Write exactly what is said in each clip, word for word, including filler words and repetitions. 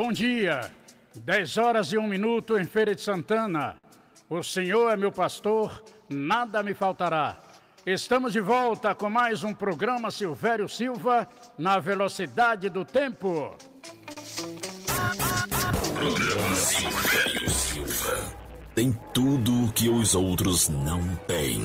Bom dia, dez horas e um minuto em Feira de Santana. O Senhor é meu pastor, nada me faltará. Estamos de volta com mais um programa Silvério Silva na velocidade do tempo. Programa Silvério Silva. Tem tudo o que os outros não têm.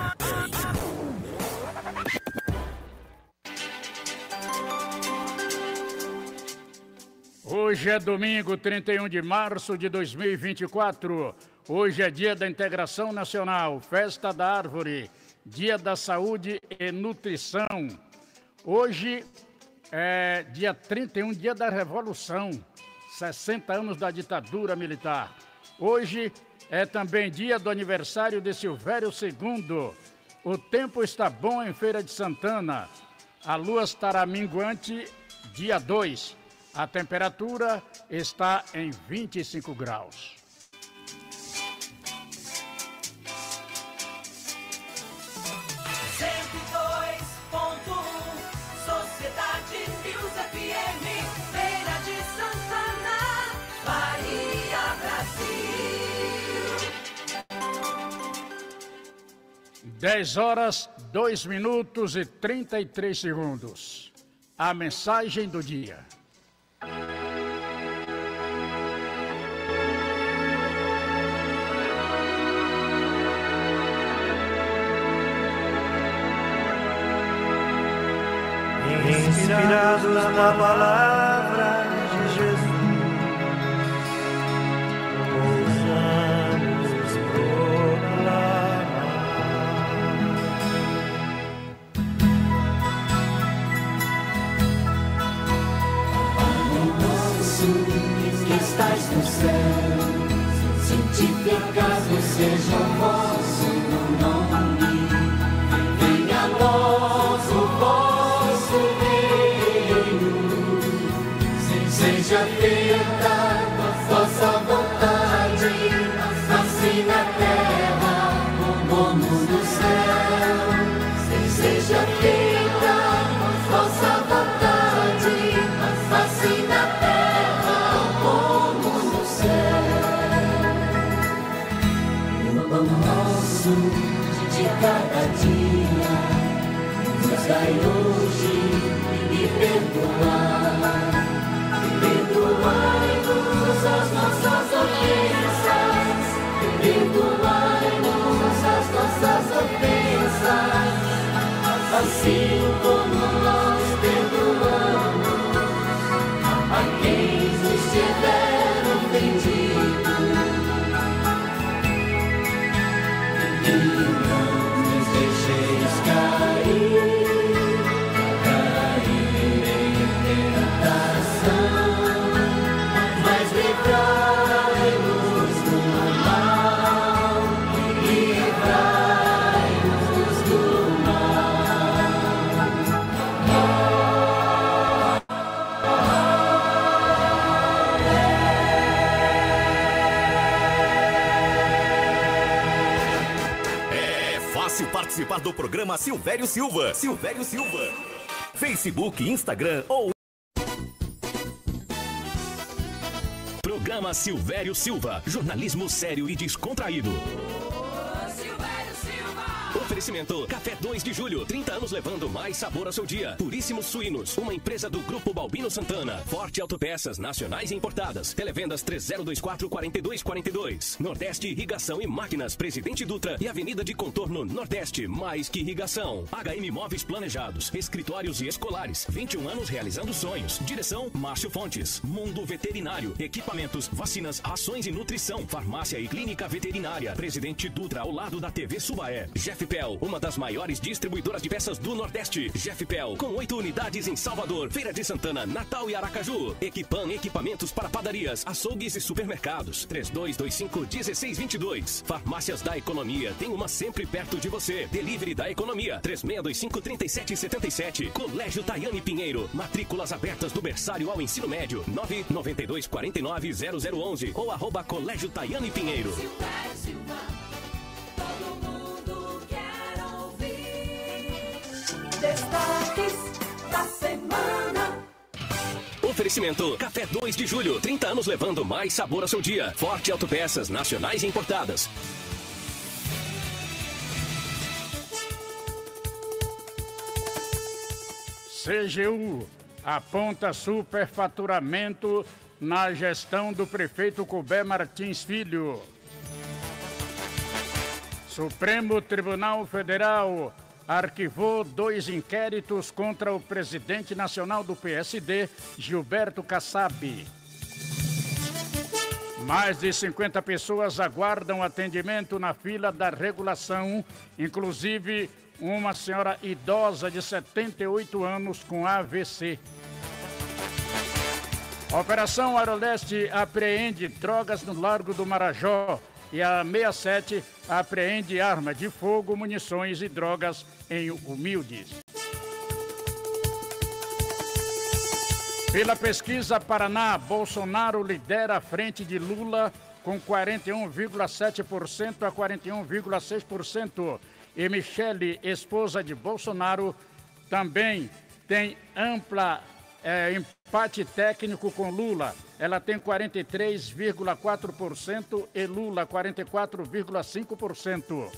Hoje é domingo, trinta e um de março de dois mil e vinte e quatro. Hoje é dia da Integração Nacional, Festa da Árvore, Dia da Saúde e Nutrição. Hoje é dia trinta e um, dia da Revolução, sessenta anos da ditadura militar. Hoje é também dia do aniversário de Silvério segundo. O tempo está bom em Feira de Santana. A lua estará minguante dia dois. A temperatura está em vinte e cinco graus. cento e dois ponto um Sociedade News F M, Feira de Santana, Bahia, Brasil. dez horas, dois minutos e trinta e três segundos. A mensagem do dia. Inspirados na palavra de Jesus, ousamos proclamar. Pai nosso que estais no céu, santificado seja o vosso nome. Venha a nós o vosso reino, seja feita a vossa vontade, assim na terra como no céu. Seja feita a vossa vontade, assim na terra como no céu. O pão nosso de cada dia nos dai hoje e perdoai. Perdoai-nos as nossas ofensas, perdoai-nos as nossas ofensas, assim como nós perdoamos a quem nos tiver ofendido. E não nos deixeis cair. Participar do programa Silvério Silva. Silvério Silva. Facebook, Instagram ou... Programa Silvério Silva. Jornalismo sério e descontraído. Oferecimento Café dois de julho, trinta anos levando mais sabor ao seu dia. Puríssimos Suínos, uma empresa do Grupo Balbino Santana. Forte Autopeças, nacionais e importadas. Televendas três zero dois quatro, quatro dois quatro dois. Nordeste Irrigação e Máquinas, Presidente Dutra e Avenida de Contorno Nordeste. Mais que irrigação. H M Móveis Planejados, escritórios e escolares. vinte e um anos realizando sonhos. Direção Márcio Fontes. Mundo Veterinário, equipamentos, vacinas, rações e nutrição. Farmácia e Clínica Veterinária. Presidente Dutra ao lado da T V Subaé. Jeffpel, uma das maiores distribuidoras de peças do Nordeste. Jeffpel, com oito unidades em Salvador, Feira de Santana, Natal e Aracaju. Equipan, equipamentos para padarias, açougues e supermercados. três dois dois cinco, um seis dois dois. Farmácias da Economia, tem uma sempre perto de você. Delivery da Economia, três seis dois cinco, três sete sete sete. Colégio Taiane Pinheiro, matrículas abertas do berçário ao ensino médio. nove nove dois quatro nove zero zero um um ou arroba Colégio Taiane Pinheiro. Destaques da semana. Oferecimento Café dois de Julho, trinta anos levando mais sabor ao seu dia. Forte Autopeças, nacionais e importadas. C G U aponta superfaturamento na gestão do prefeito Colbert Martins Filho. Supremo Tribunal Federal arquivou dois inquéritos contra o presidente nacional do P S D, Gilberto Kassab. Mais de cinquenta pessoas aguardam atendimento na fila da regulação, inclusive uma senhora idosa de setenta e oito anos com A V C. A Operação Aeroleste apreende drogas no Largo do Marajó e a sessenta e sete apreende arma de fogo, munições e drogas em Humildes. Pela pesquisa Paraná, Bolsonaro lidera a frente de Lula com quarenta e um vírgula sete por cento a quarenta e um vírgula seis por cento. E Michele, esposa de Bolsonaro, também tem ampla é, empate técnico com Lula. Ela tem quarenta e três vírgula quatro por cento e Lula quarenta e quatro vírgula cinco por cento.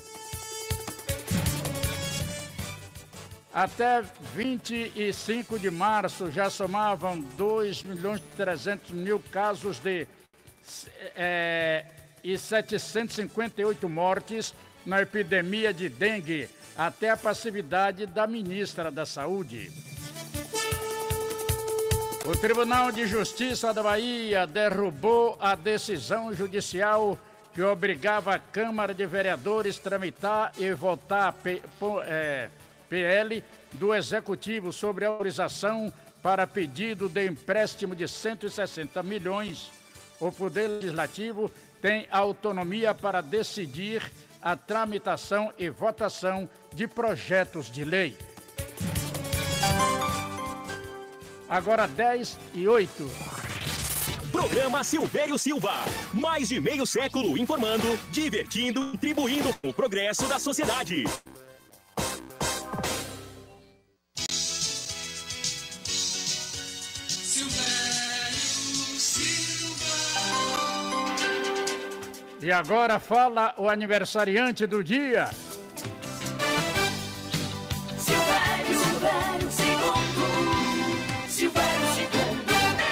Até vinte e cinco de março já somavam dois milhões e trezentos mil casos de é, e setecentos e cinquenta e oito mortes na epidemia de dengue, até a passividade da ministra da Saúde. O Tribunal de Justiça da Bahia derrubou a decisão judicial que obrigava a Câmara de Vereadores a tramitar e votar P, é, P L do Executivo sobre a autorização para pedido de empréstimo de cento e sessenta milhões. O Poder Legislativo tem autonomia para decidir a tramitação e votação de projetos de lei. Agora dez e oito. Programa Silvério Silva. Mais de meio século informando, divertindo, contribuindo com o progresso da sociedade. E agora fala o aniversariante do dia. Silvério, Silvério, segundo. Silvério, segundo.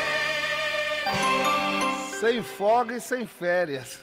Sem folga e sem férias.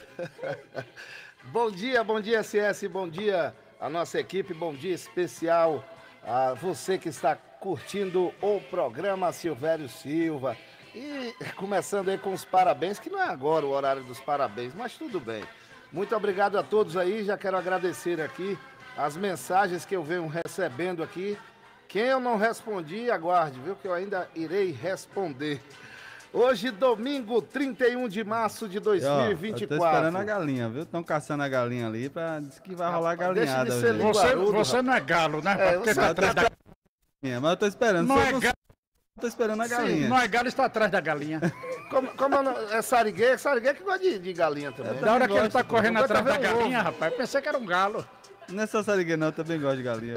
Bom dia, bom dia S S, bom dia a nossa equipe, bom dia especial a você que está curtindo o programa Silvério Silva. E começando aí com os parabéns, que não é agora o horário dos parabéns, mas tudo bem. Muito obrigado a todos aí, já quero agradecer aqui as mensagens que eu venho recebendo aqui. Quem eu não respondi, aguarde, viu, que eu ainda irei responder. Hoje, domingo, trinta e um de março de dois mil e vinte e quatro. Eu tô esperando a galinha, viu? Estão caçando a galinha ali, pra... diz que vai rolar galinhada. Deixa de ser você, você não é galo, né? É, Porque você tá atrás da... Mas eu tô esperando. Não Se é eu galo. Tô esperando a galinha. Sim, não é galo, está atrás da galinha. Como, como não, é sariguê, sariguê que gosta de, de galinha também. Da hora que ele tá gosto, correndo eu atrás da também galinha, gosto. rapaz, eu pensei que era um galo. Não é só sariguê não, eu também gosto de galinha.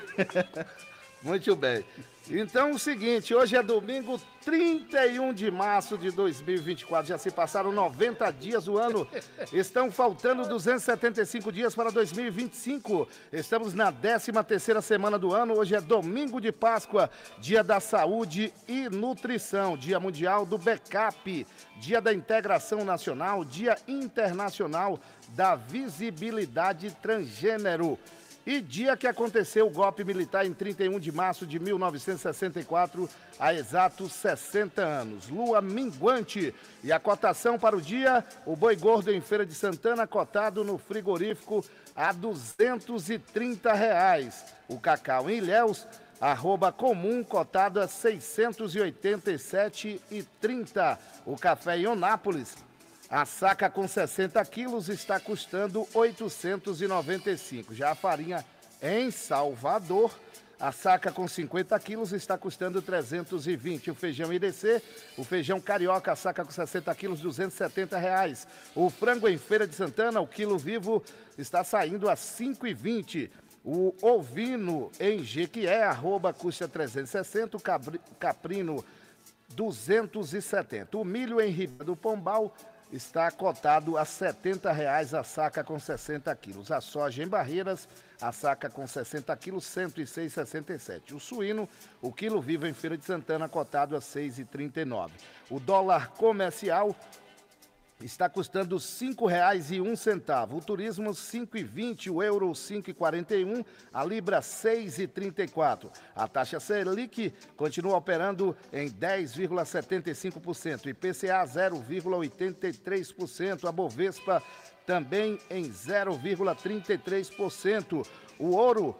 Muito bem. Então, o seguinte, hoje é domingo, trinta e um de março de dois mil e vinte e quatro. Já se passaram noventa dias do ano. Estão faltando duzentos e setenta e cinco dias para dois mil e vinte e cinco. Estamos na décima terceira semana do ano. Hoje é domingo de Páscoa, dia da saúde e nutrição, dia mundial do backup, dia da integração nacional, dia internacional da visibilidade transgênero. E dia que aconteceu o golpe militar em trinta e um de março de mil novecentos e sessenta e quatro, há exatos sessenta anos. Lua minguante. E a cotação para o dia, o boi gordo em Feira de Santana, cotado no frigorífico a duzentos e trinta reais. O cacau em Ilhéus, arroba comum, cotado a seiscentos e oitenta e sete reais e trinta centavos. O café em Onápolis, a saca com sessenta quilos está custando oitocentos e noventa e cinco reais. Já a farinha em Salvador, a saca com cinquenta quilos está custando trezentos e vinte reais. O feijão I D C, o feijão carioca, a saca com sessenta quilos, duzentos e setenta reais. O frango em Feira de Santana, o quilo vivo, está saindo a cinco e vinte reais. O ovino em Jequié, arroba, custa trezentos e sessenta reais. O caprino duzentos e setenta. O milho em Ribeira do Pombal está cotado a setenta reais a saca com sessenta quilos. A soja em Barreiras, a saca com sessenta quilos, cento e seis reais e sessenta e sete centavos. O suíno, o quilo vivo em Feira de Santana, cotado a seis reais e trinta e nove centavos. O dólar comercial está custando cinco reais e um centavo. O turismo, cinco reais e vinte centavos. O euro, cinco reais e quarenta e um centavos. A libra, seis reais e trinta e quatro centavos. A taxa Selic continua operando em dez vírgula setenta e cinco por cento. I P C A, zero vírgula oitenta e três por cento. A Bovespa, também em zero vírgula trinta e três por cento. O ouro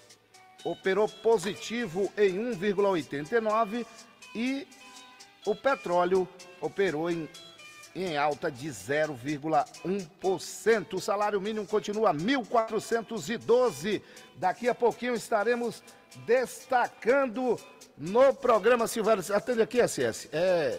operou positivo em um vírgula oitenta e nove por cento. E o petróleo operou em em alta de zero vírgula um por cento. O salário mínimo continua mil quatrocentos e doze. Daqui a pouquinho estaremos destacando no programa Silvério. Atende aqui, S S. É...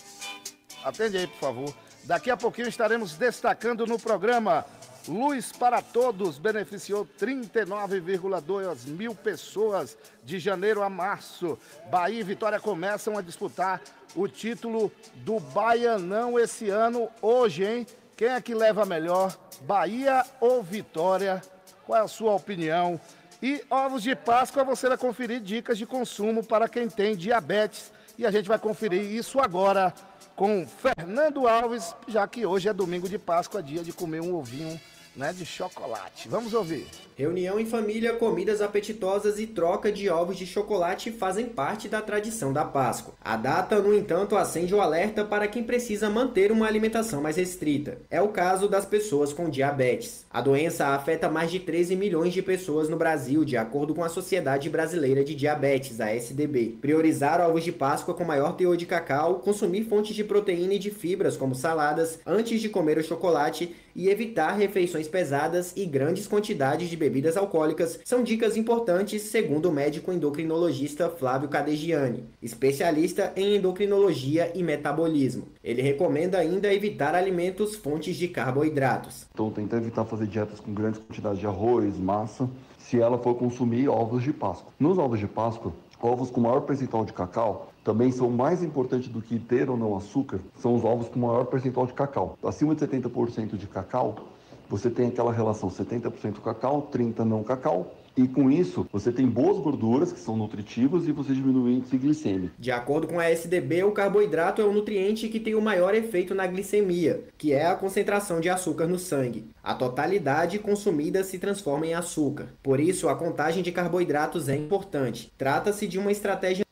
Atende aí, por favor. Daqui a pouquinho estaremos destacando no programa Luz para Todos. Beneficiou trinta e nove vírgula dois mil pessoas de janeiro a março. Bahia e Vitória começam a disputar o título do Baianão esse ano, hoje, hein? Quem é que leva melhor, Bahia ou Vitória? Qual é a sua opinião? E ovos de Páscoa, você vai conferir dicas de consumo para quem tem diabetes. E a gente vai conferir isso agora com Fernando Alves, já que hoje é domingo de Páscoa, dia de comer um ovinho, né, de chocolate. Vamos ouvir. Reunião em família, comidas apetitosas e troca de ovos de chocolate fazem parte da tradição da Páscoa. A data, no entanto, acende o alerta para quem precisa manter uma alimentação mais restrita. É o caso das pessoas com diabetes. A doença afeta mais de treze milhões de pessoas no Brasil, de acordo com a Sociedade Brasileira de Diabetes, a S D B. Priorizar ovos de Páscoa com maior teor de cacau, consumir fontes de proteína e de fibras, como saladas, antes de comer o chocolate e evitar refeições pesadas e grandes quantidades de bebidas alcoólicas são dicas importantes, segundo o médico endocrinologista Flávio Cadegiani, especialista em endocrinologia e metabolismo. Ele recomenda ainda evitar alimentos fontes de carboidratos. Então, tentar evitar fazer dietas com grandes quantidades de arroz, massa, se ela for consumir ovos de Páscoa. Nos ovos de Páscoa, ovos com maior percentual de cacau também são mais importantes do que ter ou não açúcar, são os ovos com maior percentual de cacau. Acima de setenta por cento de cacau, você tem aquela relação setenta por cento cacau, trinta por cento não cacau, e com isso você tem boas gorduras que são nutritivas e você diminui o índice glicêmico. De acordo com a S D B, o carboidrato é o nutriente que tem o maior efeito na glicemia, que é a concentração de açúcar no sangue. A totalidade consumida se transforma em açúcar. Por isso, a contagem de carboidratos é importante. Trata-se de uma estratégia.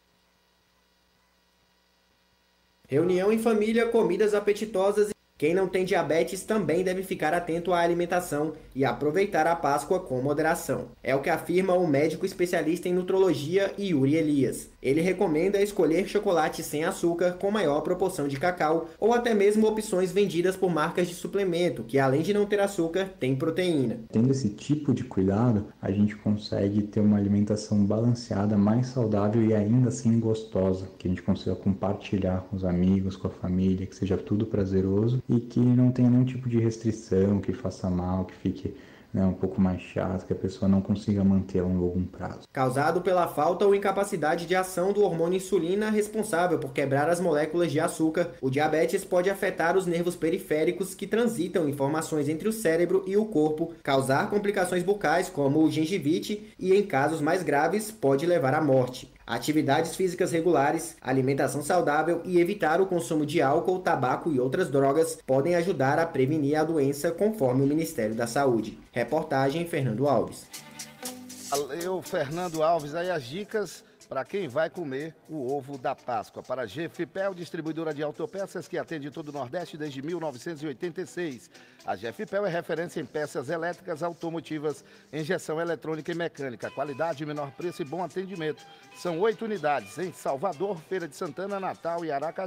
Reunião em família, comidas apetitosas. Quem não tem diabetes também deve ficar atento à alimentação e aproveitar a Páscoa com moderação. É o que afirma o médico especialista em nutrologia Yuri Elias. Ele recomenda escolher chocolate sem açúcar com maior proporção de cacau ou até mesmo opções vendidas por marcas de suplemento, que além de não ter açúcar, tem proteína. Tendo esse tipo de cuidado, a gente consegue ter uma alimentação balanceada, mais saudável e ainda assim gostosa, que a gente consiga compartilhar com os amigos, com a família, que seja tudo prazeroso e que não tenha nenhum tipo de restrição, que faça mal, que fique, né, um pouco mais chato, que a pessoa não consiga manter a um longo prazo. Causado pela falta ou incapacidade de ação do hormônio insulina responsável por quebrar as moléculas de açúcar, o diabetes pode afetar os nervos periféricos que transitam informações entre o cérebro e o corpo, causar complicações bucais como gengivite e, em casos mais graves, pode levar à morte. Atividades físicas regulares, alimentação saudável e evitar o consumo de álcool, tabaco e outras drogas podem ajudar a prevenir a doença, conforme o Ministério da Saúde. Reportagem Fernando Alves. Valeu, Fernando Alves. Aí as dicas para quem vai comer o ovo da Páscoa. Para a Gefipel, distribuidora de autopeças que atende todo o Nordeste desde mil novecentos e oitenta e seis. A Gefipel é referência em peças elétricas, automotivas, injeção eletrônica e mecânica. Qualidade, menor preço e bom atendimento. São oito unidades em Salvador, Feira de Santana, Natal e Aracaju.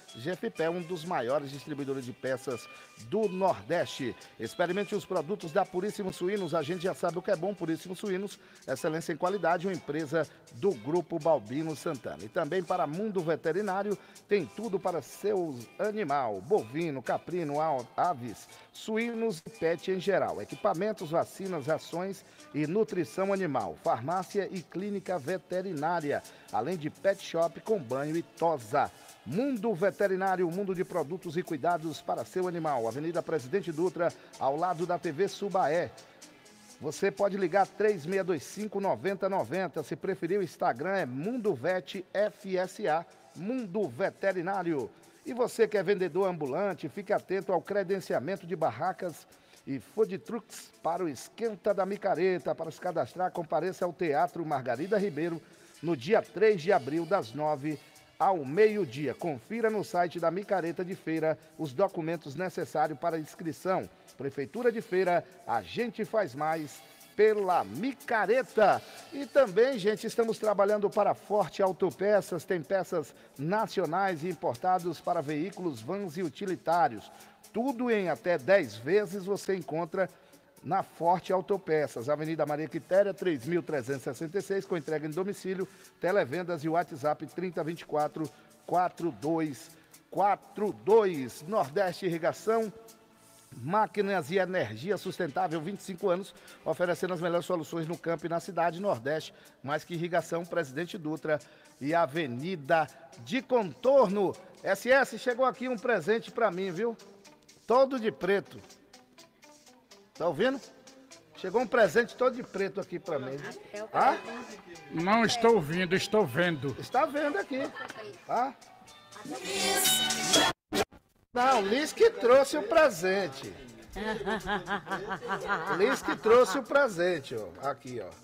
Jefipé, um dos maiores distribuidores de peças do Nordeste. Experimente os produtos da Puríssimo Suínos, a gente já sabe o que é bom. Puríssimo Suínos, excelência em qualidade, uma empresa do Grupo Balbino Santana. E também para Mundo Veterinário, tem tudo para seu animal, bovino, caprino, aves, suínos e pet em geral. Equipamentos, vacinas, rações e nutrição animal, farmácia e clínica veterinária, além de pet shop com banho e tosa. Mundo Veterinário, mundo de produtos e cuidados para seu animal. Avenida Presidente Dutra, ao lado da T V Subaé. Você pode ligar três seis dois cinco, nove zero nove zero. Se preferir, o Instagram é Mundo Vet F S A, Mundo Veterinário. E você que é vendedor ambulante, fique atento ao credenciamento de barracas e food trucks para o Esquenta da Micareta. Para se cadastrar, compareça ao Teatro Margarida Ribeiro no dia três de abril, das nove ao meio-dia. Confira no site da Micareta de Feira os documentos necessários para inscrição. Prefeitura de Feira, a gente faz mais pela Micareta. E também, gente, estamos trabalhando para Forte Autopeças. Tem peças nacionais e importados para veículos, vans e utilitários. Tudo em até dez vezes você encontra na Forte Autopeças, Avenida Maria Quitéria, três mil trezentos e sessenta e seis, com entrega em domicílio, televendas e WhatsApp trinta, vinte e quatro, quarenta e dois quarenta e dois. Nordeste Irrigação, máquinas e energia sustentável, vinte e cinco anos, oferecendo as melhores soluções no campo e na cidade. Nordeste, mais que irrigação, Presidente Dutra e Avenida de Contorno. S S, chegou aqui um presente para mim, viu? Todo de preto. Tá ouvindo? Chegou um presente todo de preto aqui pra mim. Ah? Não estou ouvindo, estou vendo. Está vendo aqui. Ah? Não, Liz que trouxe o presente. Liz que trouxe o presente, ó. Aqui, ó.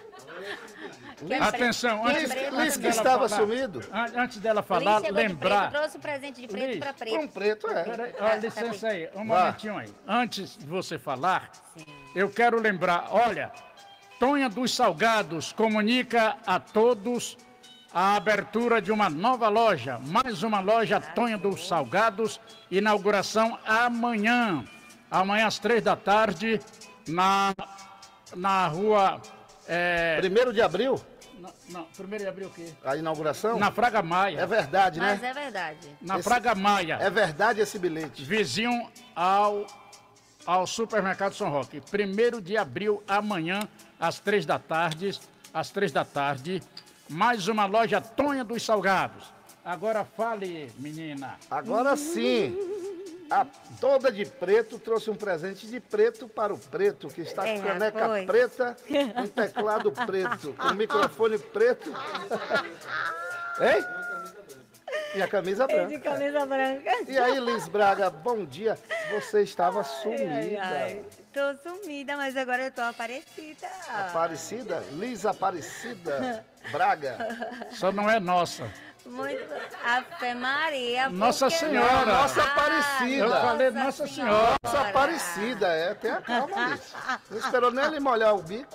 Liz, Atenção, antes, Liz, antes Liz que dela estava falar, sumido. Antes dela falar, Liz lembrar. De preto, trouxe o presente de preto para preto. Um preto, é. Pera, ó, licença aí, um momentinho aí. Antes de você falar, Sim. eu quero lembrar, olha, Tonha dos Salgados comunica a todos a abertura de uma nova loja, mais uma loja Tonha dos Salgados, inauguração amanhã, amanhã às três da tarde, na, na rua... É... Primeiro de abril? Não, não, primeiro de abril o quê? A inauguração? Na Fraga Maia. É verdade, né? Mas é verdade. Na esse... Fraga Maia. É verdade esse bilhete. Vizinho ao, ao supermercado São Roque. Primeiro de abril, amanhã, às três da tarde, às três da tarde, mais uma loja Tonha dos Salgados. Agora fale, menina. Agora sim. A toda de preto trouxe um presente de preto para o preto, que está com É, caneca foi. preta, um teclado preto, com microfone preto. Hein? E a camisa É branca. de camisa branca. E aí, Liz Braga, bom dia. Você estava sumida. Ai, ai. Tô sumida, mas agora eu tô aparecida. Aparecida? Liz Aparecida Braga. Só não é nossa. Muito. Ave Maria. Nossa por que Senhora. não? Nossa Ah, Aparecida. Eu falei Nossa Senhora. Nossa Aparecida, é. Tenha calma, Liz. Não esperou nem ele molhar o bico.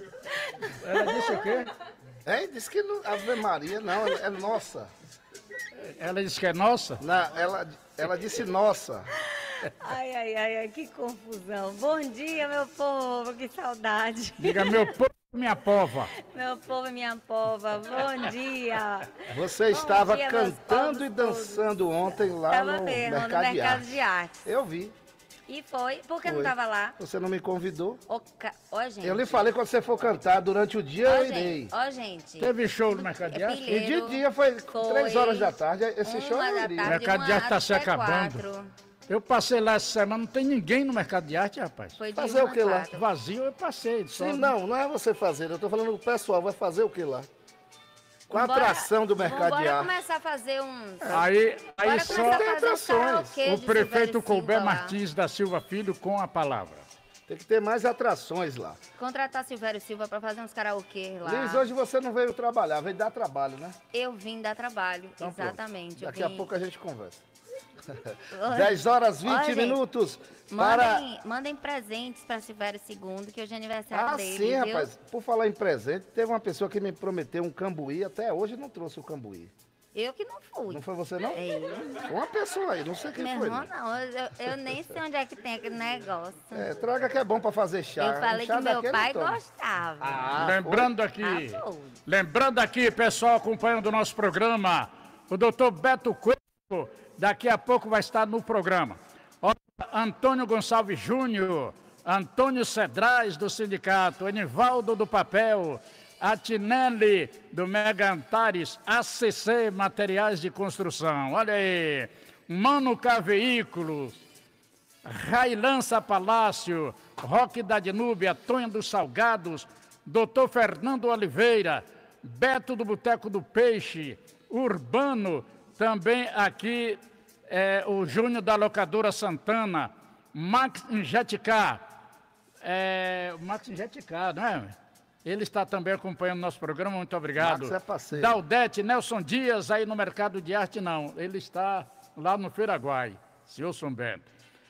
Ela disse o quê? Hein? Disse que não, Ave Maria, não, é nossa. Ela disse que é nossa? Não, ela, ela disse nossa. Ai, ai, ai, ai, que confusão. Bom dia, meu povo, que saudade. Diga, meu povo, minha pova. Meu povo e minha pova, bom dia. Você Bom estava dia, meus cantando e povos dançando ontem lá Tava no mesmo, Mercado, no Mercado de, de Arte. Arte. Eu vi. E foi, por que Foi. não tava lá? Você não me convidou? Ô, ca... Ó, gente. Eu lhe falei, quando você for cantar durante o dia, Ó, eu gente, irei. Ó, gente. Teve show no Mercado de É Arte? E de Pilheiro, dia foi, foi três horas da tarde, esse uma show eu da iria. O tarde, Mercado de uma Arte tá se até acabando. quatro. Eu passei lá essa semana, não tem ninguém no Mercado de Arte, rapaz. Foi de Fazer uma o que lá? quatro. Vazio eu passei. Só... Sim, não, não é você fazer, eu tô falando o pessoal, vai fazer o que lá? Com a Bora- atração do Mercado de Bora Arte. começar a fazer uns... Aí, aí Bora só começar a tem fazer uns atrações. karaokê o de prefeito Silvério Colbert Silva lá. Martins da Silva Filho com a palavra. Tem que ter mais atrações lá. Contratar Silvério Silva pra fazer uns karaokê lá. Liz, hoje você não veio trabalhar, veio dar trabalho, né? Eu vim dar trabalho, Então, pronto. exatamente. eu Daqui a vim- pouco a gente conversa. Oi. dez horas e Ó, vinte gente, minutos para... Mandem, mandem presentes pra Silvério segundo, que hoje é aniversário Ah, dele, sim, viu? rapaz. Por falar em presente, teve uma pessoa que me prometeu um cambuí, até hoje não trouxe o cambuí. Eu que não fui. Não foi você, não? É. Uma pessoa aí, não sei quem Meu foi. irmão, não. Eu, eu nem sei onde é que tem aquele negócio. É, traga que é bom pra fazer chá. Eu falei Um chá que meu daquele pai eu tomo. gostava. Ah, lembrando foi? aqui, Ah, foi. lembrando aqui, pessoal acompanhando o nosso programa, o doutor Beto Coelho, daqui a pouco vai estar no programa. Ó, Antônio Gonçalves Júnior, Antônio Cedrais do sindicato, Enivaldo do Papel, a Tinelli do Mega Antares, A C C Materiais de Construção, olha aí, Mano K Veículos, Railança Palácio, Roque da Dinúbia, Tonha dos Salgados, doutor Fernando Oliveira, Beto do Boteco do Peixe, Urbano, também aqui é, o Júnior da Locadora Santana, Max Injeticá, é, Max Injeticá, não é? Ele está também acompanhando nosso programa, muito obrigado. Max é parceiro. Daldete, Nelson Dias, aí no Mercado de Arte, não. Ele está lá no Feiraguai, senhor Sombento.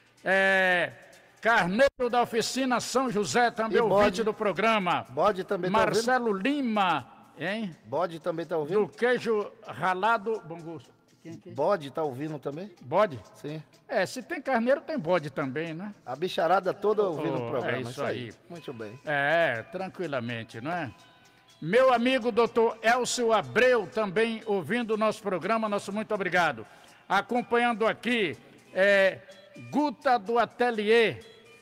É, Carneiro da Oficina São José, também E ouvinte bode? do programa. Bode também tá ouvindo? Marcelo Lima, hein? Bode também tá ouvindo? Do queijo ralado, bom gosto. Quem, quem? Bode tá ouvindo também? Bode? Sim. É, se tem carneiro, tem bode também, né? A bicharada toda ouvindo Oh, o programa. é isso aí. Muito bem. É, tranquilamente, não é? Meu amigo doutor Elcio Abreu, também ouvindo o nosso programa, nosso muito obrigado. Acompanhando aqui, é, Guta do Ateliê,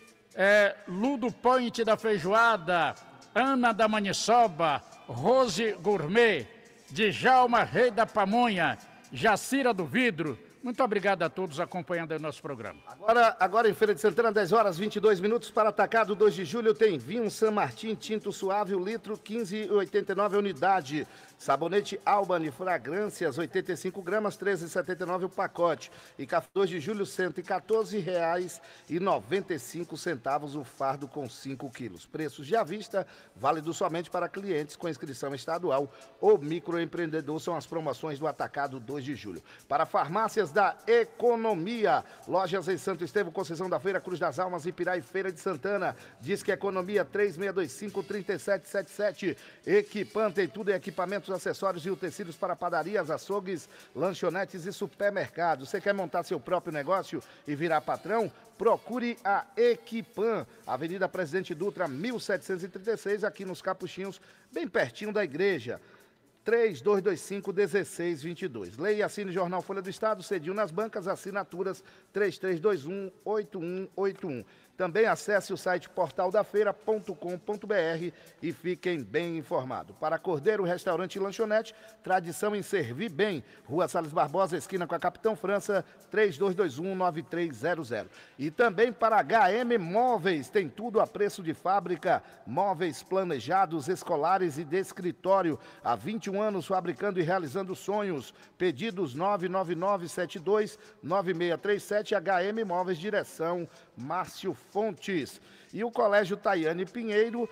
é, Ludo Point da Feijoada, Ana da Maniçoba, Rose Gourmet, Djalma Rei da Pamonha, Jacira do Vidro. Muito obrigado a todos acompanhando o nosso programa. Agora, agora em Feira de Santana, dez horas e vinte e dois minutos para atacado dois de julho, tem vinho San Martin tinto suave, o litro quinze e oitenta e nove a unidade. Sabonete Albany fragrâncias, oitenta e cinco gramas, treze e setenta e nove o pacote. E café dois de julho, cento e quatorze reais e noventa e cinco centavos o fardo com cinco quilos. Preços de à vista, válido somente para clientes com inscrição estadual ou microempreendedor, são as promoções do atacado dois de julho. Para farmácias da Economia, lojas em Santo Estevão, Conceição da Feira, Cruz das Almas, Ipirá e Feira de Santana. Diz que Economia três seis dois cinco, três sete sete sete. Equipam tem tudo em equipamentos, acessórios e utensílios para padarias, açougues, lanchonetes e supermercados. Você quer montar seu próprio negócio e virar patrão? Procure a Equipam, Avenida Presidente Dutra, mil setecentos e trinta e seis, aqui nos Capuchinhos, bem pertinho da igreja. três dois dois cinco, um seis dois dois. Leia e assine o Jornal Folha do Estado, cediu nas bancas, assinaturas três três dois um, oito um oito um. Também acesse o site portal da feira ponto com ponto br e fiquem bem informados. Para Cordeiro, restaurante e lanchonete, tradição em servir bem. Rua Salles Barbosa, esquina com a Capitão França, três dois dois um, nove três zero zero. E também para H M Móveis, tem tudo a preço de fábrica. Móveis planejados, escolares e de escritório. Há vinte e um anos fabricando e realizando sonhos. Pedidos nove nove nove sete dois nove seis três sete, H M Móveis, direção Márcio Fontes. E o Colégio Taiane Pinheiro,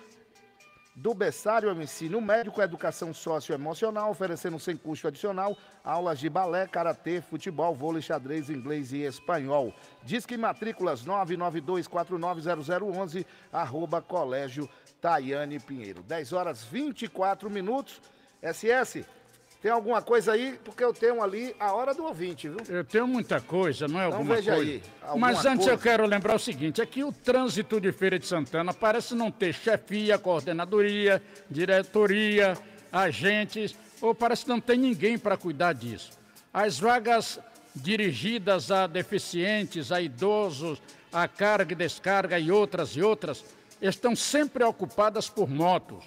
do berçário ao ensino médico, educação socioemocional, oferecendo sem custo adicional aulas de balé, karatê, futebol, vôlei, xadrez, inglês e espanhol. Diz que matrículas nove nove dois quatro nove zero zero um um, arroba Colégio Taiane Pinheiro. dez horas e vinte e quatro minutos. S S, tem alguma coisa aí? Porque eu tenho ali a hora do ouvinte, viu? Eu tenho muita coisa, não é Então alguma veja coisa. aí, alguma Mas antes coisa. eu quero lembrar o seguinte, é que o trânsito de Feira de Santana parece não ter chefia, coordenadoria, diretoria, agentes, ou parece que não tem ninguém para cuidar disso. As vagas dirigidas a deficientes, a idosos, a carga e descarga e outras e outras, estão sempre ocupadas por motos.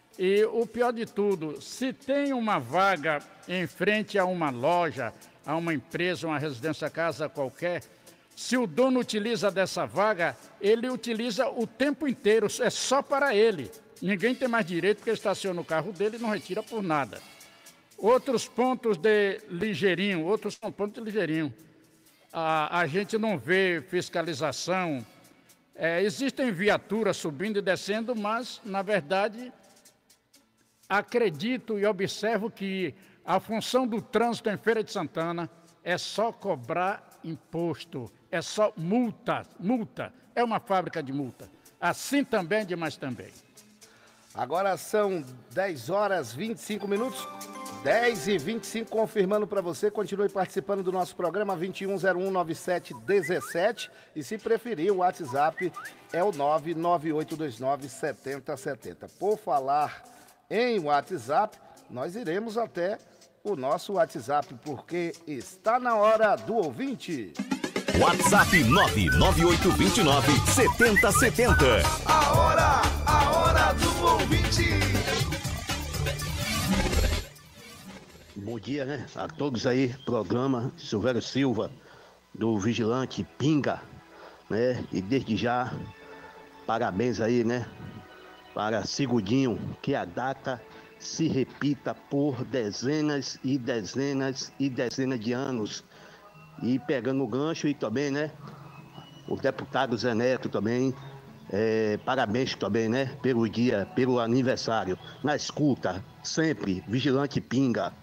E o pior de tudo, se tem uma vaga em frente a uma loja, a uma empresa, uma residência, casa qualquer, se o dono utiliza dessa vaga, ele utiliza o tempo inteiro, é só para ele. Ninguém tem mais direito porque estaciona o carro dele e não retira por nada. Outros pontos de ligeirinho, outros são pontos de ligeirinho. A, a gente não vê fiscalização. É, existem viaturas subindo e descendo, mas, na verdade, acredito e observo que a função do trânsito em Feira de Santana é só cobrar imposto, é só multa, multa, é uma fábrica de multa. Assim também, demais também. Agora são dez horas e vinte e cinco minutos. dez e vinte e cinco, confirmando para você, continue participando do nosso programa vinte e um zero um nove sete um sete e se preferir o WhatsApp é o nove nove oito dois nove sete zero sete zero. Por falar em WhatsApp, nós iremos até o nosso WhatsApp porque está na hora do ouvinte. WhatsApp nove nove oito dois nove sete zero sete zero. A hora, a hora do ouvinte. Bom dia, né? A todos aí, programa Silvério Silva, do Vigilante Pinga, né? E desde já, parabéns aí, né? Para Segundinho, que a data se repita por dezenas e dezenas e dezenas de anos. E pegando o gancho e também, né? O deputado Zé Neto também, é, parabéns também, né? Pelo dia, pelo aniversário. Na escuta, sempre, Vigilante Pinga.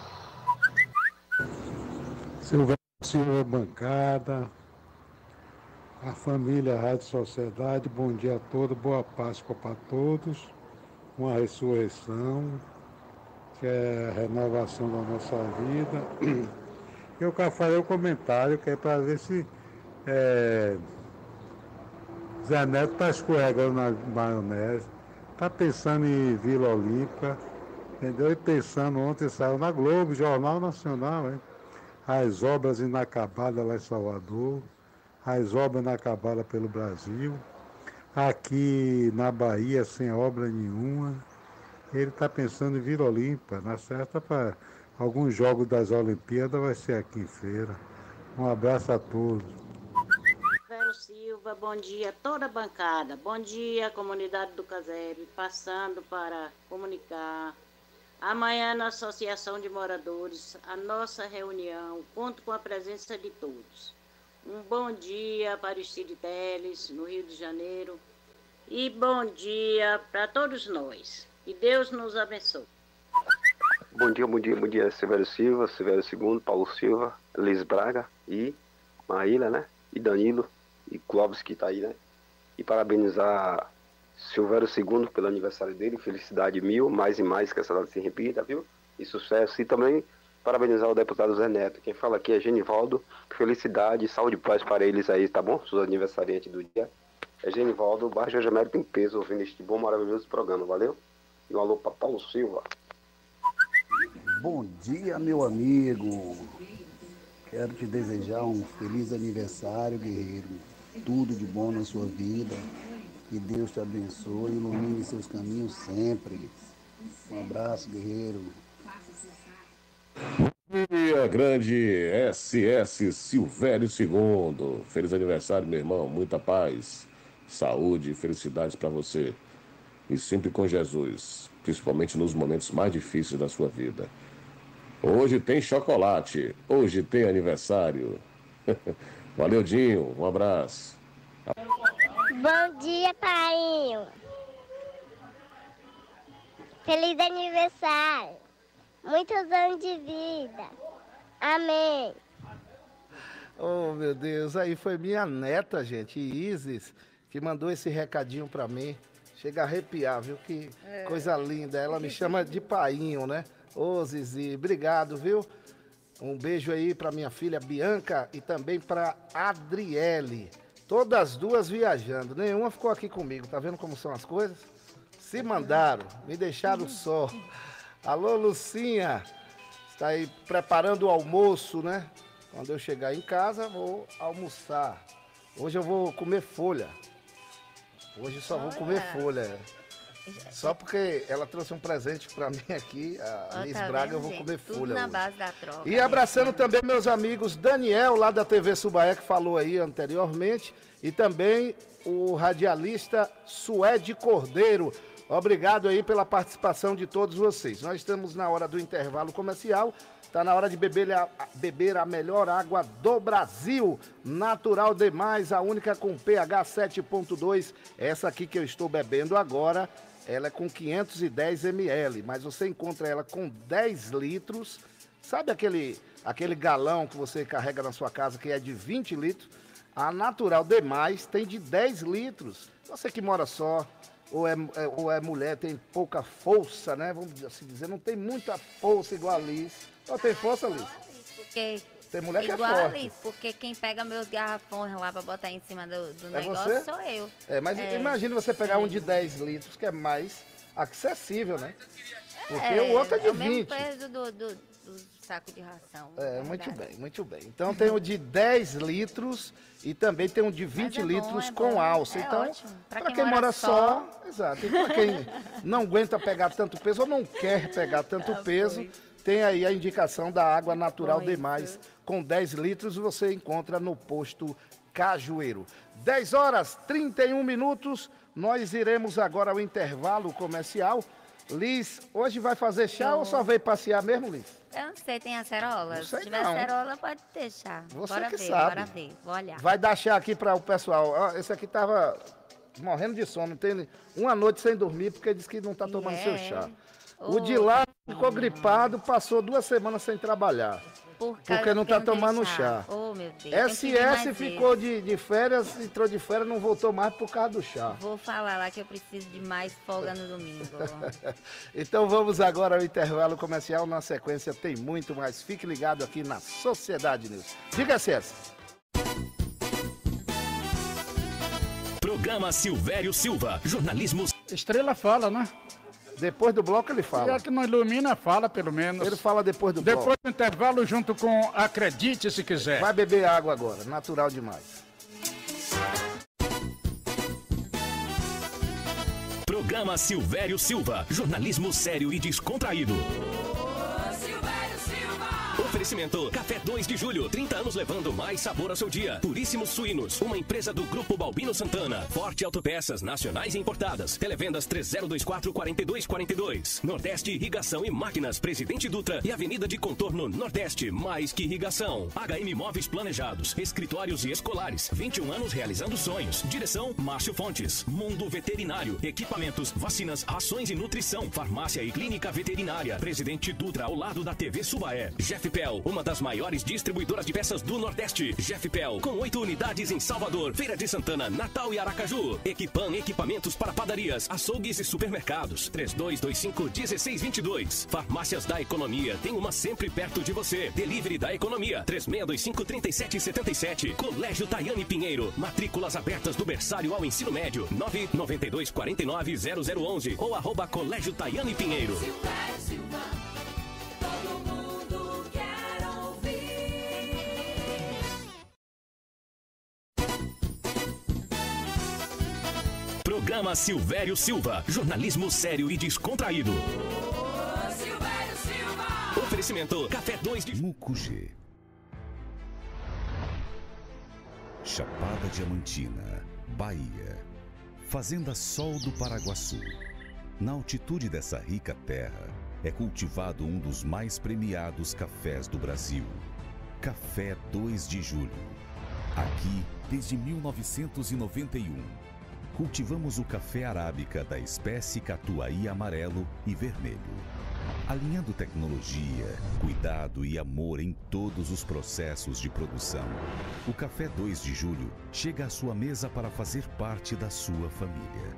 Silvério Silva, bancada, a família Rádio Sociedade, bom dia a todos, boa Páscoa para todos, uma ressurreição, que é a renovação da nossa vida. Eu quero fazer o comentário, que é para ver se é, Zé Neto está escorregando na maionese, está pensando em Vila Olímpica, entendeu? E pensando, ontem saiu na Globo, Jornal Nacional, hein? As obras inacabadas lá em Salvador, as obras inacabadas pelo Brasil, aqui na Bahia sem obra nenhuma. Ele está pensando em Vila Olímpica, na certa para alguns jogos das Olimpíadas vai ser aqui em Feira. Um abraço a todos. Silvério Silva, bom dia a toda a bancada, bom dia comunidade do Casebre, passando para comunicar. Amanhã, na Associação de Moradores, a nossa reunião, conto com a presença de todos. Um bom dia para Aristide Teles, no Rio de Janeiro, e bom dia para todos nós. Que Deus nos abençoe. Bom dia, bom dia, bom dia, Silvério Silva, Silvério segundo, Paulo Silva, Liz Braga e Maíla, né? E Danilo, e Clóvis que tá aí, né? E parabenizar Silvério segundo pelo aniversário dele, felicidade mil, mais e mais, que essa data se repita, viu? E sucesso. E também parabenizar o deputado Zé Neto. Quem fala aqui é Genivaldo, felicidade, saúde e paz para eles aí, tá bom? Os aniversariantes do dia. É Genivaldo, Baixo Jorge Américo em peso, ouvindo este bom, maravilhoso programa, valeu? E um alô para Paulo Silva. Bom dia, meu amigo. Quero te desejar um feliz aniversário, guerreiro. Tudo de bom na sua vida. Que Deus te abençoe e ilumine seus caminhos sempre. Um abraço, guerreiro. Bom dia, grande S S Silvério segundo. Feliz aniversário, meu irmão. Muita paz, saúde e felicidades para você. E sempre com Jesus, principalmente nos momentos mais difíceis da sua vida. Hoje tem chocolate, hoje tem aniversário. Valeu, Dinho, um abraço. Bom dia, painho. Feliz aniversário. Muitos anos de vida. Amém. Oh, meu Deus, aí foi minha neta, gente, Isis, que mandou esse recadinho pra mim. Chega a arrepiar, viu? Que é. Coisa linda. Ela me chama de painho, né? Ô, Zizi, obrigado, viu? Um beijo aí pra minha filha Bianca e também pra Adriele. Todas as duas viajando. Nenhuma ficou aqui comigo. Tá vendo como são as coisas? Se mandaram, me deixaram só. Alô, Lucinha. Está aí preparando o almoço, né? Quando eu chegar em casa, vou almoçar. Hoje eu vou comer folha. Hoje só vou comer folha. Só porque ela trouxe um presente pra mim aqui, a Liz Braga, eu vou comer folha. Tudo na base da troca. E abraçando também meus amigos Daniel, lá da T V Subaé, que falou aí anteriormente, e também o radialista Suede Cordeiro. Obrigado aí pela participação de todos vocês. Nós estamos na hora do intervalo comercial. Está na hora de beber a, beber a melhor água do Brasil. Natural demais, a única com pH sete ponto dois. Essa aqui que eu estou bebendo agora, ela é com quinhentos e dez mililitros. Mas você encontra ela com dez litros. Sabe aquele, aquele galão que você carrega na sua casa que é de vinte litros? A Natural Demais tem de dez litros. Você que mora só, ou é, é, ou é mulher, tem pouca força, né? Vamos assim dizer, não tem muita força igual a Liz. Ou tem força, Liz? Porque tem mulher que é igual forte. A Liz, porque quem pega meus garrafões lá pra botar em cima do, do É negócio você? sou eu. É, mas É. imagina você pegar um de dez litros, que é mais acessível, né? Porque É, o outro é de é o mesmo vinte. peso do, do, do saco de ração. É, na muito verdade. bem, muito bem. Então tem o de dez litros e também tem o de vinte é bom, litros é com bom. alça. É Então, ótimo. Pra para quem quem, mora mora só. só, exato. E para quem não aguenta pegar tanto peso ou não quer pegar tanto Ah, peso, foi. tem aí a indicação da água natural Bom demais. isso. Com dez litros você encontra no posto Cajueiro. dez horas e trinta e um minutos, nós iremos agora ao intervalo comercial. Liz, hoje vai fazer chá Eu- ou só veio passear mesmo, Liz? Eu não sei, tem acerola? Não sei Se tiver não. acerola, pode deixar. Você bora que ver, sabe. bora ver. Vou olhar. Vai dar chá aqui para o pessoal. Ó, esse aqui tava morrendo de sono, tem uma noite sem dormir porque disse que não tá tomando É. seu chá. O Ô, de lá ficou gripado, passou duas semanas sem trabalhar. Por causa Porque não que tá eu não tomando tenho chá. Oh, meu Deus. tem S que vir S mais ficou vezes. de, de férias, entrou de férias, não voltou mais por causa do chá. Vou falar lá que eu preciso de mais folga no domingo. Então vamos agora ao intervalo comercial. Na sequência tem muito mais. Fique ligado aqui na Sociedade News. Diga, César. Programa Silvério Silva, jornalismo... Estrela fala, né? Depois do bloco ele fala. Já que não ilumina, fala pelo menos. Ele fala depois do Depois bloco. do intervalo, junto com Acredite Se Quiser. Vai beber água agora, natural demais. Programa Silvério Silva, jornalismo sério e descontraído. Silvério Silva. Oferecimento Café dois de Julho, trinta anos levando mais sabor ao seu dia. Puríssimos Suínos, uma empresa do Grupo Balbino Santana. Forte Autopeças, nacionais e importadas. Televendas três zero dois quatro, quatro dois quatro dois. Nordeste Irrigação e Máquinas, Presidente Dutra e Avenida de Contorno Nordeste. Mais que irrigação. H M Móveis Planejados, escritórios e escolares. vinte e um anos realizando sonhos. Direção Márcio Fontes. Mundo Veterinário, equipamentos, vacinas, rações e nutrição. Farmácia e Clínica Veterinária. Presidente Dutra ao lado da T V Subaé. Jeffpel, uma das maiores distribuidoras de peças do Nordeste. Jeffpel, com oito unidades em Salvador, Feira de Santana, Natal e Aracaju. Equipan, equipamentos para padarias, açougues e supermercados. três dois dois cinco, um seis dois dois. Farmácias da Economia, tem uma sempre perto de você. Delivery da Economia, três seis dois cinco, três sete sete sete. Colégio Taiane Pinheiro, matrículas abertas do berçário ao ensino médio. nove nove dois quatro nove zero zero um um ou arroba Colégio Taiane Pinheiro. Silvério Silva. Todo mundo quer ouvir. Programa Silvério Silva, jornalismo sério e descontraído. Silvério Silva. Oferecimento Café dois de Mucugê. Chapada Diamantina, Bahia. Fazenda Sol do Paraguaçu. Na altitude dessa rica terra, é cultivado um dos mais premiados cafés do Brasil. Café dois de Julho. Aqui, desde mil novecentos e noventa e um, cultivamos o café arábica da espécie Catuai amarelo e vermelho. Alinhando tecnologia, cuidado e amor em todos os processos de produção, o Café dois de Julho chega à sua mesa para fazer parte da sua família.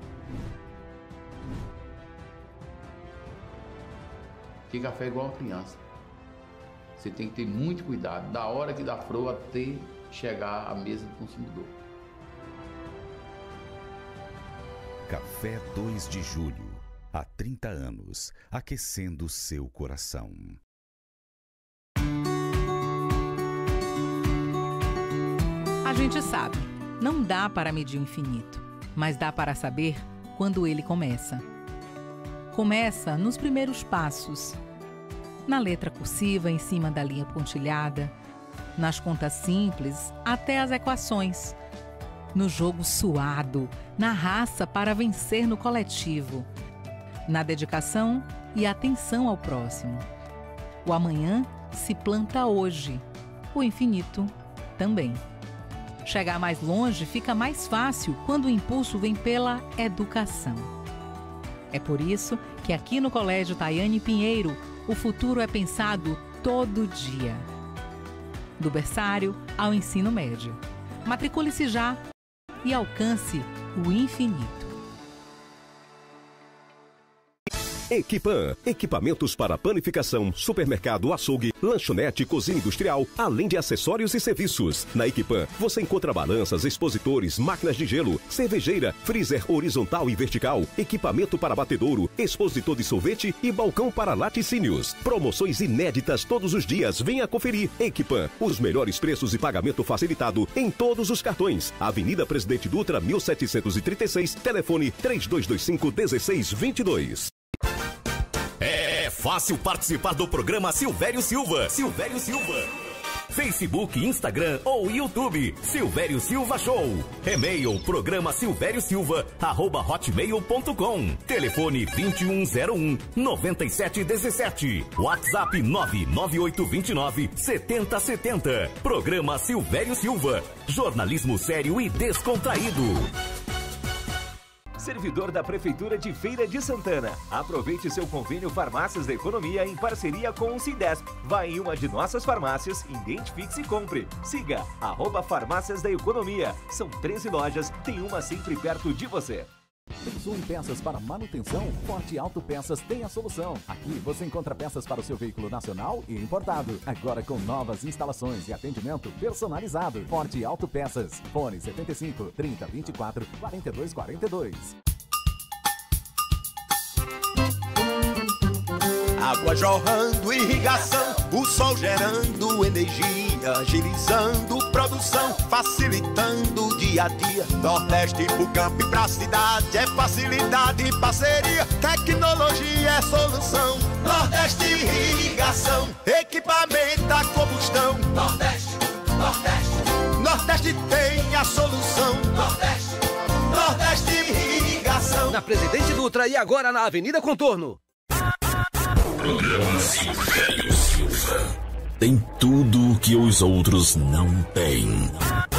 Porque café é igual a criança. Você tem que ter muito cuidado, da hora que dá flor até chegar à mesa do consumidor. Café dois de Julho. Há trinta anos, aquecendo seu coração. A gente sabe, não dá para medir o infinito, mas dá para saber quando ele começa. Começa nos primeiros passos, na letra cursiva em cima da linha pontilhada, nas contas simples até as equações, no jogo suado, na raça para vencer no coletivo, na dedicação e atenção ao próximo. O amanhã se planta hoje, o infinito também. Chegar mais longe fica mais fácil quando o impulso vem pela educação. É por isso que aqui no Colégio Taiane Pinheiro, o futuro é pensado todo dia. Do berçário ao ensino médio. Matricule-se já e alcance o infinito. Equipan, equipamentos para panificação, supermercado, açougue, lanchonete, cozinha industrial, além de acessórios e serviços. Na Equipan, você encontra balanças, expositores, máquinas de gelo, cervejeira, freezer horizontal e vertical, equipamento para batedouro, expositor de sorvete e balcão para laticínios. Promoções inéditas todos os dias. Venha conferir. Equipan, os melhores preços e pagamento facilitado em todos os cartões. Avenida Presidente Dutra, mil setecentos e trinta e seis, telefone três dois dois cinco, um seis dois dois. É fácil participar do programa Silvério Silva. Silvério Silva. Facebook, Instagram ou YouTube. Silvério Silva Show. E-mail, programa silvério silva, arroba hotmail ponto com. Telefone vinte e um zero um, noventa e sete dezessete. WhatsApp nove nove oito dois nove, setenta setenta. Programa Silvério Silva. Jornalismo sério e descontraído. Servidor da Prefeitura de Feira de Santana. Aproveite seu convênio Farmácias da Economia em parceria com o Sindesp. Vá em uma de nossas farmácias, identifique-se e compre. Siga, arroba Farmácias da Economia. São treze lojas, tem uma sempre perto de você. Pensou em peças para manutenção? Forte Auto Peças tem a solução. Aqui você encontra peças para o seu veículo nacional e importado. Agora com novas instalações e atendimento personalizado. Forte Auto Peças. Fone setenta e cinco, trinta, vinte e quatro, quarenta e dois quarenta e dois. Água jorrando, irrigação, o sol gerando energia, agilizando produção, facilitando o dia a dia. Nordeste pro campo e pra cidade, é facilidade e parceria, tecnologia é solução. Nordeste irrigação, equipamento a combustão. Nordeste, Nordeste, Nordeste tem a solução. Nordeste, Nordeste irrigação. Na Presidente Dutra e agora na Avenida Contorno. Programa Silvério Silva. Tem tudo o que os outros não têm.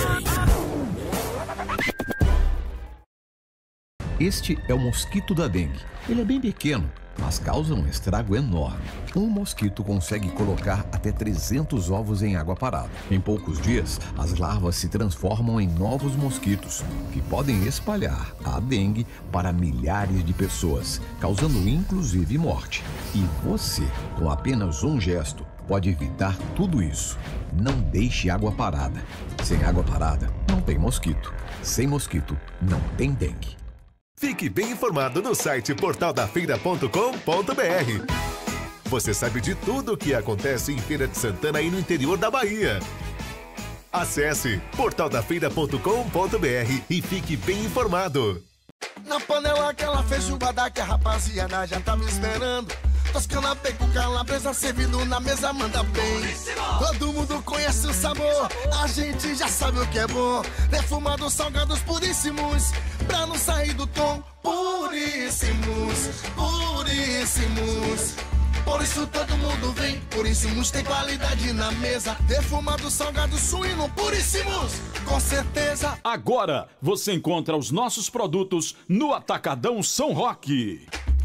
Este é o mosquito da dengue. Ele é bem pequeno, mas causa um estrago enorme. Um mosquito consegue colocar até trezentos ovos em água parada. Em poucos dias, as larvas se transformam em novos mosquitos, que podem espalhar a dengue para milhares de pessoas, causando inclusive morte. E você, com apenas um gesto, pode evitar tudo isso. Não deixe água parada. Sem água parada, não tem mosquito. Sem mosquito, não tem dengue. Fique bem informado no site portal da feira ponto com ponto br. Você sabe de tudo o que acontece em Feira de Santana e no interior da Bahia. Acesse portal da feira ponto com ponto br e fique bem informado. Na panela aquela feijoada que a rapaziada já tá me esperando. Toscana, bacon, calabresa, servindo na mesa, manda bem. Todo mundo conhece o sabor, a gente já sabe o que é bom. Defumados, salgados puríssimos, pra não sair do tom. Puríssimos, puríssimos. Por isso todo mundo vem, puríssimos tem qualidade na mesa. Defumados, salgados, suíno, puríssimos, com certeza. Agora você encontra os nossos produtos no Atacadão São Roque.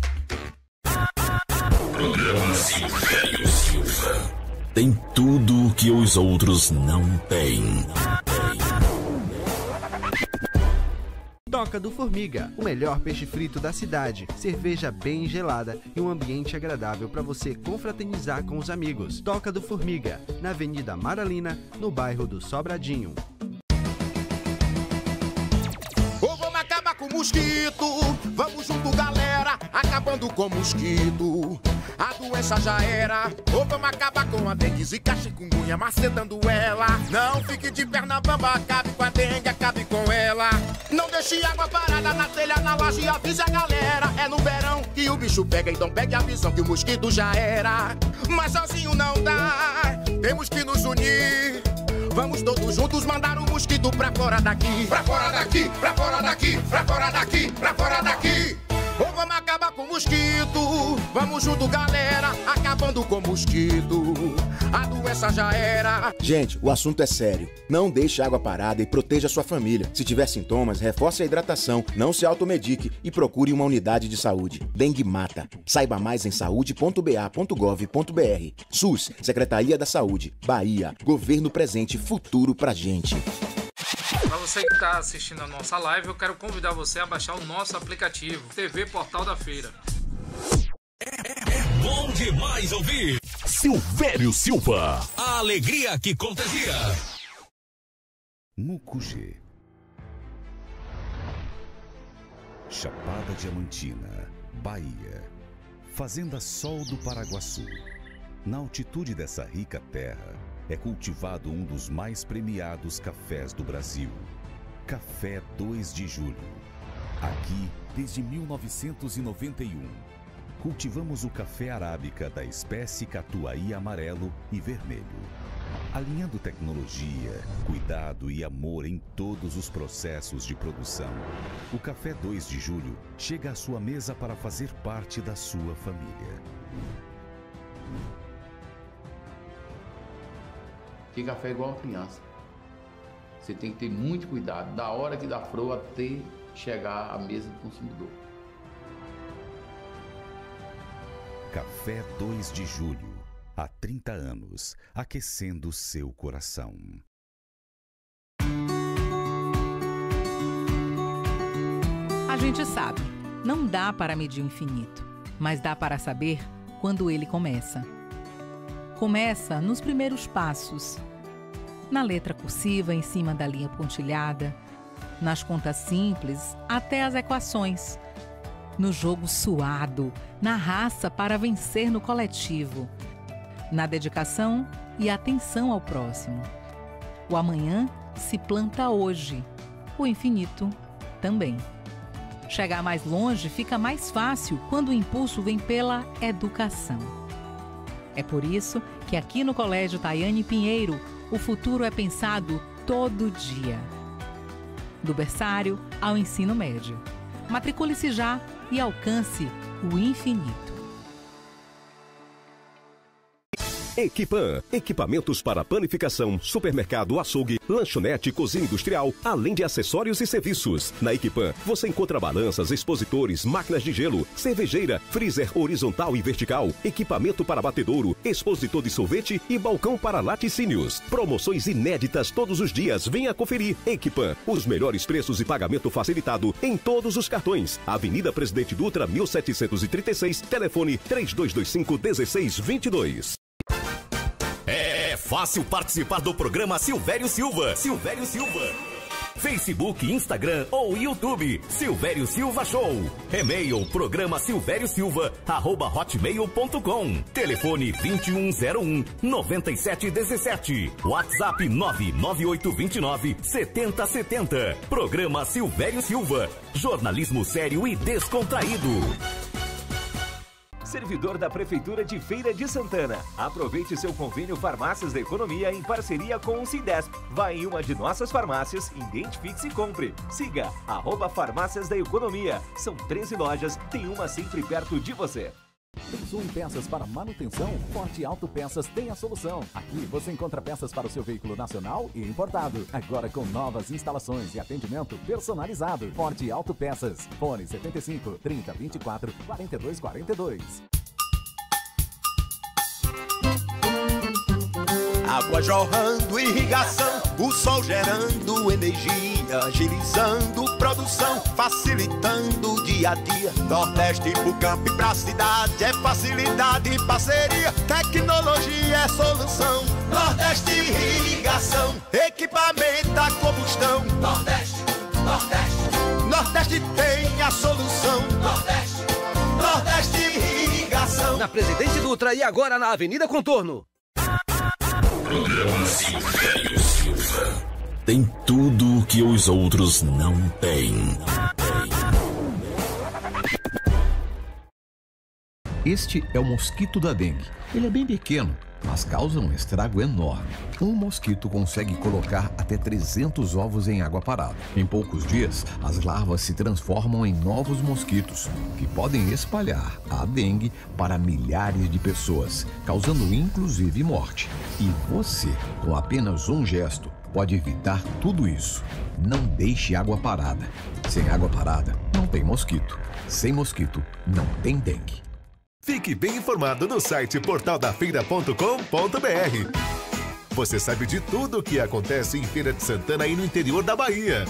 Programa Silvério Silva. Tem tudo o que os outros não têm. Toca do Formiga, o melhor peixe frito da cidade, cerveja bem gelada e um ambiente agradável para você confraternizar com os amigos. Toca do Formiga, na Avenida Maralina, no bairro do Sobradinho. Ou vamos acabar com o mosquito, vamos junto galera, acabando com o mosquito. A doença já era, ou vamos acabar com a dengue, zika, chikungunya, macetando ela. Não fique de perna bamba, acabe com a dengue, acabe com ela. Não deixe água parada na telha, na laje, avise a galera. É no verão que o bicho pega, então pegue a visão que o mosquito já era. Mas sozinho não dá, temos que nos unir. Vamos todos juntos mandar o mosquito pra fora daqui. Pra fora daqui, pra fora daqui, pra fora daqui, pra fora daqui. Ou vamos acabar com o mosquito, vamos junto galera, acabando com o mosquito. A doença já era. Gente, o assunto é sério. Não deixe água parada e proteja sua família. Se tiver sintomas, reforce a hidratação, não se automedique e procure uma unidade de saúde. Dengue mata. Saiba mais em saúde ponto b a ponto gov ponto b r. SUS, Secretaria da Saúde, Bahia, Governo presente, futuro pra gente. Para você que está assistindo a nossa live, eu quero convidar você a baixar o nosso aplicativo T V Portal da Feira. bom demais ouvir. Silvério Silva. A alegria que contagia. Mucugê. Chapada Diamantina, Bahia. Fazenda Sol do Paraguaçu. Na altitude dessa rica terra, é cultivado um dos mais premiados cafés do Brasil. Café dois de Julho. Aqui, desde mil novecentos e noventa e um, cultivamos o café arábica da espécie Catuai amarelo e vermelho. Alinhando tecnologia, cuidado e amor em todos os processos de produção, o Café dois de Julho chega à sua mesa para fazer parte da sua família. Que café é igual a criança. Você tem que ter muito cuidado, da hora que dá froa até chegar à mesa do consumidor. Café dois de Julho. Há trinta anos, aquecendo seu coração. A gente sabe, não dá para medir o infinito, mas dá para saber quando ele começa. Começa nos primeiros passos, na letra cursiva em cima da linha pontilhada, nas contas simples até as equações, no jogo suado, na raça para vencer no coletivo, na dedicação e atenção ao próximo. O amanhã se planta hoje, o infinito também. Chegar mais longe fica mais fácil quando o impulso vem pela educação. É por isso que aqui no Colégio Tayane Pinheiro, o futuro é pensado todo dia. Do berçário ao ensino médio. Matricule-se já e alcance o infinito. Equipan, equipamentos para panificação, supermercado, açougue, lanchonete, cozinha industrial, além de acessórios e serviços. Na Equipan, você encontra balanças, expositores, máquinas de gelo, cervejeira, freezer horizontal e vertical, equipamento para batedouro, expositor de sorvete e balcão para laticínios. Promoções inéditas todos os dias, venha conferir. Equipan, os melhores preços e pagamento facilitado em todos os cartões. Avenida Presidente Dutra, mil setecentos e trinta e seis, telefone três dois dois cinco, um seis dois dois. É fácil participar do programa Silvério Silva. Silvério Silva. Facebook, Instagram ou YouTube. Silvério Silva Show. E-mail, programa silvério silva, arroba hotmail ponto com. Telefone vinte e um zero um, noventa e sete dezessete. WhatsApp nove nove oito dois nove, setenta setenta. Programa Silvério Silva. Jornalismo sério e descontraído. Servidor da Prefeitura de Feira de Santana. Aproveite seu convênio Farmácias da Economia em parceria com o Cidesp. Vá em uma de nossas farmácias, identifique-se e compre. Siga, arroba Farmácias da Economia. São treze lojas, tem uma sempre perto de você. Pensou em peças para manutenção? Forte Auto Peças tem a solução. Aqui você encontra peças para o seu veículo nacional e importado. Agora com novas instalações e atendimento personalizado. Forte Auto Peças. Fone setenta e cinco, trinta, vinte e quatro, quarenta e dois quarenta e dois. Água jorrando, irrigação, o sol gerando energia, agilizando produção, facilitando o dia a dia. Nordeste pro campo e pra cidade, é facilidade e parceria, tecnologia é solução. Nordeste irrigação, equipamento a combustão. Nordeste, Nordeste, Nordeste tem a solução. Nordeste, Nordeste irrigação. Na Presidente Dutra e agora na Avenida Contorno. Programa Silvério Silva. Tem tudo o que os outros não têm. Este é o mosquito da dengue. Ele é bem pequeno, mas causa um estrago enorme. Um mosquito consegue colocar até trezentos ovos em água parada. Em poucos dias, as larvas se transformam em novos mosquitos, que podem espalhar a dengue para milhares de pessoas, causando inclusive morte. E você, com apenas um gesto, pode evitar tudo isso. Não deixe água parada. Sem água parada, não tem mosquito. Sem mosquito, não tem dengue. Fique bem informado no site portal da feira ponto com ponto br. Você sabe de tudo o que acontece em Feira de Santana e no interior da Bahia.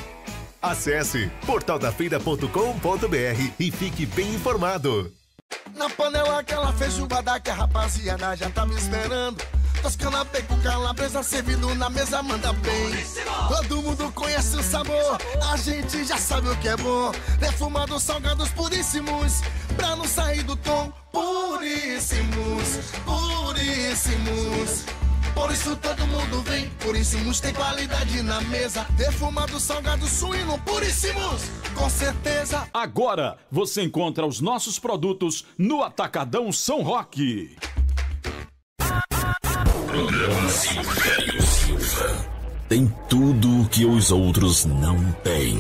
Acesse portal da feira ponto com ponto br e fique bem informado. Na panela aquela feijoada que a rapaziada já tá me esperando. Toscana, bacon, calabresa, servido na mesa, manda bem. Todo mundo conhece o sabor, a gente já sabe o que é bom. Defumado, salgados puríssimos, pra não sair do tom. Puríssimos, puríssimos. Por isso todo mundo vem, puríssimos tem qualidade na mesa. Defumado, salgado, suíno, puríssimos, com certeza. Agora você encontra os nossos produtos no Atacadão São Roque. Programa Silvério Silva. Tem tudo o que os outros não têm.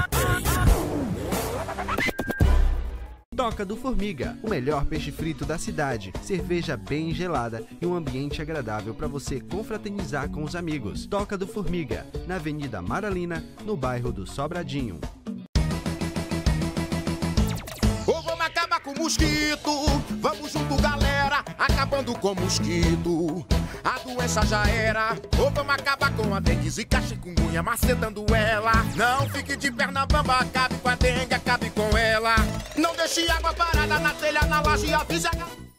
Toca do Formiga, o melhor peixe frito da cidade, cerveja bem gelada e um ambiente agradável para você confraternizar com os amigos. Toca do Formiga, na Avenida Maralina, no bairro do Sobradinho. Ou vamos acabar com o mosquito, vamos junto galera, acabando com o mosquito. A doença já era, ou vamos acabar com a dengue, zika, chikungunya, macetando ela. Não fique de perna bamba, acabe com a dengue, acabe com ela. Não deixe água parada na telha, na laje, avise a...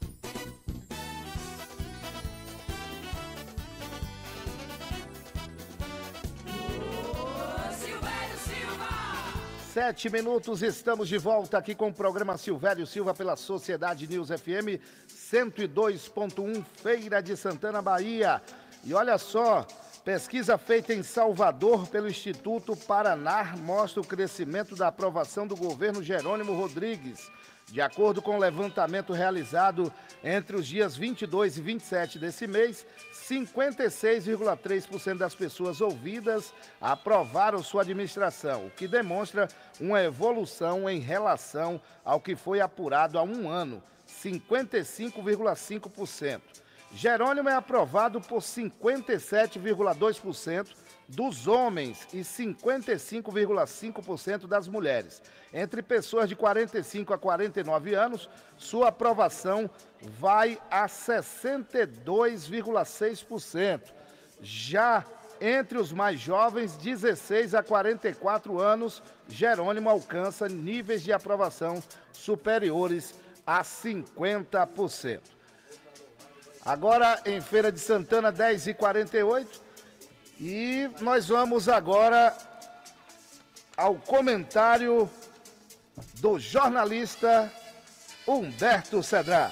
Sete minutos, estamos de volta aqui com o programa Silvério Silva pela Sociedade News F M cento e dois ponto um, Feira de Santana, Bahia. E olha só, pesquisa feita em Salvador pelo Instituto Paraná mostra o crescimento da aprovação do governo Jerônimo Rodrigues. De acordo com o levantamento realizado entre os dias vinte e dois e vinte e sete desse mês, cinquenta e seis vírgula três por cento das pessoas ouvidas aprovaram sua administração, o que demonstra uma evolução em relação ao que foi apurado há um ano, cinquenta e cinco vírgula cinco por cento. Jerônimo é aprovado por cinquenta e sete vírgula dois por cento dos homens e cinquenta e cinco vírgula cinco por cento das mulheres. Entre pessoas de quarenta e cinco a quarenta e nove anos, sua aprovação vai a sessenta e dois vírgula seis por cento. Já entre os mais jovens, dezesseis a quarenta e quatro anos, Jerônimo alcança níveis de aprovação superiores a cinquenta por cento. Agora, em Feira de Santana, dez e quarenta e oito, e nós vamos agora ao comentário do jornalista Humberto Cedrar.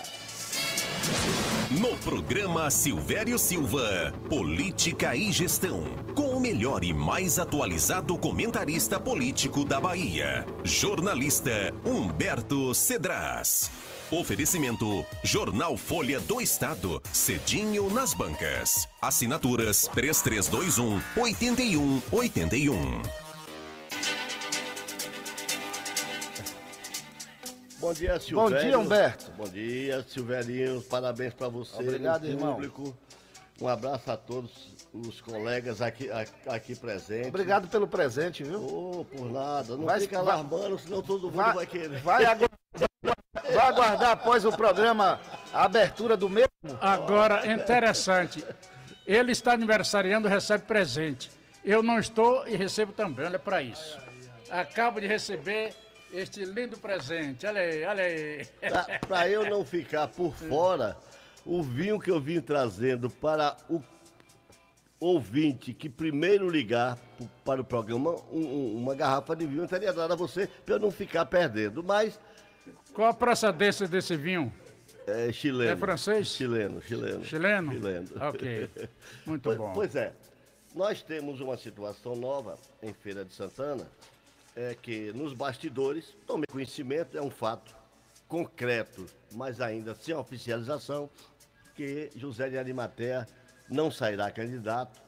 No programa Silvério Silva, Política e Gestão, com o melhor e mais atualizado comentarista político da Bahia, jornalista Humberto Cedras. Oferecimento, Jornal Folha do Estado, cedinho nas bancas. Assinaturas três três dois um, oito um oito um. Bom dia, Silvério. Bom dia, Humberto. Bom dia, Silverinho. Parabéns para você. Obrigado, irmão. Público. Um abraço a todos os colegas aqui, aqui presentes. Obrigado pelo presente, viu? Oh, por nada. Não vai, fica alarmando, senão todo mundo vai, vai querer. Vai aguardar, vai aguardar após o programa a abertura do mesmo? Agora, interessante. Ele está aniversariando, recebe presente. Eu não estou e recebo também, olha para isso. Acabo de receber este lindo presente, olha aí, olha aí. Para eu não ficar por fora, o vinho que eu vim trazendo para o ouvinte que primeiro ligar para o programa, um, uma garrafa de vinho eu teria dado a você para eu não ficar perdendo, mas... Qual a procedência desse vinho? É chileno. É francês? Chileno, chileno. Chileno? Chileno. Ok, muito pois, bom. Pois é, nós temos uma situação nova em Feira de Santana, é que nos bastidores, tomei conhecimento, é um fato concreto, mas ainda sem oficialização, que José de Arimatea não sairá candidato.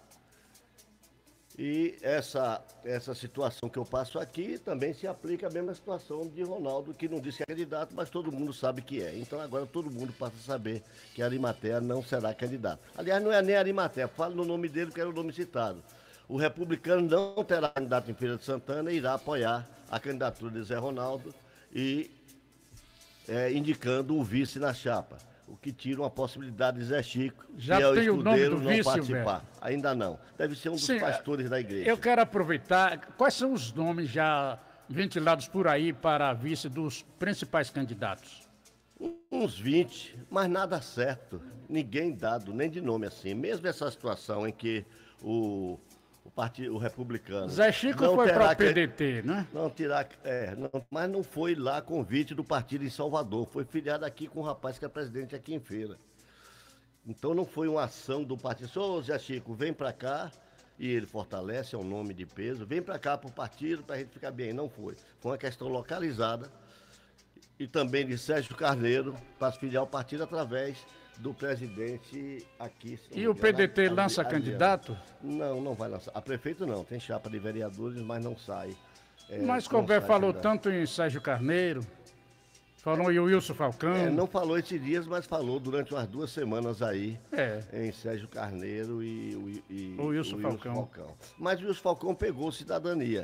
E essa, essa situação que eu passo aqui também se aplica à mesma situação de Ronaldo, que não disse que é candidato, mas todo mundo sabe que é. Então agora todo mundo passa a saber que Arimatea não será candidato. Aliás, não é nem Arimatea, falo no nome dele, que era o nome citado. O republicano não terá candidato em Feira de Santana e irá apoiar a candidatura de Zé Ronaldo e é, indicando o vice na chapa, o que tira uma possibilidade de Zé Chico, Já que é o tem o nome escudeiro, do não vice, participar. Humberto? Ainda não. Deve ser um dos Sim, pastores da igreja. Eu quero aproveitar, quais são os nomes já ventilados por aí para vice dos principais candidatos? Uns vinte, mas nada certo. Ninguém dado, nem de nome assim. Mesmo essa situação em que o, o Partido o Republicano... Zé Chico foi para o P D T, né? Não tirar... É, não, mas não foi lá convite do partido em Salvador. Foi filiado aqui com um rapaz que é presidente aqui em Feira. Então não foi uma ação do partido. Ô, Zé Chico, vem para cá... E ele fortalece, é um nome de peso. Vem para cá para o partido, para a gente ficar bem. Não foi. Foi uma questão localizada. E também de Sérgio Carneiro, para filiar o partido através do presidente aqui. E o P D T lança candidato? Não, não vai lançar. A prefeito não. Tem chapa de vereadores, mas não sai. É, mas Colbert falou tanto em Sérgio Carneiro. Falou em Wilson Falcão. É, não falou esses dias, mas falou durante umas duas semanas aí é. em Sérgio Carneiro e, e, o Wilson, o Wilson Falcão. Falcão. Mas o Wilson Falcão pegou cidadania.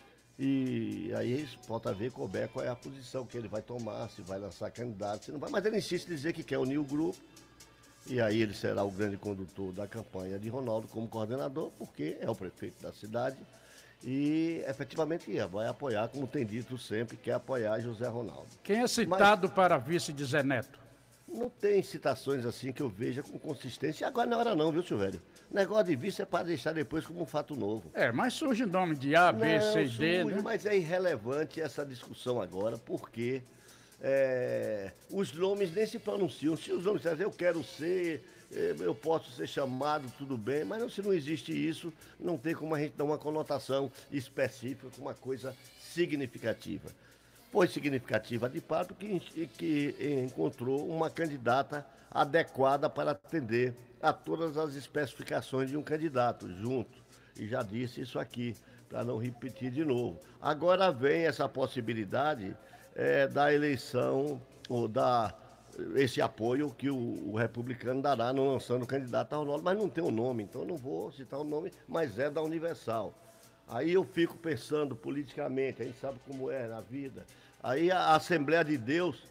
E aí falta ver Colbert qual é a posição que ele vai tomar, se vai lançar candidato, se não vai. Mas ele insiste em dizer que quer unir o grupo. E aí ele será o grande condutor da campanha de Ronaldo como coordenador, porque é o prefeito da cidade. E efetivamente vai apoiar, como tem dito sempre, quer apoiar José Ronaldo. Quem é citado Mas, para vice de Zé Neto? Não tem citações assim que eu veja com consistência. E agora não é hora não, viu, seu velho? Negócio de vice é para deixar depois como um fato novo. É, mas surge nome de A, B, não, C e D, né? Mas é irrelevante essa discussão agora, porque é, os nomes nem se pronunciam. Se os nomes dizem, eu quero ser... eu posso ser chamado, tudo bem, mas não, se não existe isso, não tem como a gente dar uma conotação específica com uma coisa significativa. Foi significativa de fato que, que encontrou uma candidata adequada para atender a todas as especificações de um candidato, junto. E já disse isso aqui, para não repetir de novo. Agora vem essa possibilidade é, da eleição, ou da... esse apoio que o, o republicano dará no lançando o candidato a Ronaldo, mas não tem o um nome, então não vou citar o nome, mas é da Universal. Aí eu fico pensando politicamente, a gente sabe como é na vida. Aí a Assembleia de Deus,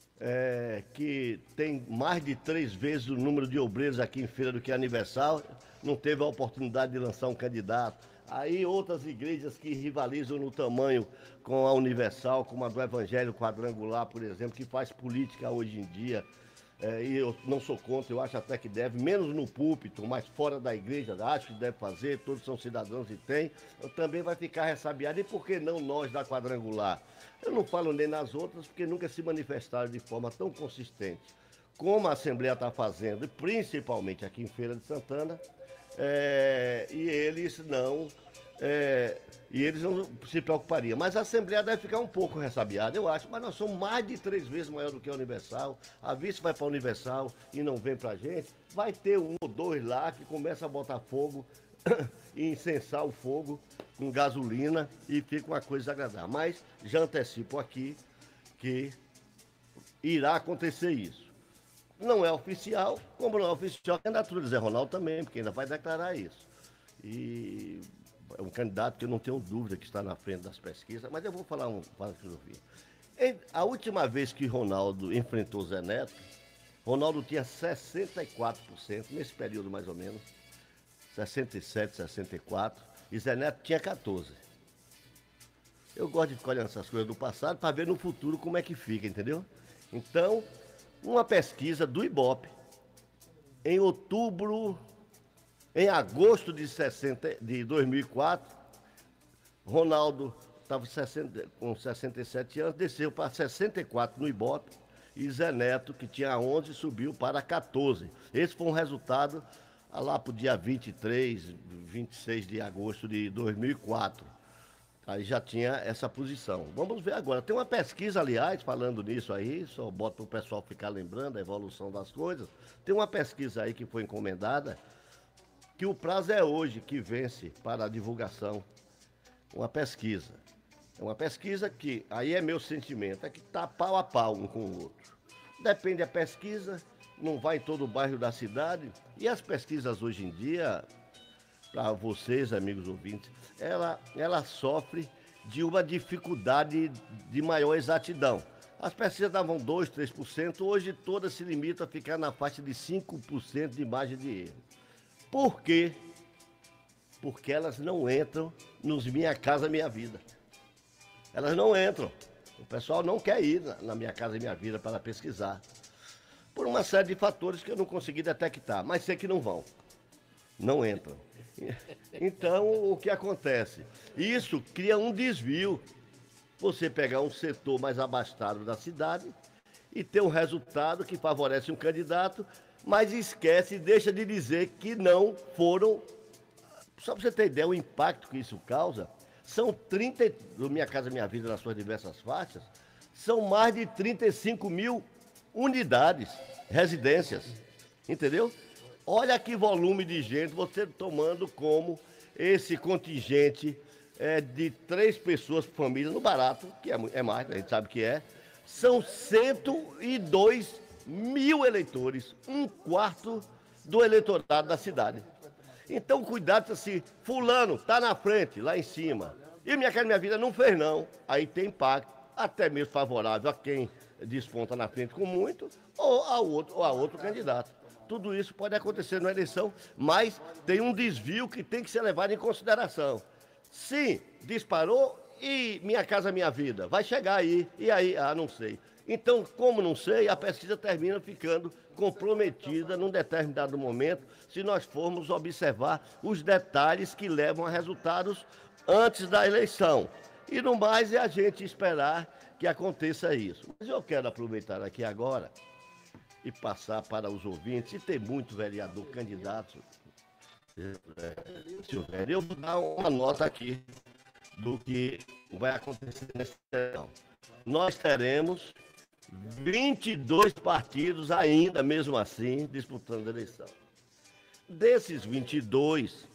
é, que tem mais de três vezes o número de obreiros aqui em Feira do que a Universal, não teve a oportunidade de lançar um candidato. Aí outras igrejas que rivalizam no tamanho com a Universal, como a do Evangelho Quadrangular, por exemplo, que faz política hoje em dia, é, e eu não sou contra, eu acho até que deve, menos no púlpito, mas fora da igreja, acho que deve fazer, todos são cidadãos e tem, também vai ficar ressabiado. E por que não nós da Quadrangular? Eu não falo nem nas outras, porque nunca se manifestaram de forma tão consistente como a Assembleia está fazendo, e principalmente aqui em Feira de Santana. É, e eles não é, e eles não se preocupariam. Mas a Assembleia deve ficar um pouco ressabiada, eu acho. Mas nós somos mais de três vezes maior do que a Universal. A vice vai para a Universal e não vem para a gente. Vai ter um ou dois lá que começa a botar fogo e incensar o fogo com gasolina e fica uma coisa agradável. Mas já antecipo aqui que irá acontecer isso. Não é oficial, como não é oficial, a candidatura de Zé Ronaldo também, porque ainda vai declarar isso. E é um candidato que eu não tenho dúvida que está na frente das pesquisas, mas eu vou falar um para que eu vi. A última vez que Ronaldo enfrentou Zé Neto, Ronaldo tinha sessenta e quatro por cento, nesse período mais ou menos, sessenta e sete, sessenta e quatro, e Zé Neto tinha quatorze. Eu gosto de ficar olhando essas coisas do passado para ver no futuro como é que fica, entendeu? Então, uma pesquisa do Ibope, em outubro, em agosto de, sessenta, de dois mil e quatro, Ronaldo estava com sessenta e sete anos, desceu para sessenta e quatro no Ibope, e Zé Neto, que tinha onze, subiu para quatorze. Esse foi um resultado lá para o dia vinte e três, vinte e seis de agosto de dois mil e quatro. Aí já tinha essa posição. Vamos ver agora. Tem uma pesquisa, aliás, falando nisso aí, só boto para o pessoal ficar lembrando a evolução das coisas. Tem uma pesquisa aí que foi encomendada, que o prazo é hoje que vence para a divulgação. Uma pesquisa. É uma pesquisa que, aí é meu sentimento, é que está pau a pau um com o outro. Depende da pesquisa, não vai em todo o bairro da cidade. E as pesquisas hoje em dia, para vocês, amigos ouvintes, ela, ela sofre de uma dificuldade de maior exatidão. As pesquisas davam dois, três por cento, hoje todas se limitam a ficar na faixa de cinco por cento de margem de erro. Por quê? Porque elas não entram nos Minha Casa Minha Vida. Elas não entram. O pessoal não quer ir na, na Minha Casa Minha Vida para pesquisar. Por uma série de fatores que eu não consegui detectar, mas sei que não vão. Não entram. Então, o que acontece? Isso cria um desvio. Você pegar um setor mais abastado da cidade e ter um resultado que favorece um candidato, mas esquece e deixa de dizer que não foram. Só para você ter ideia, o impacto que isso causa, são trinta, do Minha Casa Minha Vida nas suas diversas faixas, são mais de trinta e cinco mil unidades, residências, entendeu? Olha que volume de gente você tomando como esse contingente é, de três pessoas por família, no barato, que é, é mais, a gente sabe que é, são cento e dois mil eleitores, um quarto do eleitorado da cidade. Então, cuidado se fulano está na frente, lá em cima, e Minha Casa Minha Vida não fez não, aí tem impacto, até mesmo favorável a quem desponta na frente com muito, ou a outro, ou a outro candidato. Tudo isso pode acontecer na eleição, mas tem um desvio que tem que ser levado em consideração. Sim, disparou e Minha Casa Minha Vida, vai chegar aí, e aí, ah, não sei. Então, como não sei, a pesquisa termina ficando comprometida num determinado momento, se nós formos observar os detalhes que levam a resultados antes da eleição. E no mais é a gente esperar que aconteça isso. Mas eu quero aproveitar aqui agora e passar para os ouvintes, e tem muito vereador candidato, é, Silvério, eu vou dar uma nota aqui do que vai acontecer nesse ano. Nós teremos vinte e dois partidos ainda, mesmo assim, disputando a eleição. Desses vinte e dois,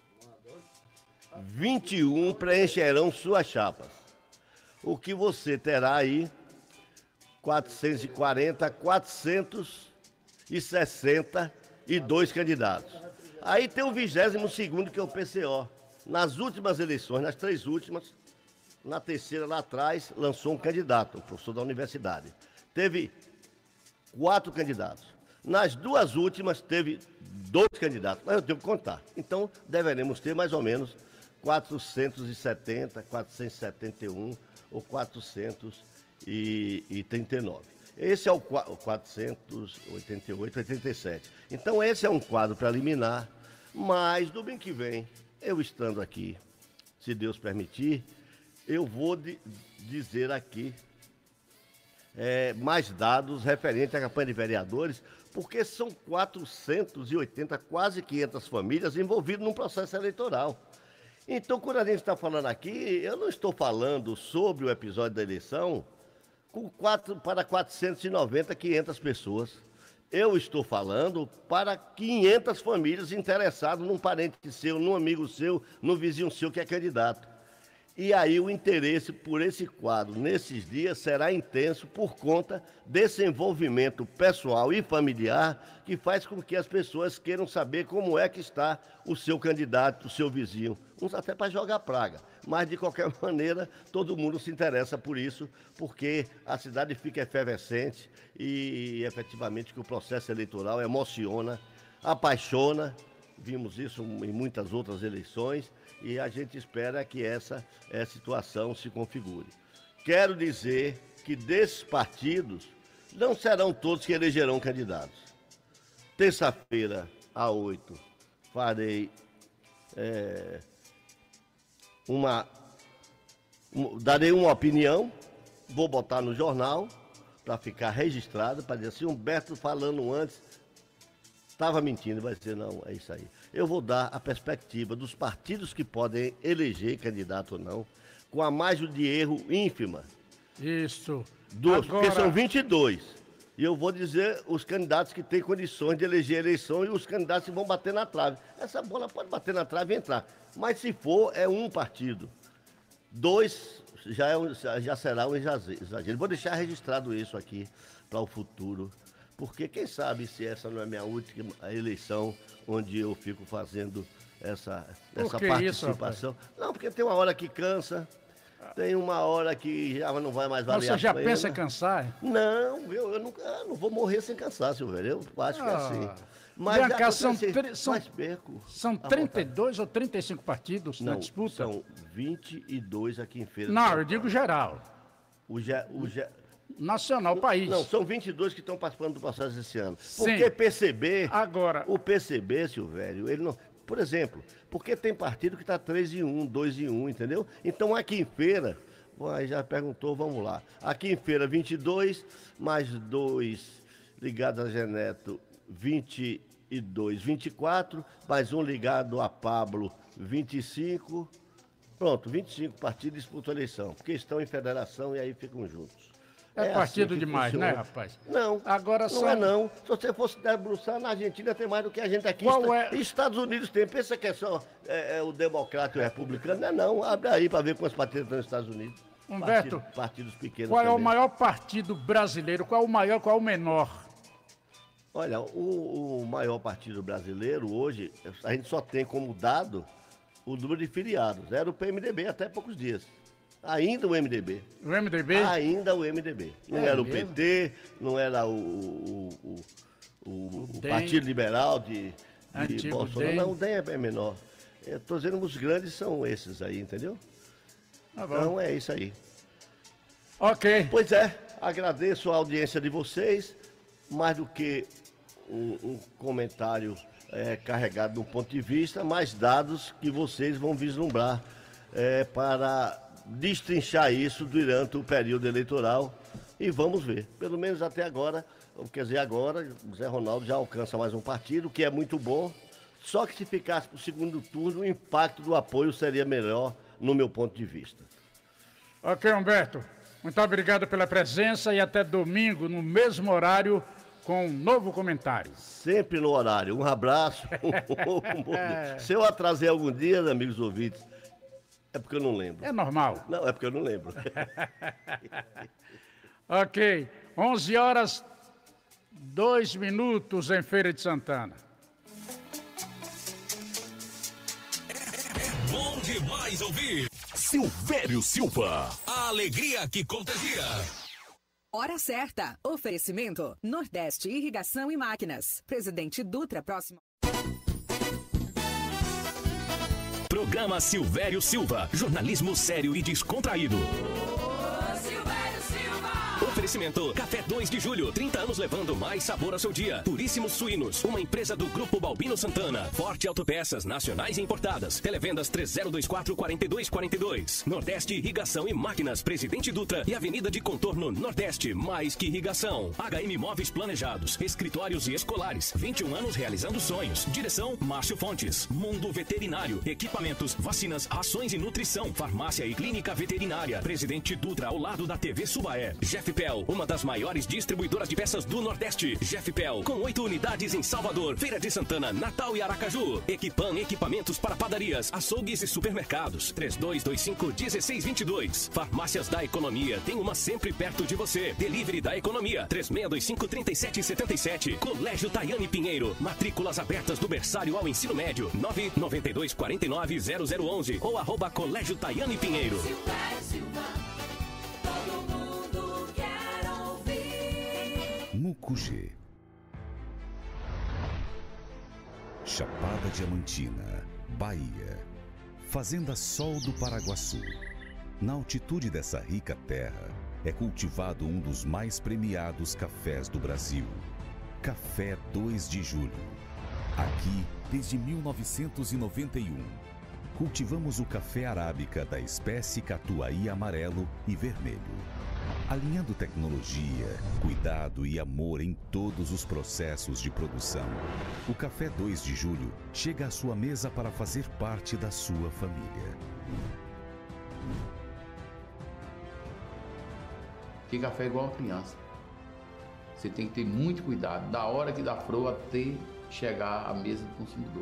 vinte e um preencherão suas chapas. O que você terá aí, quatrocentos e quarenta, quatrocentos e sessenta e dois candidatos. Aí tem o vigésimo segundo, que é o P C O. Nas últimas eleições, nas três últimas, na terceira lá atrás, lançou um candidato, um professor da universidade. Teve quatro candidatos. Nas duas últimas, teve dois candidatos, mas eu tenho que contar. Então, deveremos ter mais ou menos quatrocentos e setenta, quatrocentos e setenta e um ou quatrocentos e trinta e nove. Esse é o quatrocentos e oitenta e oito, oitenta e sete. Então, esse é um quadro preliminar, mas domingo que vem, eu estando aqui, se Deus permitir, eu vou de, dizer aqui é, mais dados referentes à campanha de vereadores, porque são quatrocentos e oitenta, quase quinhentas famílias envolvidas num processo eleitoral. Então, quando a gente está falando aqui, eu não estou falando sobre o episódio da eleição com quatro, para quatrocentos e noventa, quinhentas pessoas. Eu estou falando para quinhentas famílias interessadas num parente seu, num amigo seu, num vizinho seu que é candidato. E aí o interesse por esse quadro nesses dias será intenso por conta desse envolvimento pessoal e familiar que faz com que as pessoas queiram saber como é que está o seu candidato, o seu vizinho. Uns até para jogar praga, mas de qualquer maneira todo mundo se interessa por isso, porque a cidade fica efervescente e efetivamente que o processo eleitoral emociona, apaixona. Vimos isso em muitas outras eleições. E a gente espera que essa é, situação se configure. Quero dizer que desses partidos não serão todos que elegerão candidatos. Terça-feira, à oito, farei é, uma, um, darei uma opinião, vou botar no jornal para ficar registrado, para dizer assim, Humberto falando antes, estava mentindo, vai dizer, não, é isso aí. Eu vou dar a perspectiva dos partidos que podem eleger candidato ou não, com a margem de erro ínfima. Isso. Dos, Agora... Porque são vinte e dois. E eu vou dizer os candidatos que têm condições de eleger a eleição e os candidatos que vão bater na trave. Essa bola pode bater na trave e entrar. Mas se for, é um partido. Dois já, é um, já será um exagero. Vou deixar registrado isso aqui para o futuro. Porque quem sabe se essa não é minha última eleição onde eu fico fazendo essa, essa participação. Isso, não, porque tem uma hora que cansa, tem uma hora que já não vai mais valer a pena. Você já pensa em cansar? Não, eu, eu não, eu não vou morrer sem cansar, Silvério. Eu acho que é assim. Mas cá, são, assim, são, mas perco são trinta e dois ou trinta e cinco partidos não, na disputa? São vinte e dois aqui em Feira. Não, eu digo geral. O, G, o G... Nacional, o país. Não, são vinte e dois que estão participando do processo esse ano. Sim. Porque P C B... Agora... O P C B, Silvério, ele não... Por exemplo, porque tem partido que está três em um, dois em um, entendeu? Então, aqui em Feira... Bom, aí já perguntou, vamos lá. Aqui em Feira, vinte e dois, mais dois ligados a Geneto, vinte e dois, vinte e quatro, mais um ligado a Pablo, vinte e cinco... Pronto, vinte e cinco partidos disputam a eleição, porque estão em federação e aí ficam juntos. É, é partido assim demais, funciona. né, rapaz? Não, Agora não só... é não. Se você fosse debruçar, na Argentina tem mais do que a gente aqui. Qual Est- é? Estados Unidos tem. Pensa que é só é, é o democrata e o republicano. Não é não. Abre aí para ver quantos partidos estão nos Estados Unidos. Humberto, partidos, partidos pequenos qual é o também. maior partido brasileiro? Qual é o maior, qual é o menor? Olha, o, o maior partido brasileiro hoje, a gente só tem como dado o número de filiados. Era o P M D B até poucos dias. Ainda o M D B. O M D B? Ainda o M D B. Não É era o mesmo? P T, não era o, o, o, o, o D E M. Partido Liberal de, de Antigo Bolsonaro. D E M. Não, o D E M é menor. Eu tô dizendo que os grandes são esses aí, entendeu? Tá bom. Então é isso aí. Ok. Pois é, agradeço a audiência de vocês, mais do que um, um comentário é, carregado de um ponto de vista, mais dados que vocês vão vislumbrar é, para destrinchar isso durante o período eleitoral e vamos ver. Pelo menos até agora, quer dizer, agora o Zé Ronaldo já alcança mais um partido, que é muito bom, só que se ficasse para o segundo turno, o impacto do apoio seria melhor, no meu ponto de vista. Ok, Humberto. Muito obrigado pela presença e até domingo, no mesmo horário, com um novo comentário. Sempre no horário. Um abraço. Se eu atrasei algum dia, amigos ouvintes, é porque eu não lembro. É normal. Não, é porque eu não lembro. Ok. onze horas, dois minutos em Feira de Santana. Bom demais ouvir Silvério Silva. a alegria que contagia. Hora certa. Oferecimento Nordeste Irrigação e Máquinas. Presidente Dutra, próximo. Programa Silvério Silva. Jornalismo sério e descontraído. Oferecimento Café dois de Julho, trinta anos levando mais sabor ao seu dia. Puríssimos Suínos, uma empresa do Grupo Balbino Santana. Forte Autopeças, nacionais e importadas. Televendas três zero dois quatro, quatro dois quatro dois. Nordeste Irrigação e Máquinas, Presidente Dutra e Avenida de Contorno Nordeste. Mais que irrigação. H M Móveis Planejados, escritórios e escolares. vinte e um anos realizando sonhos. Direção Márcio Fontes. Mundo Veterinário, equipamentos, vacinas, rações e nutrição. Farmácia e Clínica Veterinária. Presidente Dutra, ao lado da T V Subaé. Jeffpel, uma das maiores distribuidoras de peças do Nordeste. Jeffpel, com oito unidades em Salvador, Feira de Santana, Natal e Aracaju. Equipan, equipamentos para padarias, açougues e supermercados. três dois dois cinco, um seis dois dois. Farmácias da Economia, tem uma sempre perto de você. Delivery da Economia, três seis dois cinco, três sete sete sete. Colégio Taiane Pinheiro, matrículas abertas do berçário ao ensino médio. nove nove dois quatro nove zero zero um um ou arroba Colégio Taiane Pinheiro. Mucugê. Chapada Diamantina, Bahia. Fazenda Sol do Paraguaçu. Na altitude dessa rica terra, é cultivado um dos mais premiados cafés do Brasil. Café dois de Julho. Aqui, desde mil novecentos e noventa e um, cultivamos o café arábica da espécie Catuai amarelo e vermelho. Alinhando tecnologia, cuidado e amor em todos os processos de produção, o Café dois de Julho chega à sua mesa para fazer parte da sua família. Porque café é igual a criança. Você tem que ter muito cuidado, da hora que dá froa até chegar à mesa do consumidor.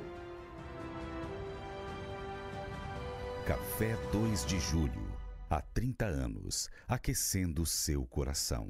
Café dois de Julho. Há trinta anos, aquecendo seu coração.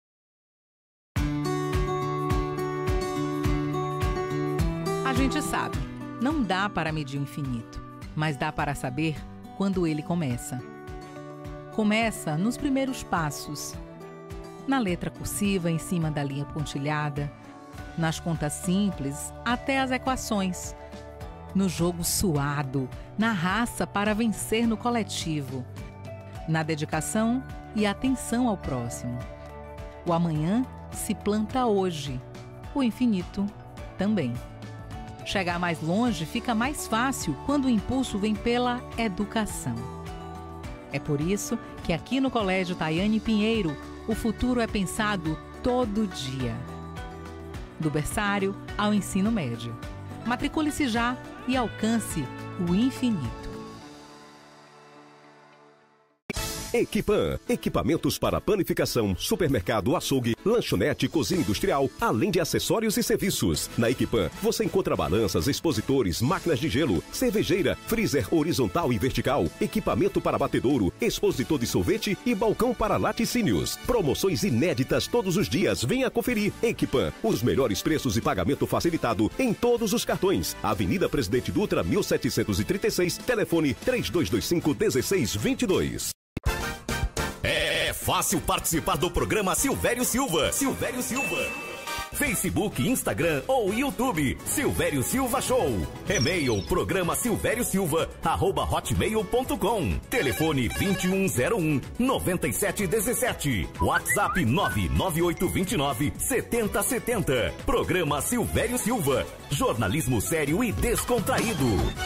A gente sabe, não dá para medir o infinito, mas dá para saber quando ele começa. Começa nos primeiros passos, na letra cursiva em cima da linha pontilhada, nas contas simples até as equações, no jogo suado, na raça para vencer no coletivo, na dedicação e atenção ao próximo. O amanhã se planta hoje, o infinito também. Chegar mais longe fica mais fácil quando o impulso vem pela educação. É por isso que aqui no Colégio Tayane Pinheiro, o futuro é pensado todo dia. Do berçário ao ensino médio. Matricule-se já e alcance o infinito. Equipan, equipamentos para panificação, supermercado, açougue, lanchonete, cozinha industrial, além de acessórios e serviços. Na Equipan, você encontra balanças, expositores, máquinas de gelo, cervejeira, freezer horizontal e vertical, equipamento para batedouro, expositor de sorvete e balcão para laticínios. Promoções inéditas todos os dias, venha conferir. Equipan, os melhores preços e pagamento facilitado em todos os cartões. Avenida Presidente Dutra, mil setecentos e trinta e seis, telefone três dois dois cinco, um seis dois dois. É fácil participar do programa Silvério Silva. Silvério Silva. Facebook, Instagram ou YouTube. Silvério Silva Show. E-mail, programa silvério silva, arroba hotmail ponto com. Telefone vinte e um zero um, noventa e sete dezessete. WhatsApp nove nove oito dois nove, setenta setenta. Programa Silvério Silva. Jornalismo sério e descontraído.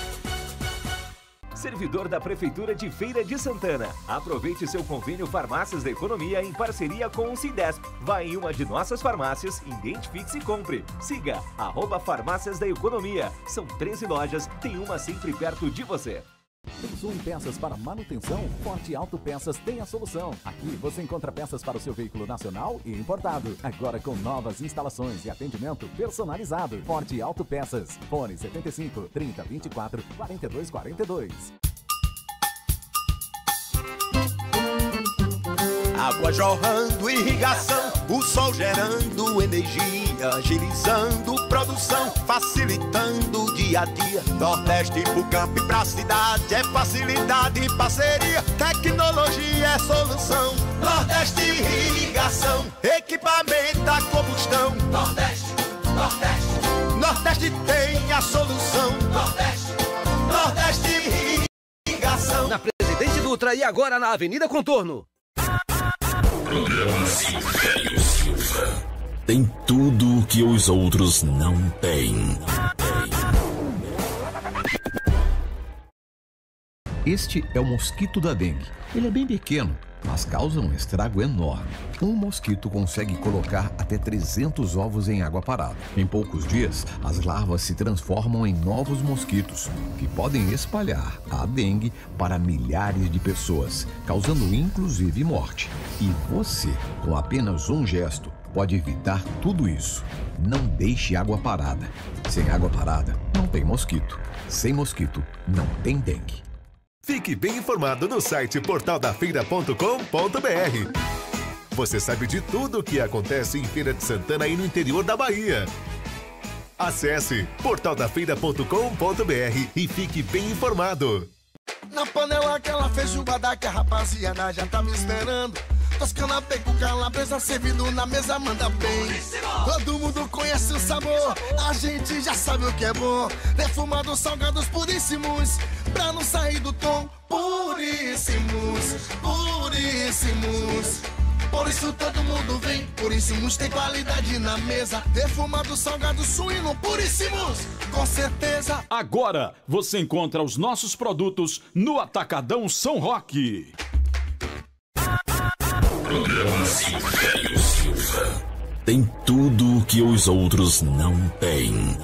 Servidor da Prefeitura de Feira de Santana. Aproveite seu convênio Farmácias da Economia em parceria com o Cidesp. Vá em uma de nossas farmácias, identifique-se e compre. Siga, arroba Farmácias da Economia. São treze lojas, tem uma sempre perto de você. Pensou em peças para manutenção? Forte Auto Peças tem a solução. Aqui você encontra peças para o seu veículo nacional e importado. Agora com novas instalações e atendimento personalizado. Forte Auto Peças. Fone setenta e cinco, trinta, vinte e quatro, quarenta e dois quarenta e dois. Água jorrando, irrigação, o sol gerando energia, agilizando produção, facilitando o dia a dia. Nordeste pro campo e pra cidade, é facilidade e parceria, tecnologia é solução. Nordeste Irrigação, equipamento a combustão. Nordeste, Nordeste, Nordeste tem a solução. Nordeste, Nordeste Irrigação. Na Presidente Dutra e agora na Avenida Contorno. Programa Silvério Silva. Tem tudo o que os outros não têm. Este é o mosquito da dengue. Ele é bem pequeno, mas causa um estrago enorme. Um mosquito consegue colocar até trezentos ovos em água parada. Em poucos dias, as larvas se transformam em novos mosquitos, que podem espalhar a dengue para milhares de pessoas, causando inclusive morte. E você, com apenas um gesto, pode evitar tudo isso. Não deixe água parada. Sem água parada, não tem mosquito. Sem mosquito, não tem dengue. Fique bem informado no site portal da feira ponto com ponto br. Você sabe de tudo o que acontece em Feira de Santana e no interior da Bahia. Acesse portal da feira ponto com ponto br e fique bem informado. Na panela aquela feijoada que a rapaziada já tá me esperando. Toscana, bacon, calabresa, servindo na mesa, manda bem. Todo mundo conhece o sabor, a gente já sabe o que é bom. Defumados, salgados puríssimos, pra não sair do tom. Puríssimos, puríssimos. Por isso todo mundo vem, puríssimos tem qualidade na mesa. Defumados, salgados, suíno, puríssimos, com certeza. Agora você encontra os nossos produtos no Atacadão São Roque. Programa Silvério Silva. Tem tudo o que os outros não têm.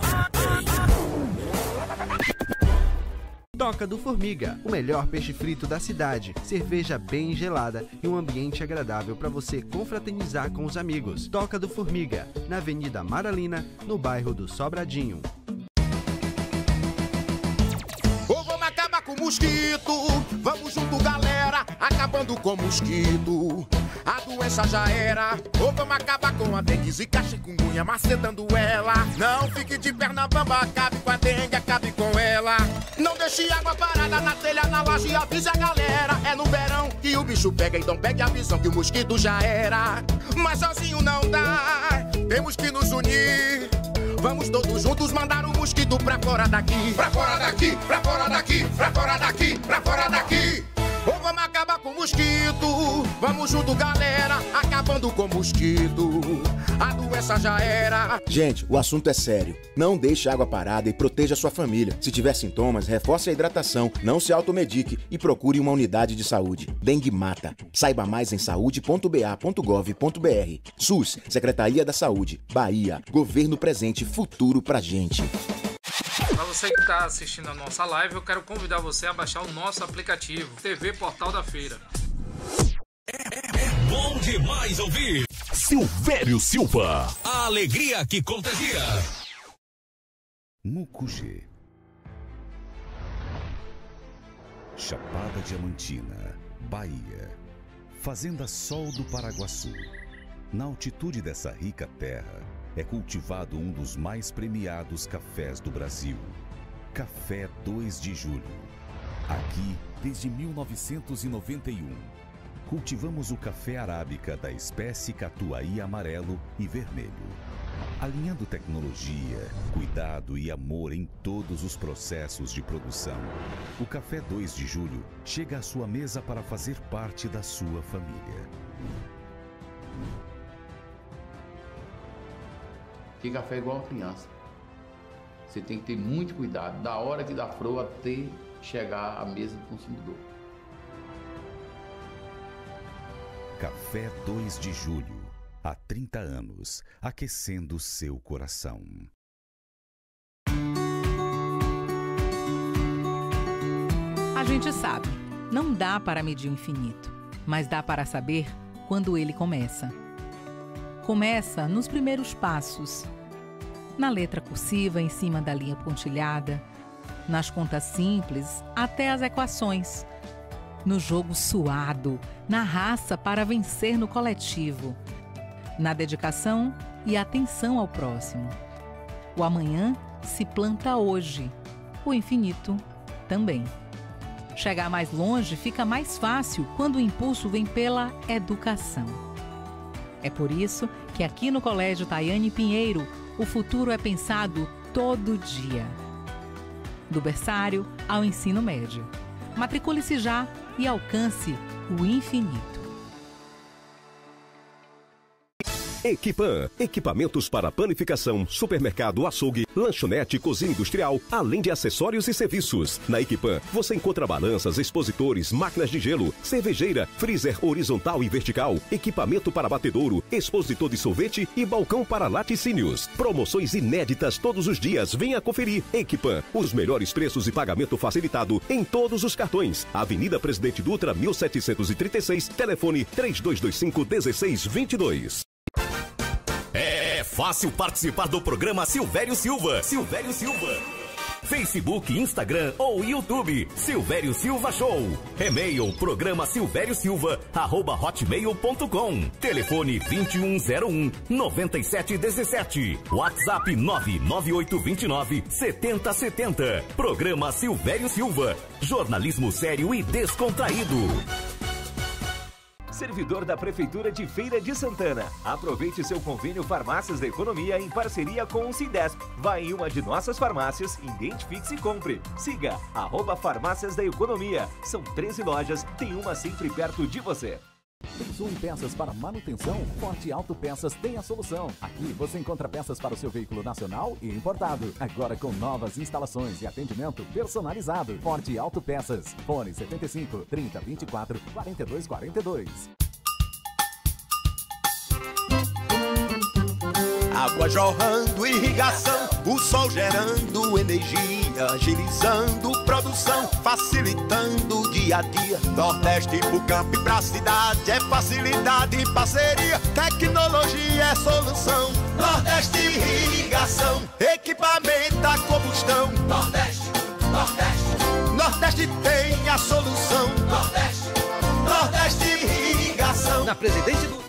Toca do Formiga, o melhor peixe frito da cidade, cerveja bem gelada e um ambiente agradável para você confraternizar com os amigos. Toca do Formiga, na Avenida Maralina, no bairro do Sobradinho. Ou vamos acabar com o mosquito, vamos junto galera, acabando com o mosquito. A doença já era, ou vamos acabar com a dengue, zika, chikungunya, macetando ela. Não fique de perna bamba, acabe com a dengue, acabe com ela. Não deixe água parada na telha, na laje, avise a galera. É no verão que o bicho pega, então pegue a visão que o mosquito já era. Mas sozinho não dá, temos que nos unir. Vamos todos juntos mandar o mosquito pra fora daqui. Pra fora daqui, pra fora daqui, pra fora daqui, pra fora daqui. Ou vamos acabar com o mosquito, Vamos junto, galera, acabando com mosquito. A doença já era. Gente, o assunto é sério. Não deixe água parada e proteja sua família. Se tiver sintomas, reforce a hidratação, não se automedique e procure uma unidade de saúde. Dengue mata. Saiba mais em saúde ponto b a ponto gov ponto b r. SUS, Secretaria da Saúde, Bahia, Governo presente, futuro pra gente. Para você que está assistindo a nossa live, eu quero convidar você a baixar o nosso aplicativo T V Portal da Feira. É bom demais ouvir Silvério Silva. A alegria que contagia. Mucugê, Chapada Diamantina, Bahia. Fazenda Sol do Paraguaçu. Na altitude dessa rica terra, é cultivado um dos mais premiados cafés do Brasil. Café dois de Julho. Aqui, desde mil novecentos e noventa e um, cultivamos o café arábica da espécie Catuai amarelo e vermelho. Alinhando tecnologia, cuidado e amor em todos os processos de produção, o Café dois de Julho chega à sua mesa para fazer parte da sua família. Porque café é igual a criança. Você tem que ter muito cuidado, da hora que dá froa até chegar à mesa do consumidor. Café dois de Julho. Há trinta anos, aquecendo seu coração. A gente sabe, não dá para medir o infinito, mas dá para saber quando ele começa. Começa nos primeiros passos, na letra cursiva em cima da linha pontilhada, nas contas simples até as equações, no jogo suado, na raça para vencer no coletivo, na dedicação e atenção ao próximo. O amanhã se planta hoje, o infinito também. Chegar mais longe fica mais fácil quando o impulso vem pela educação. É por isso que aqui no Colégio Tayane Pinheiro, o futuro é pensado todo dia. Do berçário ao ensino médio. Matricule-se já e alcance o infinito. Equipan, equipamentos para panificação, supermercado, açougue, lanchonete, cozinha industrial, além de acessórios e serviços. Na Equipan, você encontra balanças, expositores, máquinas de gelo, cervejeira, freezer horizontal e vertical, equipamento para batedouro, expositor de sorvete e balcão para laticínios. Promoções inéditas todos os dias, venha conferir. Equipan, os melhores preços e pagamento facilitado em todos os cartões. Avenida Presidente Dutra, mil setecentos e trinta e seis, telefone três dois dois cinco, um seis dois dois. É fácil participar do programa Silvério Silva. Silvério Silva. Facebook, Instagram ou YouTube. Silvério Silva Show. E-mail, programa silvério silva, arroba hotmail ponto com. Telefone vinte e um zero um, noventa e sete dezessete. WhatsApp nove nove oito dois nove, setenta setenta. Programa Silvério Silva. Jornalismo sério e descontraído. Servidor da Prefeitura de Feira de Santana. Aproveite seu convênio Farmácias da Economia em parceria com o Cidesp. Vá em uma de nossas farmácias, identifique-se e compre. Siga, arroba Farmácias da Economia. São treze lojas, tem uma sempre perto de você. Pensou em peças para manutenção? Forte Auto Peças tem a solução. Aqui você encontra peças para o seu veículo nacional e importado. Agora com novas instalações e atendimento personalizado. Forte Auto Peças. Fone setenta e cinco, trinta, vinte e quatro, quarenta e dois quarenta e dois. Água jorrando, irrigação, o sol gerando energia, agilizando produção, facilitando o dia a dia. Nordeste pro campo e pra cidade, é facilidade e parceria, tecnologia é solução. Nordeste irrigação, equipamento a combustão. Nordeste, Nordeste, Nordeste tem a solução. Nordeste, Nordeste irrigação. Na Presidente do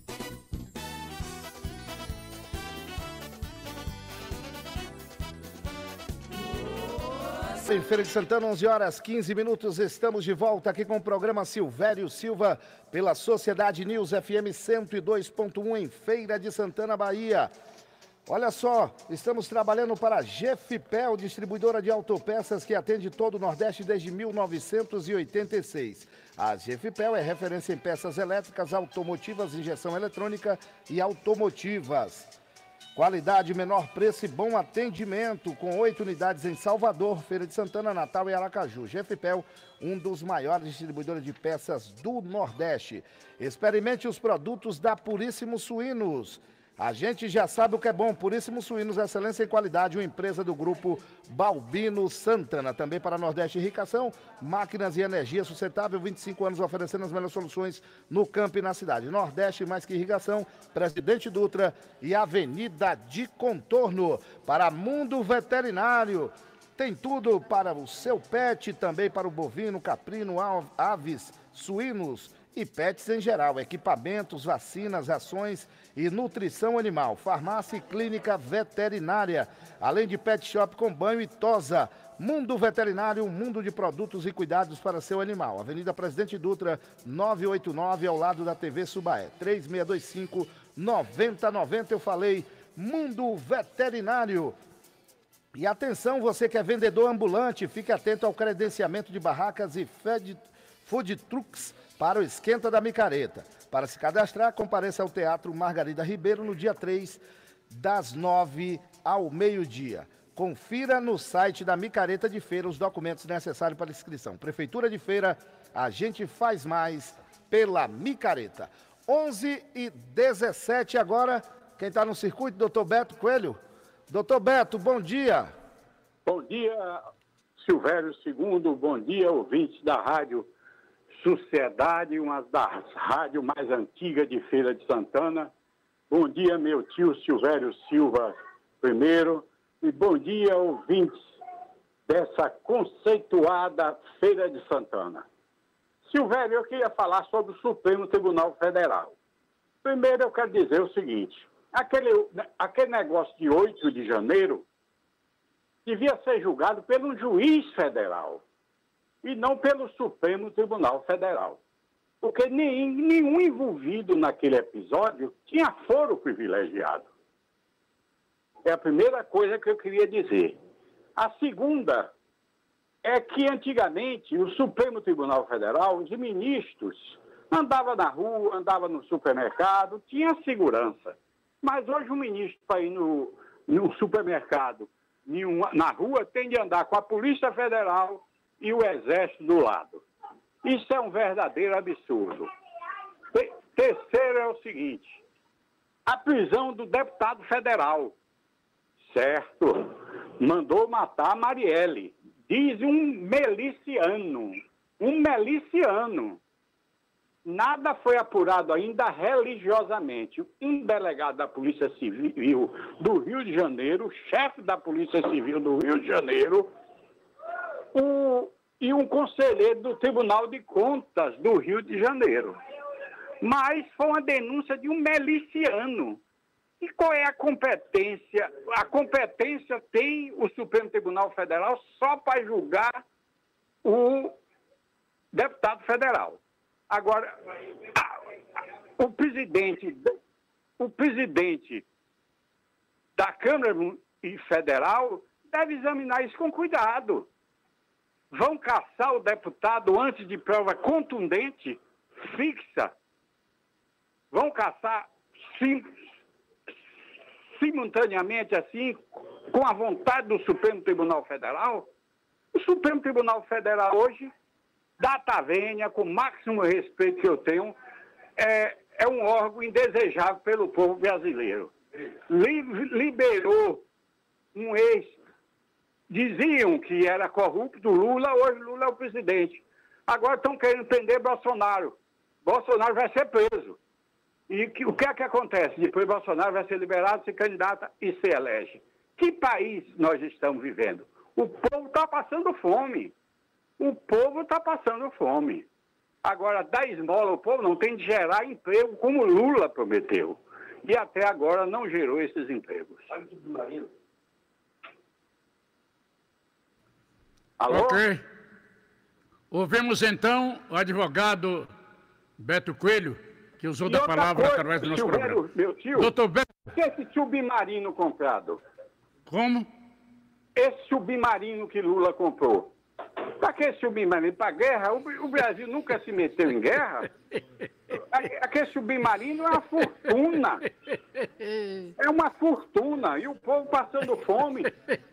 Em Feira de Santana, onze horas quinze minutos, estamos de volta aqui com o programa Silvério Silva pela Sociedade News F M cento e dois ponto um em Feira de Santana, Bahia. Olha só, estamos trabalhando para a Gefipel, distribuidora de autopeças que atende todo o Nordeste desde mil novecentos e oitenta e seis. A Gefipel é referência em peças elétricas, automotivas, injeção eletrônica e automotivas. Qualidade, menor preço e bom atendimento, com oito unidades em Salvador, Feira de Santana, Natal e Aracaju. Gefipel, um dos maiores distribuidores de peças do Nordeste. Experimente os produtos da Puríssimos Suínos. A gente já sabe o que é bom. Puríssimos Suínos, excelência e qualidade, uma empresa do grupo Balbino Santana. Também para Nordeste Irrigação, máquinas e energia sustentável, vinte e cinco anos oferecendo as melhores soluções no campo e na cidade. Nordeste mais que irrigação, Presidente Dutra e Avenida de Contorno. Para Mundo Veterinário, tem tudo para o seu pet, também para o bovino, caprino, aves, suínos e pets em geral, equipamentos, vacinas, rações e nutrição animal, farmácia e clínica veterinária, além de pet shop com banho e tosa. Mundo Veterinário, um mundo de produtos e cuidados para seu animal. Avenida Presidente Dutra, novecentos e oitenta e nove, ao lado da T V Subaé. três seis dois cinco, nove zero nove zero, eu falei Mundo Veterinário. E atenção, você que é vendedor ambulante, fique atento ao credenciamento de barracas e food trucks para o Esquenta da Micareta. Para se cadastrar, compareça ao Teatro Margarida Ribeiro no dia três, das nove ao meio-dia. Confira no site da Micareta de Feira os documentos necessários para inscrição. Prefeitura de Feira, a gente faz mais pela Micareta. onze e dezessete agora, quem está no circuito, doutor Beto Coelho. Doutor Beto, bom dia. Bom dia, Silvério Segundo, bom dia, ouvintes da Rádio Sociedade, uma das rádios mais antigas de Feira de Santana. Bom dia, meu tio Silvério Silva primeiro, e bom dia, ouvintes dessa conceituada Feira de Santana. Silvério, eu queria falar sobre o Supremo Tribunal Federal. Primeiro, eu quero dizer o seguinte, aquele, aquele negócio de oito de janeiro devia ser julgado por um juiz federal e não pelo Supremo Tribunal Federal. Porque nem, nenhum envolvido naquele episódio tinha foro privilegiado. É a primeira coisa que eu queria dizer. A segunda é que, antigamente, o Supremo Tribunal Federal, os ministros, andavam na rua, andavam no supermercado, tinha segurança. Mas hoje o ministro, para ir no, no supermercado, na rua, tem de andar com a Polícia Federal e o Exército do lado. Isso é um verdadeiro absurdo. Terceiro é o seguinte, a prisão do deputado federal, certo? Mandou matar a Marielle. Diz um miliciano, um miliciano. Nada foi apurado ainda religiosamente. Um delegado da Polícia Civil do Rio de Janeiro, chefe da Polícia Civil do Rio de Janeiro, O, e um conselheiro do Tribunal de Contas do Rio de Janeiro. Mas foi uma denúncia de um miliciano. E qual é a competência? A competência tem o Supremo Tribunal Federal só para julgar o deputado federal. Agora, o presidente, o presidente da Câmara Federal deve examinar isso com cuidado. Vão caçar o deputado antes de prova contundente, fixa. Vão caçar sim, simultaneamente assim, com a vontade do Supremo Tribunal Federal. O Supremo Tribunal Federal hoje, data vênia, com o máximo respeito que eu tenho, é, é um órgão indesejável pelo povo brasileiro. Liberou um ex. Diziam que era corrupto Lula, hoje Lula é o presidente. Agora estão querendo prender Bolsonaro. Bolsonaro vai ser preso. E que, o que é que acontece? Depois Bolsonaro vai ser liberado, se candidata e se elege. Que país nós estamos vivendo? O povo está passando fome. O povo está passando fome. Agora, dá esmola, o povo não tem de gerar emprego como Lula prometeu. E até agora não gerou esses empregos. Alô? Ok. Ouvimos então o advogado Beto Coelho, que usou E da outra palavra coisa, através do nosso Silvério, programa. meu tio, Doutor Beto. que esse submarino comprado? Como? Esse submarino que Lula comprou. Para que esse submarino? Para guerra? O, o Brasil nunca se meteu em guerra? Aquele submarino é uma fortuna. É uma fortuna. E o povo passando fome.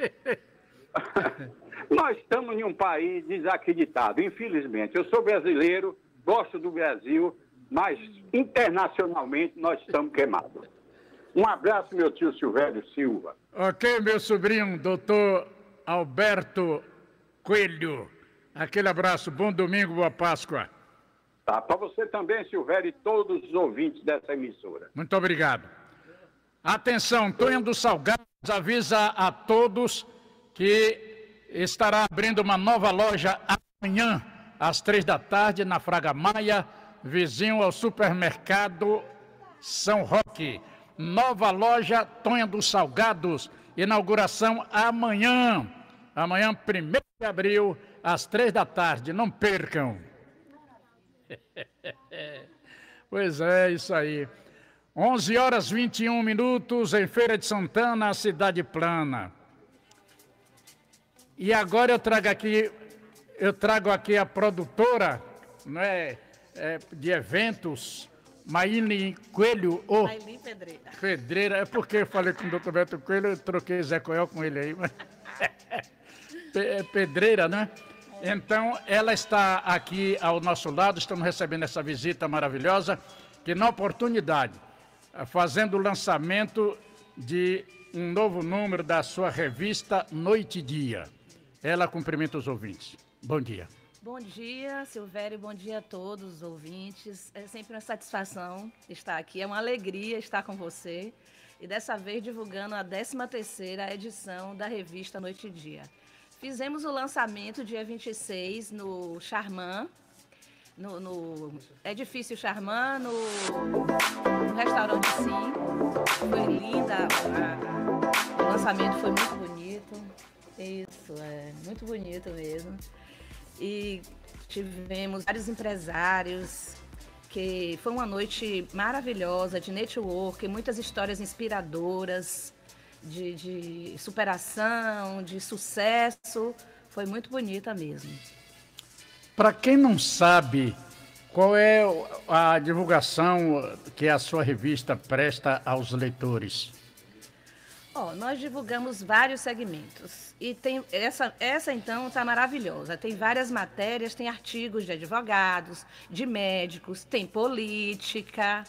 Nós estamos em um país desacreditado, infelizmente. Eu sou brasileiro, gosto do Brasil, mas internacionalmente nós estamos queimados. Um abraço, meu tio Silvério Silva. Ok, meu sobrinho, doutor Alberto Coelho. Aquele abraço, bom domingo, boa Páscoa. Tá, para você também, Silvério, e todos os ouvintes dessa emissora. Muito obrigado. Atenção, Tonho dos Salgados avisa a todos que estará abrindo uma nova loja amanhã, às três da tarde, na Fraga Maia, vizinho ao supermercado São Roque. Nova loja Tonho dos Salgados, inauguração amanhã. Amanhã, primeiro de abril, às três da tarde. Não percam. Pois é, isso aí. onze horas e vinte e um minutos em Feira de Santana, cidade plana. E agora eu trago aqui, eu trago aqui a produtora, né, é, de eventos, Maíne Coelho. Oh, Maíne Pedreira. Pedreira, é porque eu falei com o doutor Beto Coelho, eu troquei Zé Coelho com ele aí. Mas... Pedreira, né? Então, ela está aqui ao nosso lado, estamos recebendo essa visita maravilhosa, que na oportunidade, fazendo o lançamento de um novo número da sua revista Noite e Dia. Ela cumprimenta os ouvintes. Bom dia. Bom dia, Silvério, bom dia a todos os ouvintes. É sempre uma satisfação estar aqui, é uma alegria estar com você. E dessa vez divulgando a décima terceira edição da revista Noite e Dia. Fizemos o lançamento dia vinte e seis no Charman, no, no Edifício Charman, no, no restaurante Sim. Foi linda, a, a, o lançamento foi muito bonito. Isso, é muito bonito mesmo. E tivemos vários empresários, que foi uma noite maravilhosa de network, muitas histórias inspiradoras. De, de superação, de sucesso, foi muito bonita mesmo. Para quem não sabe, qual é a divulgação que a sua revista presta aos leitores? Oh, nós divulgamos vários segmentos e tem essa, essa então está maravilhosa. Tem várias matérias, tem artigos de advogados, de médicos, tem política.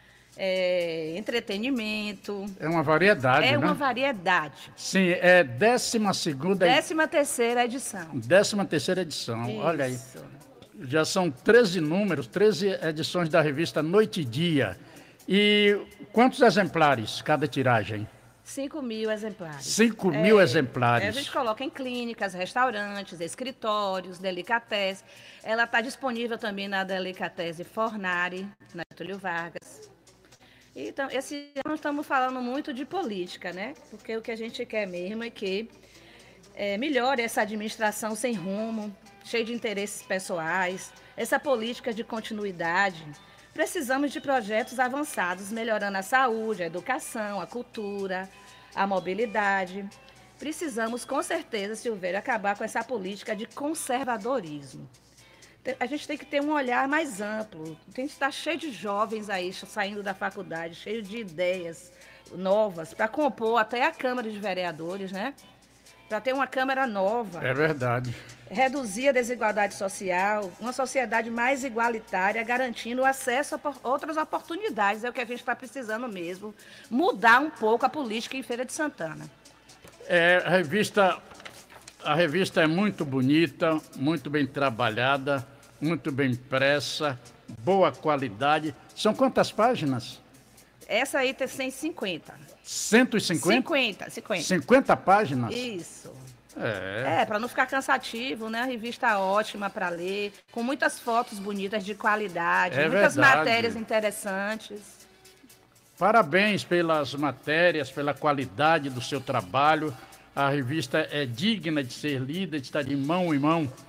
É, entretenimento. É uma variedade, é né? É uma variedade. Sim, é décima segunda... Décima terceira edição. Décima terceira edição, Isso. Olha aí. Já são treze números, treze edições da revista Noite e Dia. E quantos exemplares cada tiragem? Cinco mil exemplares. Cinco é, mil exemplares. A gente coloca em clínicas, restaurantes, escritórios, Delicatessen. Ela está disponível também na Delicatessen Fornari, na Getúlio Vargas. Então, esse ano estamos falando muito de política, né? Porque o que a gente quer mesmo é que é, melhore essa administração sem rumo, cheia de interesses pessoais, essa política de continuidade. Precisamos de projetos avançados, melhorando a saúde, a educação, a cultura, a mobilidade. Precisamos, com certeza, Silvério, acabar com essa política de conservadorismo. A gente tem que ter um olhar mais amplo. Tem que estar cheio de jovens aí, saindo da faculdade, cheio de ideias novas, para compor até a Câmara de Vereadores, né? Para ter uma Câmara nova. É verdade. Reduzir a desigualdade social, uma sociedade mais igualitária, garantindo o acesso a outras oportunidades. É o que a gente está precisando mesmo. Mudar um pouco a política em Feira de Santana. É, a revista, a revista é muito bonita, muito bem trabalhada, muito bem impressa, boa qualidade. São quantas páginas? Essa aí tem cento e cinquenta. cento e cinquenta? cinquenta, cinquenta. cinquenta páginas? Isso. É, é para não ficar cansativo, né? A revista ótima para ler, com muitas fotos bonitas de qualidade, é muitas verdade. matérias interessantes. Parabéns pelas matérias, pela qualidade do seu trabalho. A revista é digna de ser lida, de estar de mão em mão.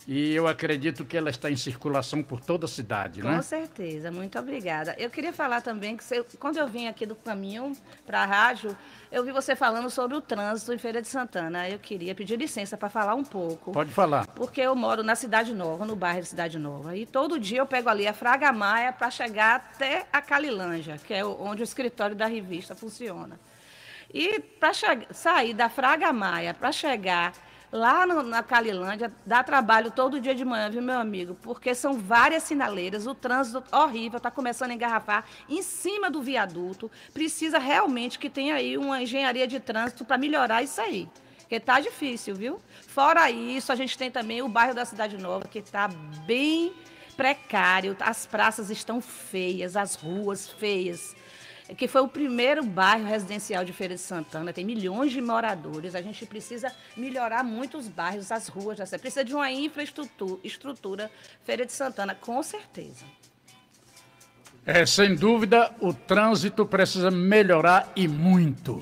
e eu acredito que ela está em circulação por toda a cidade, Com né? certeza, muito obrigada. Eu queria falar também que você- quando eu vim aqui do caminho para a rádio, eu vi você falando sobre o trânsito em Feira de Santana. Eu queria pedir licença para falar um pouco. Pode falar. Porque eu moro na Cidade Nova, no bairro de Cidade Nova. E todo dia eu pego ali a Fraga Maia para chegar até a Calilândia, que é o- onde o escritório da revista funciona. E para sair da Fraga Maia para chegar lá no- na Calilândia, dá trabalho todo dia de manhã, viu, meu amigo? Porque são várias sinaleiras, o trânsito horrível, está começando a engarrafar em cima do viaduto. Precisa realmente que tenha aí uma engenharia de trânsito para melhorar isso aí. Porque tá difícil, viu? Fora isso, a gente tem também o bairro da Cidade Nova, que está bem precário. As praças estão feias, as ruas feias. Que foi o primeiro bairro residencial de Feira de Santana, tem milhões de moradores, a gente precisa melhorar muito os bairros, as ruas, você precisa de uma infraestrutura, estrutura Feira de Santana, com certeza. É, sem dúvida, o trânsito precisa melhorar e muito.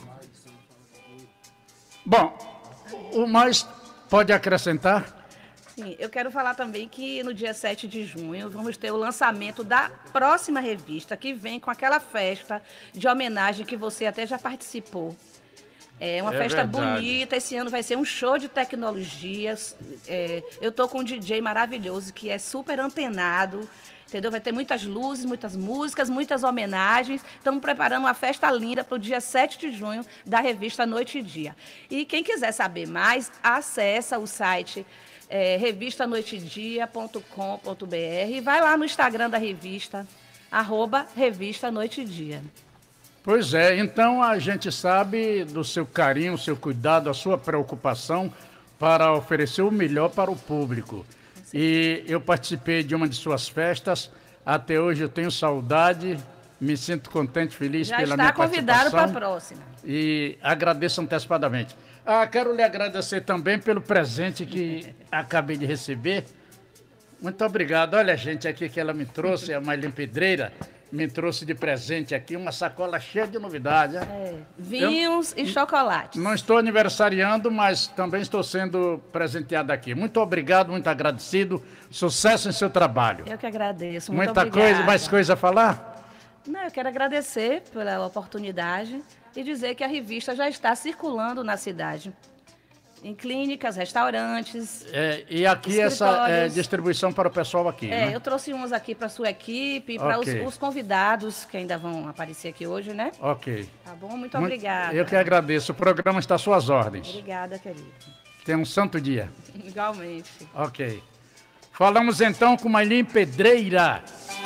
Bom, o mais pode acrescentar? Sim, eu quero falar também que no dia sete de junho vamos ter o lançamento da próxima revista, que vem com aquela festa de homenagem que você até já participou. É uma É festa verdade. bonita, esse ano vai ser um show de tecnologias. É, eu tô com um D J maravilhoso que é super antenado, entendeu? Vai ter muitas luzes, muitas músicas, muitas homenagens. Estamos preparando uma festa linda para o dia sete de junho da revista Noite e Dia. E quem quiser saber mais, acessa o site é, revista noite dia ponto com ponto br e vai lá no Instagram da revista, arroba Revista Noite e Dia. Pois é, então a gente sabe do seu carinho, seu cuidado, a sua preocupação para oferecer o melhor para o público. E eu participei de uma de suas festas, até hoje eu tenho saudade, me sinto contente, feliz Já pela está minha convidado para a participação próxima. e agradeço antecipadamente. Ah, quero lhe agradecer também pelo presente que acabei de receber. Muito obrigado. Olha, gente, aqui que ela me trouxe, a Maylin Pedreira, me trouxe de presente aqui uma sacola cheia de novidades. É, vinhos eu, e chocolate. Não estou aniversariando, mas também estou sendo presenteado aqui. Muito obrigado, muito agradecido. Sucesso em seu trabalho. Eu que agradeço. Muito Muita obrigada. coisa, mais coisa a falar? Não, eu quero agradecer pela oportunidade e dizer que a revista já está circulando na cidade. Em clínicas, restaurantes. É, e aqui essa é, distribuição para o pessoal aqui. É, né? eu trouxe uns aqui para a sua equipe, para Ok. os, os convidados que ainda vão aparecer aqui hoje, né? Ok. Tá bom? Muito obrigada. Eu que agradeço. O programa está às suas ordens. Obrigada, querido. Tenha um santo dia. Igualmente. Ok. Falamos então com Maylin Pedreira.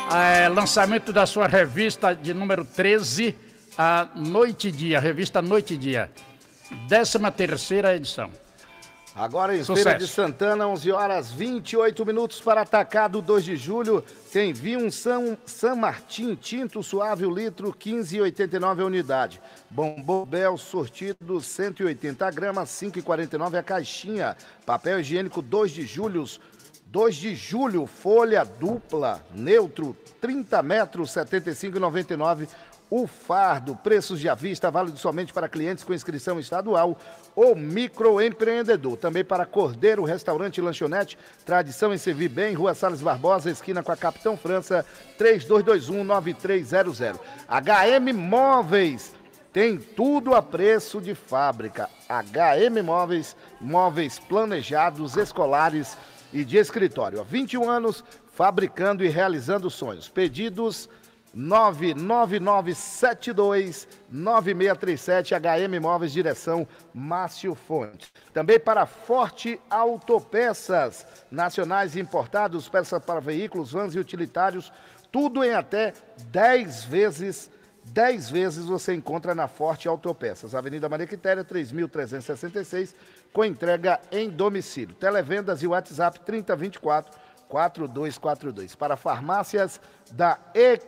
É, lançamento da sua revista de número treze, a Noite e Dia. Revista Noite e Dia. décima terceira edição. Agora em Sucesso. Feira de Santana, onze horas e vinte e oito minutos para atacado dois de julho. Tem vinho São, San Martin, tinto suave, o litro, quinze reais e oitenta e nove a unidade. Bombom Bel sortido, cento e oitenta gramas, cinco reais e quarenta e nove a caixinha. Papel higiênico dois de julho, dois de julho, folha dupla, neutro, trinta metros, setenta e cinco reais e noventa e nove. O fardo, preços de à vista, válido somente para clientes com inscrição estadual ou microempreendedor. Também para Cordeiro, restaurante e lanchonete, tradição em servir bem, Rua Salles Barbosa, esquina com a Capitão França, três dois dois um, nove três zero zero. H M Móveis, tem tudo a preço de fábrica. H M Móveis, móveis planejados, escolares e de escritório. Há vinte e um anos, fabricando e realizando sonhos. Pedidos nove nove nove sete dois nove seis três sete, H M Móveis, direção Márcio Fonte. Também para Forte Autopeças, nacionais e importados, peças para veículos, vans e utilitários, tudo em até dez vezes, dez vezes você encontra na Forte Autopeças, Avenida Maria Quitéria, três mil trezentos e sessenta e seis, com entrega em domicílio. Televendas e WhatsApp trinta vinte e quatro, quatro dois quatro dois. Para farmácias da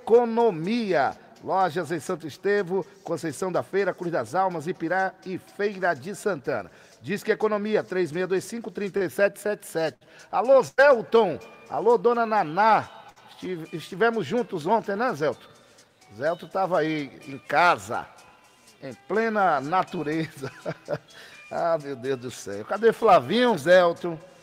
Economia, lojas em Santo Estevão, Conceição da Feira, Cruz das Almas, Ipirá e Feira de Santana. Diz que Economia, três seis dois cinco, três sete sete sete. Alô, Zelton. Alô, dona Naná. Estive, estivemos juntos ontem, né, Zelton? Zelton estava aí em casa, em plena natureza. Ah, meu Deus do céu. Cadê Flavinho, Zelton?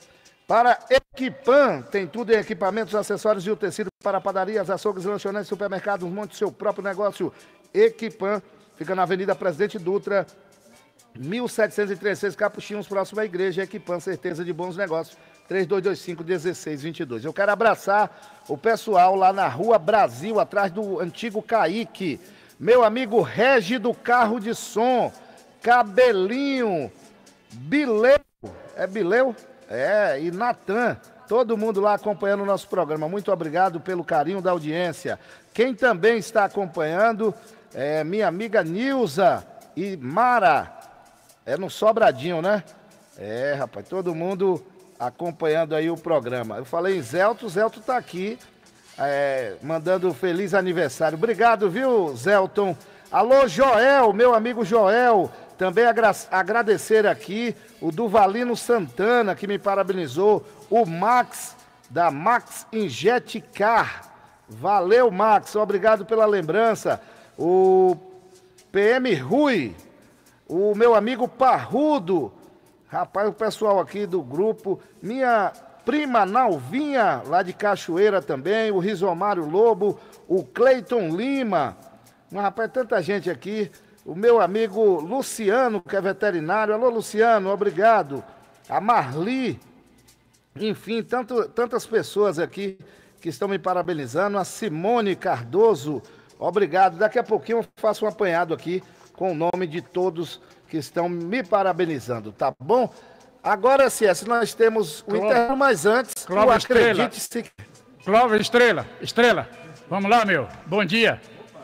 Para Equipan, tem tudo em equipamentos, acessórios e utensílios para padarias, açougues, lanchonetes, supermercados, monte seu próprio negócio. Equipan, fica na Avenida Presidente Dutra, mil setecentos e trinta e seis, Capuchinhos, próximo à igreja. Equipan, certeza de bons negócios. três dois dois cinco, um seis dois dois. Eu quero abraçar o pessoal lá na Rua Brasil, atrás do antigo Caique. Meu amigo Regi do Carro de Som, Cabelinho, Bileu, é Bileu? É, e Natan, todo mundo lá acompanhando o nosso programa. Muito obrigado pelo carinho da audiência. Quem também está acompanhando é minha amiga Nilza e Mara. É no Sobradinho, né? É, rapaz, todo mundo acompanhando aí o programa. Eu falei em Zelto, Zelto tá aqui, é, mandando feliz aniversário. Obrigado, viu, Zelton? Alô, Joel, meu amigo Joel. Também agra agradecer aqui o Duvalino Santana, que me parabenizou, o Max, da Max Injet Car. Valeu, Max, obrigado pela lembrança. O P M Rui, o meu amigo Parrudo, rapaz, o pessoal aqui do grupo, minha prima Nalvinha, lá de Cachoeira também, o Rizomário Lobo, o Cleiton Lima, mas rapaz, tanta gente aqui. O meu amigo Luciano, que é veterinário. Alô, Luciano, obrigado. A Marli. Enfim, tanto, tantas pessoas aqui que estão me parabenizando. A Simone Cardoso, obrigado. Daqui a pouquinho eu faço um apanhado aqui com o nome de todos que estão me parabenizando, tá bom? Agora, C S, nós temos o intervalo, mas antes, Clóvis o acredite-se... Clóvis Estrela, Estrela, vamos lá, meu. Bom dia.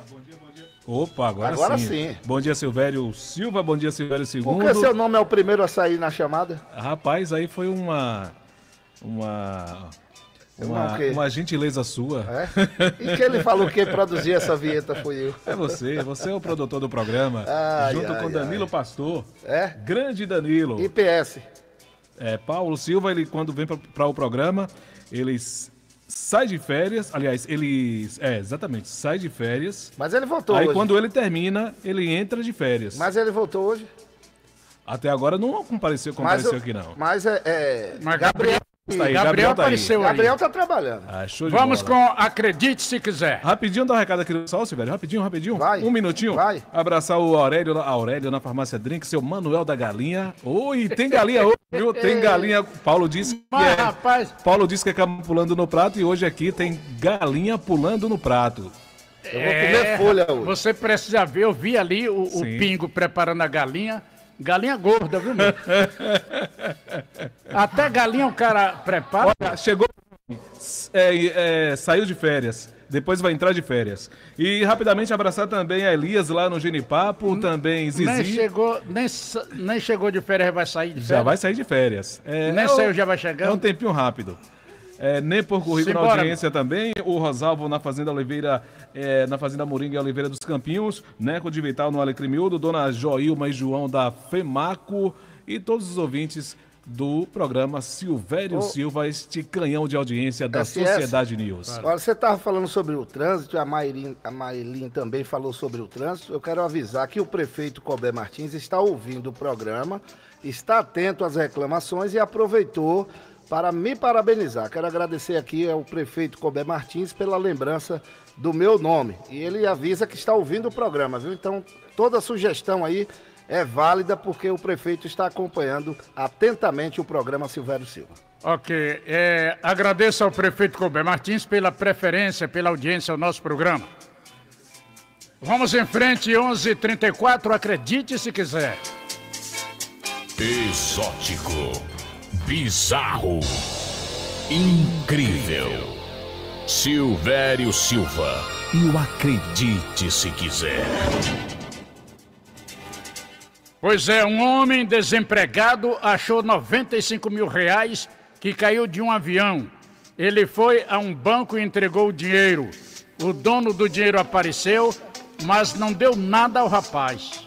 Opa, agora, Agora sim. sim. Bom dia, Silvério Silva. Bom dia, Silvério Segundo. Por que seu nome é o primeiro a sair na chamada? Rapaz, aí foi uma... Uma... Uma, Uma, uma gentileza sua. É? E que ele falou que produzia essa vinheta foi eu. É você, você é o produtor do programa. Ai, junto ai, com Danilo ai. Pastor. É? Grande Danilo. I P S. É, Paulo Silva, ele quando vem para o programa, ele s- sai de férias. Aliás, ele. É, exatamente, sai de férias. Mas ele voltou Aí hoje. quando ele termina, ele entra de férias. Mas ele voltou hoje. Até agora não compareceu, Mas compareceu eu- aqui, não. Mas é. é Mas Gabriel. Tá aí, Gabriel Gabriel tá aí. apareceu aí. Gabriel tá trabalhando. Ah, show de Vamos bola. com Acredite Se Quiser. Rapidinho, dá um recado aqui do Sol, Silvério. Rapidinho, rapidinho. Vai. Um minutinho. Vai. Abraçar o Aurélio, a Aurélio na Farmácia Drink, seu Manuel da Galinha. Oi, tem galinha hoje, viu? Tem galinha. Paulo disse que Mas, é... rapaz, Paulo disse que é cama pulando no prato e hoje aqui tem galinha pulando no prato. Eu vou comer folha hoje. Você precisa ver, eu vi ali o, o Sim. Pingo preparando a galinha. Galinha gorda, viu, meu? Até galinha o cara prepara. Olha, chegou, é, é, saiu de férias, depois vai entrar de férias. E rapidamente abraçar também a Elias lá no Genipapo, também Zizi. Nem chegou, nem, sa- nem chegou de férias, vai sair de férias. Já vai sair de férias. É, Nem é saiu, o- já vai chegando. É um tempinho rápido. É, nem por currículo na Simbora, audiência também, o Rosalvo na Fazenda Oliveira, é, na Fazenda Moringa e Oliveira dos Campinhos, Neco de Vital no Alecrim Miúdo, Dona Joilma e João da FEMACO e todos os ouvintes do programa Silvério Ô, Silva, este canhão de audiência da S S. Sociedade News. Olha, você estava falando sobre o trânsito, a Maylin, a Maylin também falou sobre o trânsito. Eu quero avisar que o prefeito Colbert Martins está ouvindo o programa, está atento às reclamações e aproveitou para me parabenizar. Quero agradecer aqui ao prefeito Colbert Martins pela lembrança do meu nome. E ele avisa que está ouvindo o programa, viu? Então, toda sugestão aí é válida porque o prefeito está acompanhando atentamente o programa Silvério Silva. Ok, é, agradeço ao prefeito Colbert Martins pela preferência, pela audiência ao nosso programa. Vamos em frente, onze e trinta e quatro, acredite se quiser. Exótico, bizarro, incrível. Silvério Silva e o Acredite Se Quiser. Pois é, um homem desempregado achou noventa e cinco mil reais que caiu de um avião. Ele foi a um banco e entregou o dinheiro. O dono do dinheiro apareceu, mas não deu nada ao rapaz.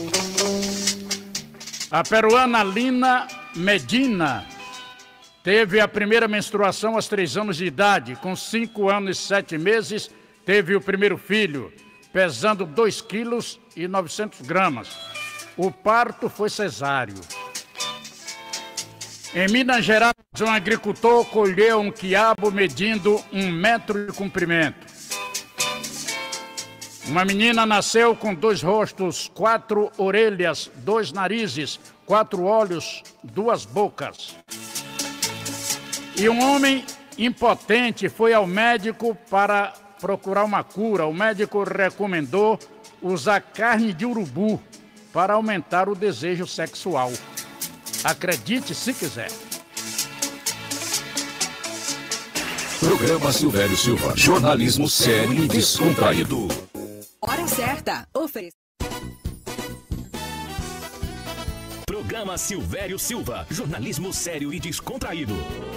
A peruana Lina Medina teve a primeira menstruação aos três anos de idade. Com cinco anos e sete meses, teve o primeiro filho, pesando dois quilos e novecentos gramas. O parto foi cesáreo. Em Minas Gerais, Um agricultor colheu um quiabo medindo um metro de comprimento. Uma menina nasceu com dois rostos, quatro orelhas, dois narizes, quatro olhos, duas bocas. E um homem impotente foi ao médico para procurar uma cura. O médico recomendou usar carne de urubu para aumentar o desejo sexual. Acredite se quiser. Programa Silvério Silva. Jornalismo sério e descontraído. Hora certa. Oferece. Programa Silvério Silva. Jornalismo sério e descontraído.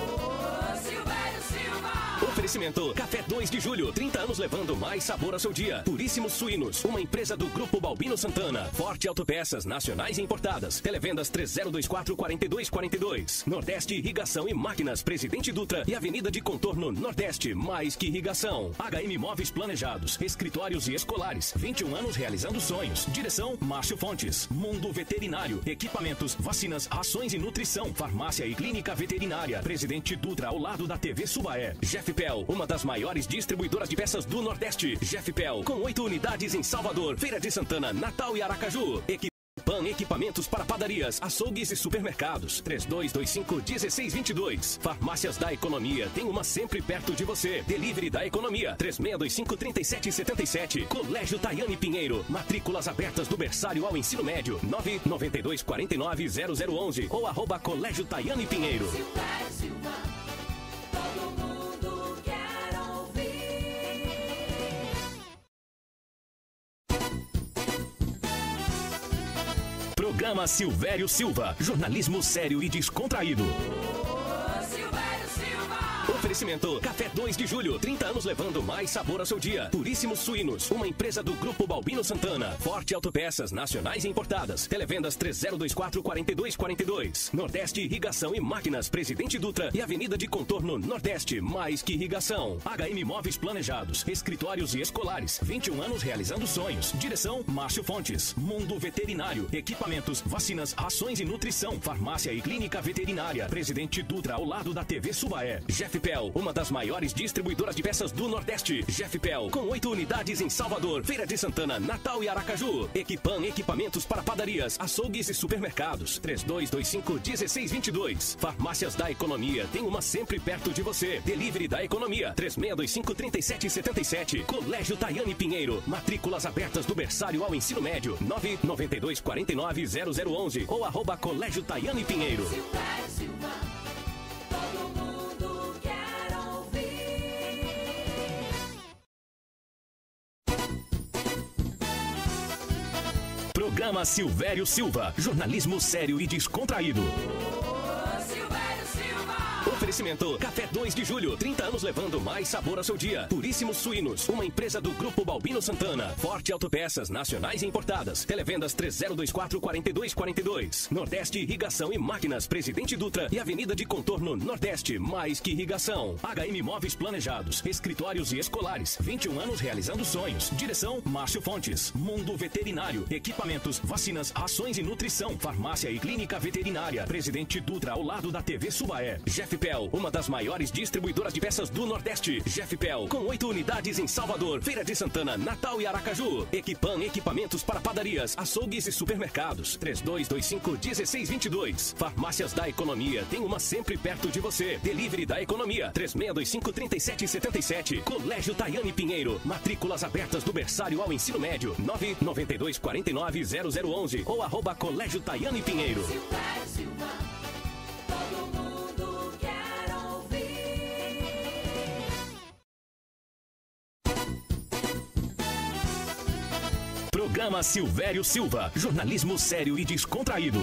Oferecimento Café dois de Julho, trinta anos levando mais sabor ao seu dia. Puríssimos Suínos, uma empresa do Grupo Balbino Santana. Forte Autopeças nacionais e importadas. Televendas três zero dois quatro, quatro dois quatro dois. Nordeste Irrigação e Máquinas, Presidente Dutra e Avenida de Contorno Nordeste, mais que irrigação. H M Móveis Planejados, escritórios e escolares. vinte e um anos realizando sonhos. Direção Márcio Fontes. Mundo Veterinário, equipamentos, vacinas, ações e nutrição. Farmácia e Clínica Veterinária. Presidente Dutra ao lado da T V Subaé. Jeffpel, uma das maiores distribuidoras de peças do Nordeste. Jeffpel, com oito unidades em Salvador, Feira de Santana, Natal e Aracaju. Equipan Equipamentos para padarias, açougues e supermercados. três dois dois cinco, um seis dois dois. Farmácias da Economia, tem uma sempre perto de você. Delivery da Economia, três seis dois cinco, três sete sete sete. Colégio Taiane Pinheiro, matrículas abertas do berçário ao ensino médio. nove nove dois quatro nove zero zero um um ou arroba Colégio Taiane Pinheiro. Programa Silvério Silva. Jornalismo sério e descontraído. Oferecimento Café dois de Julho, trinta anos levando mais sabor ao seu dia. Puríssimos Suínos, uma empresa do Grupo Balbino Santana. Forte Autopeças nacionais e importadas. Televendas três zero dois quatro, quatro dois quatro dois. Nordeste Irrigação e Máquinas, Presidente Dutra e Avenida de Contorno Nordeste, mais que irrigação. H M Móveis Planejados, escritórios e escolares. vinte e um anos realizando sonhos. Direção Márcio Fontes. Mundo Veterinário, equipamentos, vacinas, ações e nutrição. Farmácia e Clínica Veterinária. Presidente Dutra ao lado da T V Subaé. Jeffpel, uma das maiores distribuidoras de peças do Nordeste. Jeffpel, com oito unidades em Salvador, Feira de Santana, Natal e Aracaju. Equipan Equipamentos para padarias, açougues e supermercados. três dois dois cinco, um seis dois dois. Farmácias da Economia, tem uma sempre perto de você. Delivery da Economia, três seis dois cinco, três sete sete sete. Colégio Taiane Pinheiro, matrículas abertas do berçário ao ensino médio. nove nove dois quatro nove zero zero um um ou arroba Colégio Taiane Pinheiro. Programa Silvério Silva. Jornalismo sério e descontraído. Oferecimento Café dois de Julho, trinta anos levando mais sabor ao seu dia. Puríssimos Suínos, uma empresa do Grupo Balbino Santana. Forte Autopeças nacionais e importadas. Televendas três zero dois quatro, quatro dois quatro dois. Nordeste Irrigação e Máquinas, Presidente Dutra e Avenida de Contorno Nordeste, mais que irrigação. H M Móveis Planejados, escritórios e escolares. vinte e um anos realizando sonhos. Direção Márcio Fontes. Mundo Veterinário, equipamentos, vacinas, ações e nutrição. Farmácia e Clínica Veterinária. Presidente Dutra ao lado da T V Subaé. Jeffpel, uma das maiores distribuidoras de peças do Nordeste. Jeffpel, com oito unidades em Salvador, Feira de Santana, Natal e Aracaju. Equipan Equipamentos para padarias, açougues e supermercados. três dois dois cinco, um seis dois dois. Farmácias da Economia, tem uma sempre perto de você. Delivery da Economia, três seis dois cinco, três sete sete sete. Colégio Taiane Pinheiro, matrículas abertas do berçário ao ensino médio. nove nove dois quatro nove zero zero um um ou arroba Colégio Taiane Pinheiro. Programa Silvério Silva. Jornalismo sério e descontraído.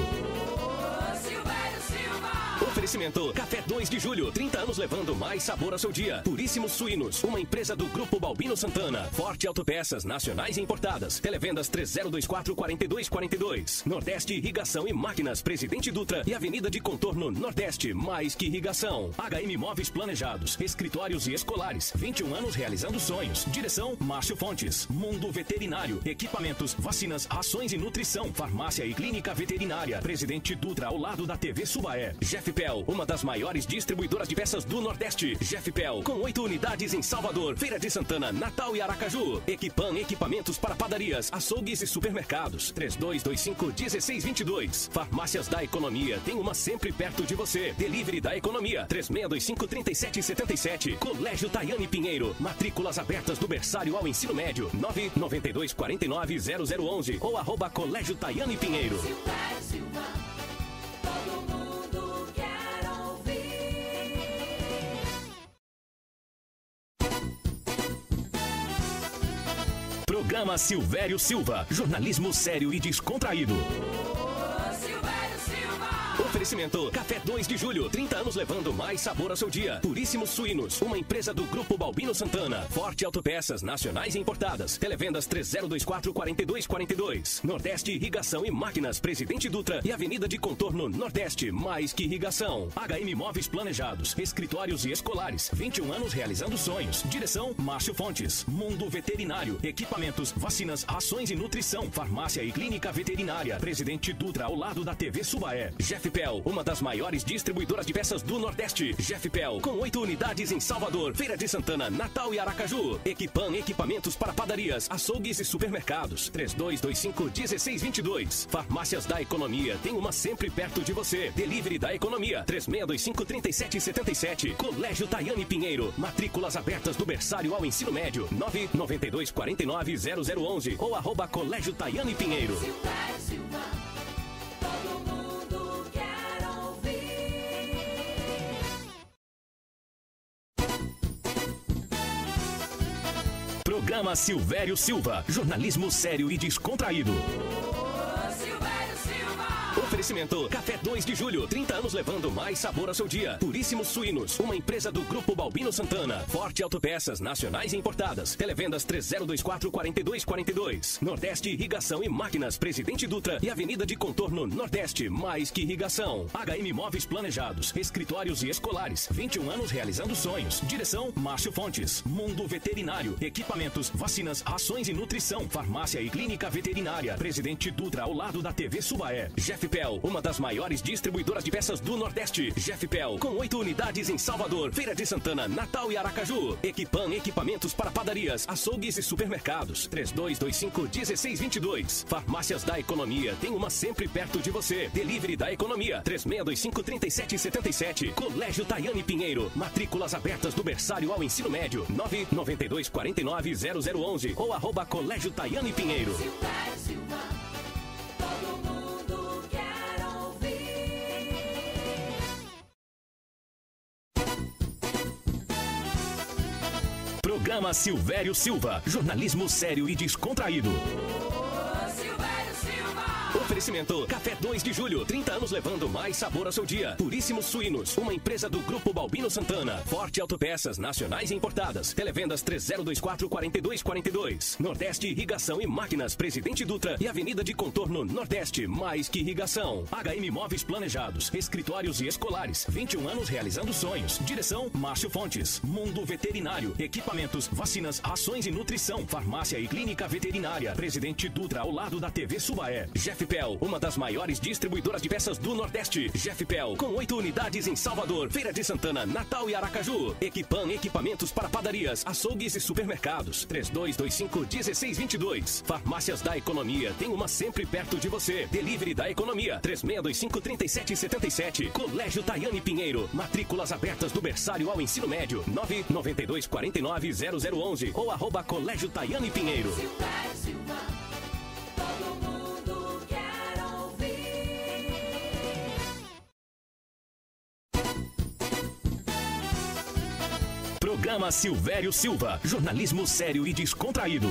Oferecimento Café dois de Julho, trinta anos levando mais sabor ao seu dia. Puríssimos Suínos, uma empresa do Grupo Balbino Santana. Forte Autopeças nacionais e importadas. Televendas três zero dois quatro, quatro dois quatro dois. Nordeste Irrigação e Máquinas, Presidente Dutra e Avenida de Contorno Nordeste, mais que irrigação. H M Móveis Planejados, escritórios e escolares. vinte e um anos realizando sonhos. Direção Márcio Fontes. Mundo Veterinário, equipamentos, vacinas, ações e nutrição. Farmácia e Clínica Veterinária. Presidente Dutra ao lado da T V Subaé. Jeffpel, Jeffpel, uma das maiores distribuidoras de peças do Nordeste. Jeffpel, com oito unidades em Salvador, Feira de Santana, Natal e Aracaju. Equipan, equipamentos para padarias, açougues e supermercados. três dois dois cinco, um seis dois dois. Farmácias da Economia, tem uma sempre perto de você. Delivery da Economia, três seis dois cinco, três sete sete sete. Colégio Taiane Pinheiro, matrículas abertas do berçário ao ensino médio. nove nove dois quatro nove zero zero um um ou arroba Colégio Taiane Pinheiro. Programa Silvério Silva, jornalismo sério e descontraído. Oferecimento Café dois de Julho, trinta anos levando mais sabor ao seu dia. Puríssimos Suínos, uma empresa do Grupo Balbino Santana. Forte Autopeças, nacionais e importadas. Televendas três zero dois quatro, quatro dois quatro dois. Nordeste Irrigação e Máquinas, Presidente Dutra e Avenida de Contorno Nordeste, mais que irrigação. H M Móveis Planejados, escritórios e escolares. vinte e um anos realizando sonhos. Direção Márcio Fontes. Mundo Veterinário, equipamentos, vacinas, ações e nutrição. Farmácia e Clínica Veterinária. Presidente Dutra ao lado da T V Subaé. Jeffpel, uma das maiores distribuidoras de peças do Nordeste. Jeffpel, com oito unidades em Salvador, Feira de Santana, Natal e Aracaju. Equipan, equipamentos para padarias, açougues e supermercados. três dois dois cinco, um seis dois dois. Farmácias da Economia, tem uma sempre perto de você. Delivery da Economia, três seis dois cinco, três sete sete sete. Colégio Taiane Pinheiro, matrículas abertas do berçário ao ensino médio. nove nove dois quatro nove zero zero um um ou arroba Colégio Taiane Pinheiro. Programa Silvério Silva, jornalismo sério e descontraído. Oferecimento Café dois de Julho, trinta anos levando mais sabor ao seu dia. Puríssimos Suínos, uma empresa do Grupo Balbino Santana. Forte Autopeças, nacionais e importadas. Televendas três zero dois quatro, quatro dois quatro dois. Nordeste Irrigação e Máquinas, Presidente Dutra e Avenida de Contorno Nordeste, mais que irrigação. H M Móveis Planejados, escritórios e escolares. vinte e um anos realizando sonhos. Direção Márcio Fontes. Mundo Veterinário, equipamentos, vacinas, ações e nutrição. Farmácia e Clínica Veterinária. Presidente Dutra ao lado da T V Subaé. Jeffpel, uma das maiores distribuidoras de peças do Nordeste. Jeffpel, com oito unidades em Salvador, Feira de Santana, Natal e Aracaju. Equipan, equipamentos para padarias, açougues e supermercados. três dois dois cinco, um seis dois dois. Farmácias da Economia, tem uma sempre perto de você. Delivery da Economia, três seis dois cinco, três sete sete sete. Colégio Taiane Pinheiro, matrículas abertas do berçário ao ensino médio. nove nove dois quatro nove zero zero um um ou arroba Colégio Taiane Pinheiro. Programa Silvério Silva, jornalismo sério e descontraído. Oferecimento Café dois de Julho, trinta anos levando mais sabor ao seu dia. Puríssimos Suínos, uma empresa do Grupo Balbino Santana. Forte Autopeças, nacionais e importadas. Televendas três zero dois quatro, quatro dois quatro dois. Nordeste Irrigação e Máquinas, Presidente Dutra e Avenida de Contorno Nordeste, mais que irrigação. H M Móveis Planejados, escritórios e escolares. vinte e um anos realizando sonhos. Direção Márcio Fontes. Mundo Veterinário, equipamentos, vacinas, ações e nutrição. Farmácia e Clínica Veterinária. Presidente Dutra ao lado da T V Subaé. Jeffpel, uma das maiores distribuidoras de peças do Nordeste. Jeffpel, com oito unidades em Salvador, Feira de Santana, Natal e Aracaju. Equipan, equipamentos para padarias, açougues e supermercados. três dois dois cinco, um seis dois dois. Farmácias da Economia, tem uma sempre perto de você. Delivery da Economia, três seis dois cinco, três sete sete sete. Colégio Taiane Pinheiro, matrículas abertas do berçário ao ensino médio. nove nove dois quatro nove zero zero um um ou arroba Colégio Taiane Pinheiro. Programa Silvério Silva, jornalismo sério e descontraído.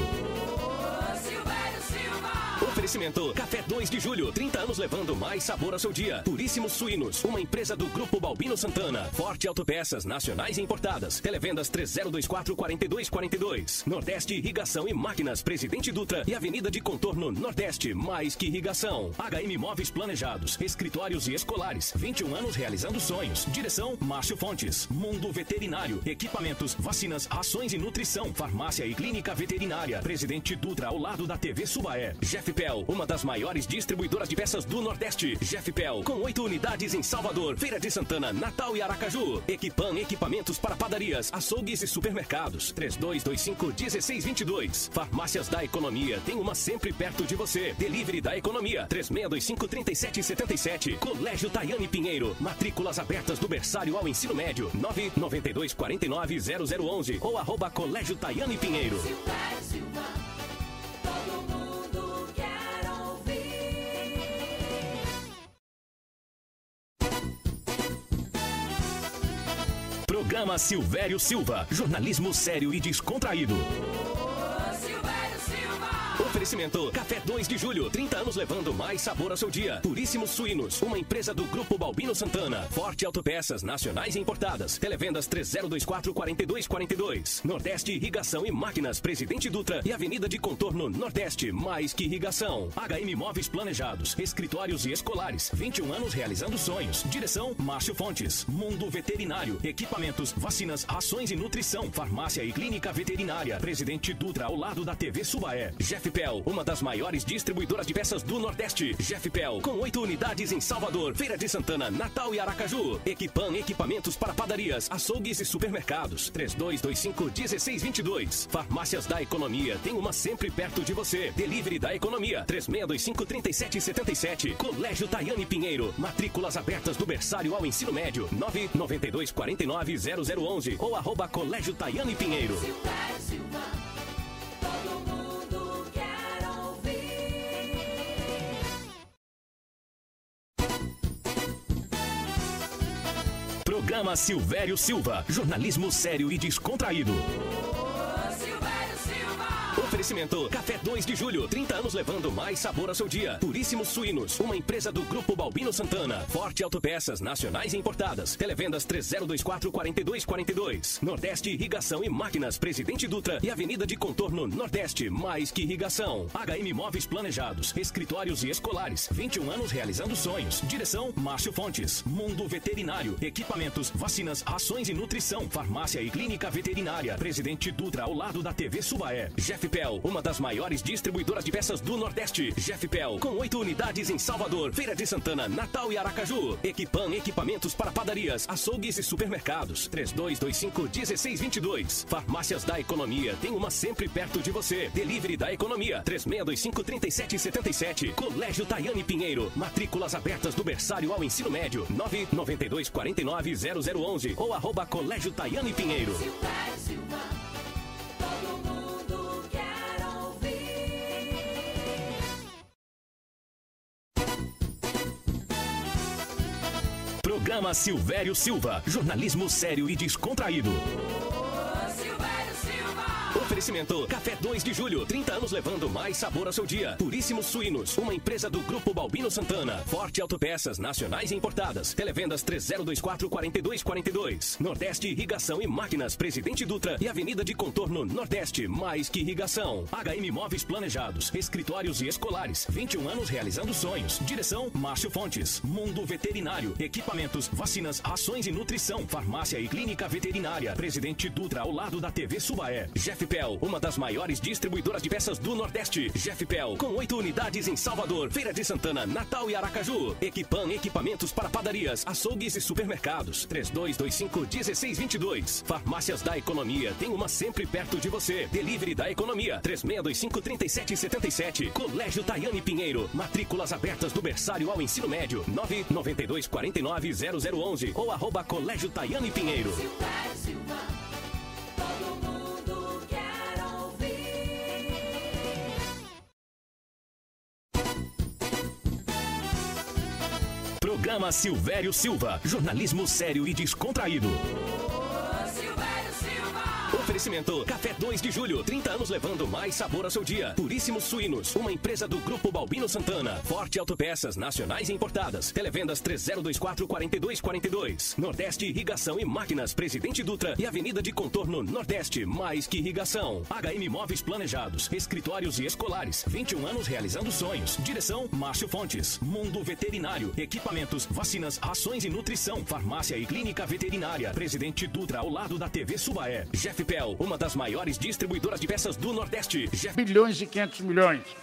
Oferecimento Café dois de Julho, trinta anos levando mais sabor ao seu dia. Puríssimos Suínos, uma empresa do Grupo Balbino Santana. Forte Autopeças, nacionais e importadas. Televendas três zero dois quatro, quatro dois quatro dois. Nordeste Irrigação e Máquinas, Presidente Dutra e Avenida de Contorno Nordeste, mais que irrigação. H M Móveis Planejados, escritórios e escolares. vinte e um anos realizando sonhos. Direção Márcio Fontes. Mundo Veterinário, equipamentos, vacinas, ações e nutrição. Farmácia e Clínica Veterinária. Presidente Dutra ao lado da T V Subaé. Jeffpel, Jeffpel, uma das maiores distribuidoras de peças do Nordeste. Jeffpel, com oito unidades em Salvador, Feira de Santana, Natal e Aracaju. Equipan, equipamentos para padarias, açougues e supermercados. três dois dois cinco, um seis dois dois. Farmácias da Economia, tem uma sempre perto de você. Delivery da Economia, três seis dois cinco, três sete sete sete. Colégio Taiane Pinheiro, matrículas abertas do berçário ao ensino médio. nove nove dois quatro nove zero zero um um ou arroba Colégio Taiane Pinheiro. Todo mundo quer ouvir. Programa Silvério Silva, jornalismo sério e descontraído. Oferecimento Café dois de Julho, trinta anos levando mais sabor ao seu dia. Puríssimos Suínos, uma empresa do Grupo Balbino Santana. Forte Autopeças, nacionais e importadas. Televendas três zero dois quatro, quatro dois quatro dois. Nordeste Irrigação e Máquinas, Presidente Dutra e Avenida de Contorno Nordeste, mais que irrigação. H M Móveis Planejados, escritórios e escolares. vinte e um anos realizando sonhos. Direção Márcio Fontes. Mundo Veterinário, equipamentos, vacinas, rações e nutrição. Farmácia e Clínica Veterinária. Presidente Dutra ao lado da T V Subaé. Jeffpel, uma das maiores distribuidoras de peças do Nordeste. Jeffpel, com oito unidades em Salvador, Feira de Santana, Natal e Aracaju. Equipan, equipamentos para padarias, açougues e supermercados. três dois dois cinco, um seis dois dois. Farmácias da Economia, tem uma sempre perto de você. Delivery da Economia, três seis dois cinco, três sete sete sete. Colégio Taiane Pinheiro, matrículas abertas do berçário ao ensino médio. nove nove dois quatro nove zero zero um um ou arroba Colégio Taiane Pinheiro. Programa Silvério Silva, jornalismo sério e descontraído. Oferecimento Café dois de Julho, trinta anos levando mais sabor ao seu dia. Puríssimos Suínos, uma empresa do Grupo Balbino Santana. Forte Autopeças, nacionais e importadas. Televendas três zero dois quatro, quatro dois quatro dois. Nordeste Irrigação e Máquinas, Presidente Dutra e Avenida de Contorno Nordeste, mais que irrigação. H M Móveis Planejados, escritórios e escolares. vinte e um anos realizando sonhos. Direção Márcio Fontes. Mundo Veterinário, equipamentos, vacinas, rações e nutrição. Farmácia e Clínica Veterinária. Presidente Dutra ao lado da T V Subaé. Jeffpel, uma das maiores distribuidoras de peças do Nordeste. Jeffpel, com oito unidades em Salvador, Feira de Santana, Natal e Aracaju. Equipan, equipamentos para padarias, açougues e supermercados. três dois dois cinco, um seis dois dois. Farmácias da Economia, tem uma sempre perto de você. Delivery da Economia, três seis dois cinco, três sete sete sete. Colégio Taiane Pinheiro, matrículas abertas do berçário ao ensino médio. nove nove dois quatro nove zero zero um um ou arroba Colégio Taiane Pinheiro. Programa Silvério Silva, jornalismo sério e descontraído. Oferecimento Café dois de Julho, trinta anos levando mais sabor ao seu dia. Puríssimos Suínos, uma empresa do Grupo Balbino Santana. Forte Autopeças, nacionais e importadas. Televendas três zero dois quatro, quatro dois quatro dois. Nordeste Irrigação e Máquinas, Presidente Dutra e Avenida de Contorno Nordeste, mais que irrigação. H M Móveis Planejados, escritórios e escolares. vinte e um anos realizando sonhos. Direção Márcio Fontes. Mundo Veterinário, equipamentos, vacinas, rações e nutrição. Farmácia e Clínica Veterinária. Presidente Dutra ao lado da T V Subaé. Jeffpel, uma das maiores distribuidoras de peças do Nordeste. Jeffpel, com oito unidades em Salvador, Feira de Santana, Natal e Aracaju. Equipan, equipamentos para padarias, açougues e supermercados. três dois dois cinco, um seis dois dois. Farmácias da Economia, tem uma sempre perto de você. Delivery da Economia, três seis dois cinco, três sete sete sete. Colégio Taiane Pinheiro, matrículas abertas do berçário ao ensino médio. nove nove dois quatro nove zero zero um um ou arroba Colégio Taiane Pinheiro. Programa Silvério Silva, jornalismo sério e descontraído. Oferecimento Café dois de Julho, trinta anos levando mais sabor ao seu dia. Puríssimos Suínos, uma empresa do Grupo Balbino Santana. Forte Autopeças, nacionais e importadas. Televendas três zero dois quatro, quatro dois quatro dois. Nordeste Irrigação e Máquinas, Presidente Dutra e Avenida de Contorno Nordeste, mais que irrigação. H M Móveis Planejados, escritórios e escolares. vinte e um anos realizando sonhos. Direção Márcio Fontes. Mundo Veterinário, equipamentos, vacinas, rações e nutrição. Farmácia e Clínica Veterinária. Presidente Dutra ao lado da T V Subaé. Jeffpel, uma das maiores distribuidoras de peças do Nordeste. Jeff... Bilhões e quinhentos milhões.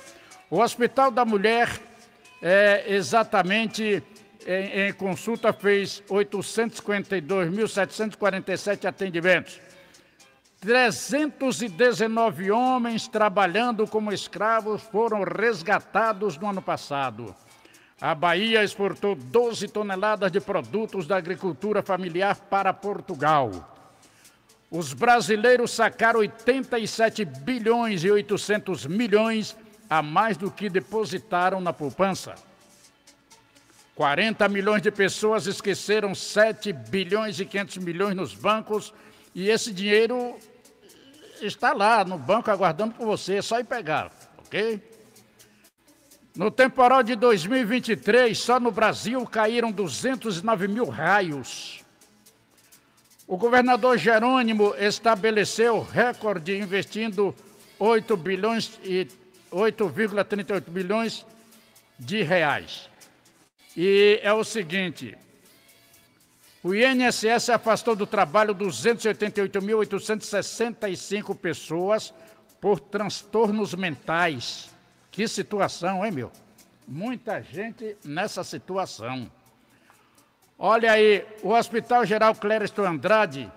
O Hospital da Mulher, é, exatamente em, em consulta, fez oitocentos e cinquenta e dois mil, setecentos e quarenta e sete atendimentos. trezentos e dezenove homens trabalhando como escravos foram resgatados no ano passado. A Bahia exportou doze toneladas de produtos da agricultura familiar para Portugal. Os brasileiros sacaram oitenta e sete bilhões e oitocentos milhões a mais do que depositaram na poupança. quarenta milhões de pessoas esqueceram sete bilhões e quinhentos milhões nos bancos e esse dinheiro está lá no banco aguardando por você, é só ir pegar, ok? No temporal de dois mil e vinte e três, só no Brasil caíram duzentos e nove mil raios. O governador Jerônimo estabeleceu recorde investindo oito bilhões e oito vírgula trinta e oito bilhões de reais. E é o seguinte, o I N S S afastou do trabalho duzentos e oitenta e oito mil, oitocentos e sessenta e cinco pessoas por transtornos mentais. Que situação, hein, meu? Muita gente nessa situação. Olha aí, o Hospital Geral Clériston Andrade,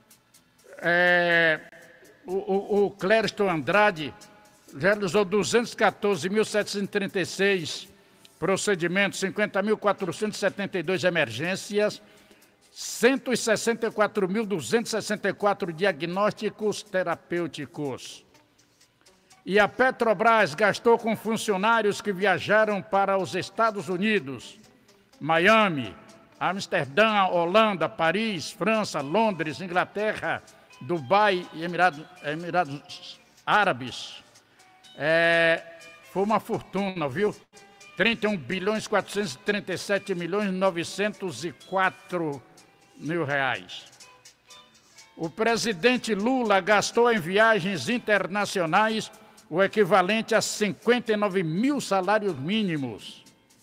é, o, o, o Clériston Andrade realizou duzentos e quatorze mil, setecentos e trinta e seis procedimentos, cinquenta mil, quatrocentos e setenta e dois emergências, cento e sessenta e quatro mil, duzentos e sessenta e quatro diagnósticos terapêuticos. E a Petrobras gastou com funcionários que viajaram para os Estados Unidos, Miami, Amsterdã, Holanda, Paris, França, Londres, Inglaterra, Dubai e Emirados, Emirados Árabes. É, foi uma fortuna, viu? trinta e um bilhões, quatrocentos e trinta e sete milhões, novecentos e quatro mil reais. O presidente Lula gastou em viagens internacionais o equivalente a cinquenta e nove mil salários mínimos.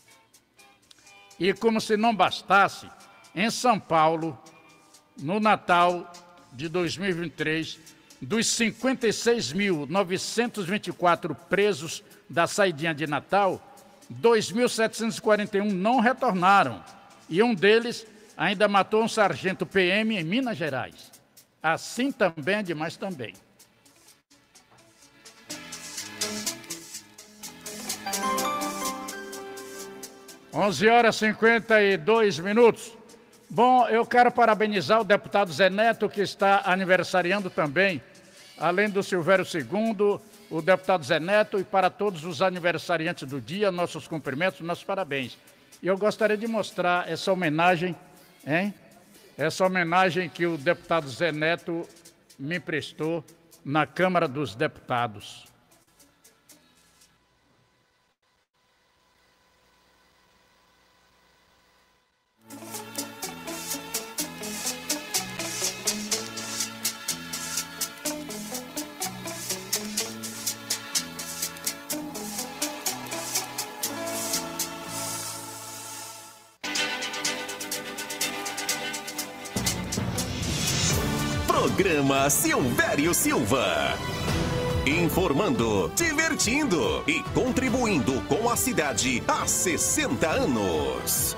E como se não bastasse, em São Paulo, no Natal de dois mil e vinte e três, dos cinquenta e seis mil, novecentos e vinte e quatro presos da saidinha de Natal, dois mil, setecentos e quarenta e um não retornaram. E um deles ainda matou um sargento P M em Minas Gerais. Assim também é demais também. onze horas e cinquenta e dois minutos. Bom, eu quero parabenizar o deputado Zé Neto, que está aniversariando também, além do Silvério Segundo, o deputado Zé Neto, e para todos os aniversariantes do dia, nossos cumprimentos, nossos parabéns. E eu gostaria de mostrar essa homenagem, hein? Essa homenagem que o deputado Zé Neto me prestou na Câmara dos Deputados. Programa Silvério Silva. Informando, divertindo e contribuindo com a cidade há sessenta anos.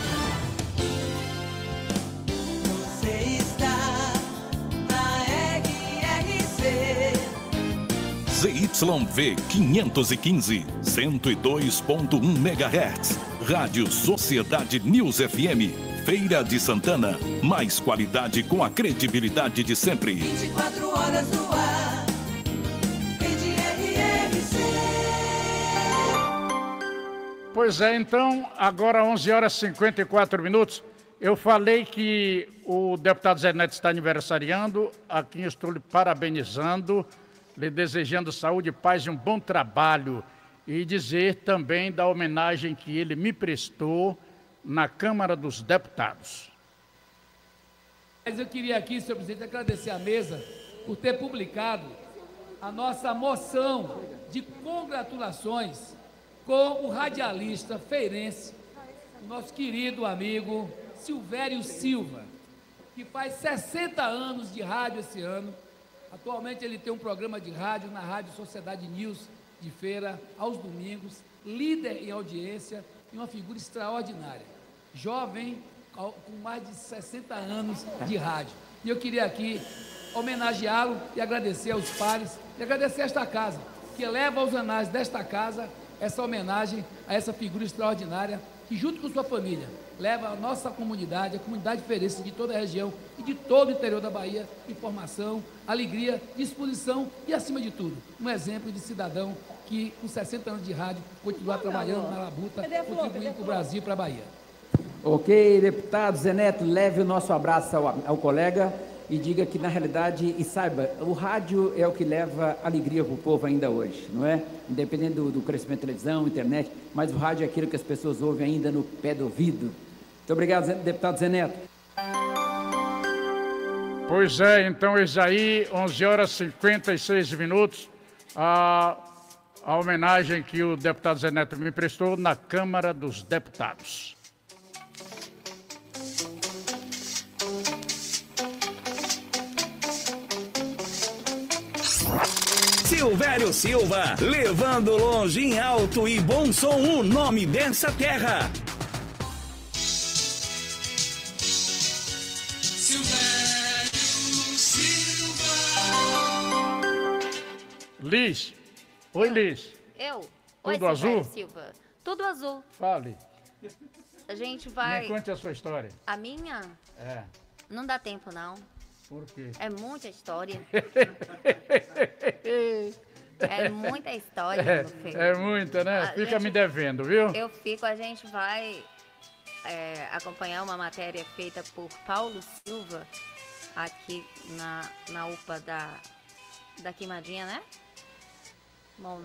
Você está na R R C. Z Y V quinhentos e quinze, cento e dois ponto um megahertz. Rádio Sociedade News F M. Feira de Santana, mais qualidade com a credibilidade de sempre. vinte e quatro horas no ar, rede R R C. Pois é, então, agora onze horas e cinquenta e quatro minutos. Eu falei que o deputado Zé Neto está aniversariando, aqui estou lhe parabenizando, lhe desejando saúde, paz e um bom trabalho. E dizer também da homenagem que ele me prestou na Câmara dos Deputados. Mas eu queria aqui, senhor presidente, agradecer à mesa por ter publicado a nossa moção de congratulações com o radialista feirense, o nosso querido amigo Silvério Silva, que faz sessenta anos de rádio esse ano. Atualmente ele tem um programa de rádio na Rádio Sociedade News de feira, aos domingos, líder em audiência e uma figura extraordinária. Jovem, com mais de sessenta anos de rádio. E eu queria aqui homenageá-lo e agradecer aos pares e agradecer a esta casa, que leva aos anais desta casa essa homenagem a essa figura extraordinária que, junto com sua família, leva a nossa comunidade, a comunidade feirense de toda a região e de todo o interior da Bahia, informação, alegria, disposição e, acima de tudo, um exemplo de cidadão que, com sessenta anos de rádio, continua trabalhando na labuta, contribuindo para o Brasil e para a Bahia. Ok, deputado Zé Neto, leve o nosso abraço ao, ao colega e diga que, na realidade, e saiba, o rádio é o que leva alegria para o povo ainda hoje, não é? Independente do, do crescimento da televisão, internet, mas o rádio é aquilo que as pessoas ouvem ainda no pé do ouvido. Muito obrigado, deputado Zé Neto. Pois é, então, eis aí, onze horas e cinquenta e seis minutos, a, a homenagem que o deputado Zé Neto me prestou na Câmara dos Deputados. Silvério Silva, levando longe em alto e bom som o nome dessa terra. Silvério Silva. Liz. Oi, Liz. Eu? Tudo Oi, azul? Silvério Silva. Tudo azul. Fale. A gente vai... Me conte a sua história. A minha? É. Não dá tempo, não. Por quê? É muita história. É muita história, meu filho. É, é muita, né? A Fica gente- me devendo, viu? Eu fico, a gente vai é, acompanhar uma matéria feita por Paulo Silva, aqui na, na U P A da, da Queimadinha, né? Bom,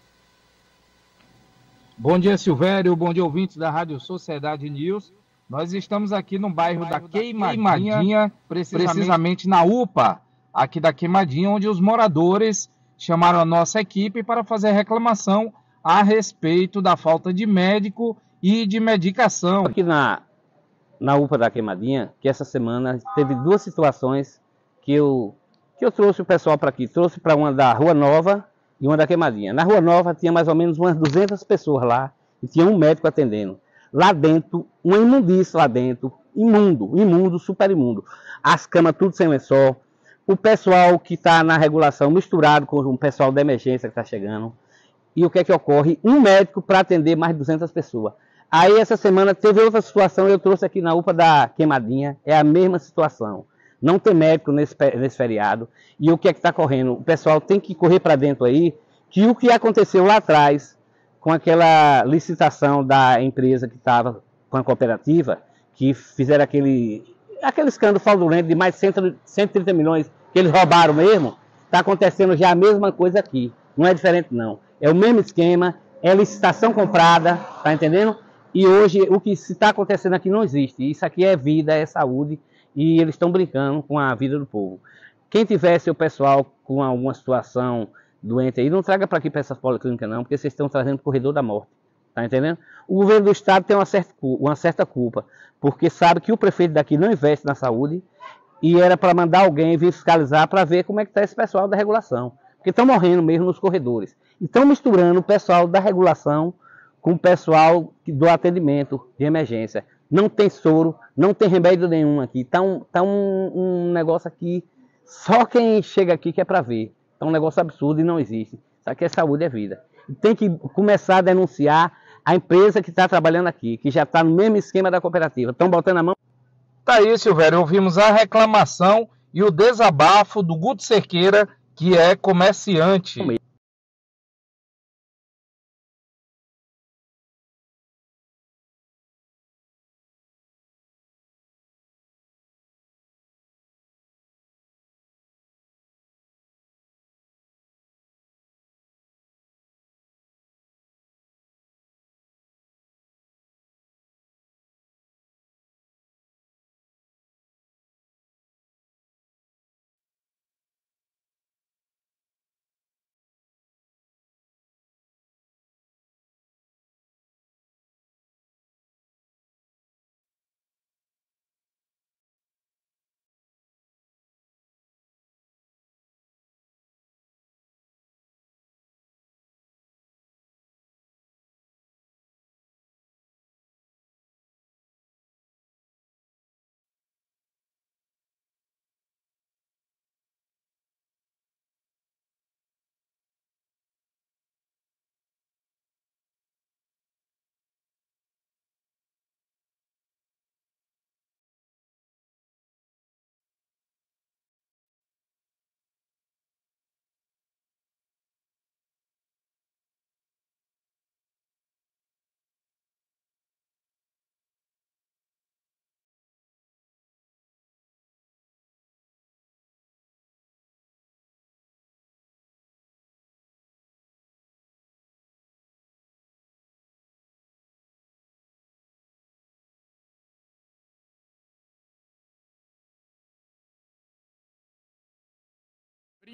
Bom dia, Silvério. Bom dia, ouvintes da Rádio Sociedade News. Nós estamos aqui no bairro da Queimadinha, Queimadinha, precisamente, precisamente na U P A, aqui da Queimadinha, onde os moradores chamaram a nossa equipe para fazer reclamação a respeito da falta de médico e de medicação. Aqui na, na U P A da Queimadinha, que essa semana teve duas situações que eu, que eu trouxe o pessoal para aqui. Trouxe para uma da Rua Nova e uma da Queimadinha. Na Rua Nova tinha mais ou menos umas duzentas pessoas lá e tinha um médico atendendo. Lá dentro, uma imundícia lá dentro, imundo, imundo, super imundo. As camas tudo sem lençol. O pessoal que está na regulação misturado com o pessoal da emergência que está chegando. E o que é que ocorre? Um médico para atender mais de duzentas pessoas. Aí essa semana teve outra situação, eu trouxe aqui na U P A da Queimadinha, é a mesma situação. Não tem médico nesse, nesse feriado. E o que é que está correndo? O pessoal tem que correr para dentro aí, que o que aconteceu lá atrás, com aquela licitação da empresa que estava com a cooperativa, que fizeram aquele, aquele escândalo fraudulento de mais de cento e trinta milhões que eles roubaram mesmo, está acontecendo já a mesma coisa aqui. Não é diferente, não. É o mesmo esquema, é licitação comprada, tá entendendo? E hoje o que está acontecendo aqui não existe. Isso aqui é vida, é saúde, e eles estão brincando com a vida do povo. Quem tiver seu pessoal com alguma situação doente aí, não traga para aqui para essas policlínicas não, porque vocês estão trazendo o corredor da morte, tá entendendo? O governo do estado tem uma certa, uma certa culpa, porque sabe que o prefeito daqui não investe na saúde e era para mandar alguém vir fiscalizar para ver como é que está esse pessoal da regulação, porque estão morrendo mesmo nos corredores. E estão misturando o pessoal da regulação com o pessoal do atendimento de emergência. Não tem soro, não tem remédio nenhum aqui, tá um, tá um, um negócio aqui, só quem chega aqui que é para ver. É um negócio absurdo e não existe. Isso aqui é saúde, é vida. E tem que começar a denunciar a empresa que está trabalhando aqui, que já está no mesmo esquema da cooperativa. Estão botando a mão. Tá aí, Silvério, ouvimos a reclamação e o desabafo do Guto Cerqueira, que é comerciante.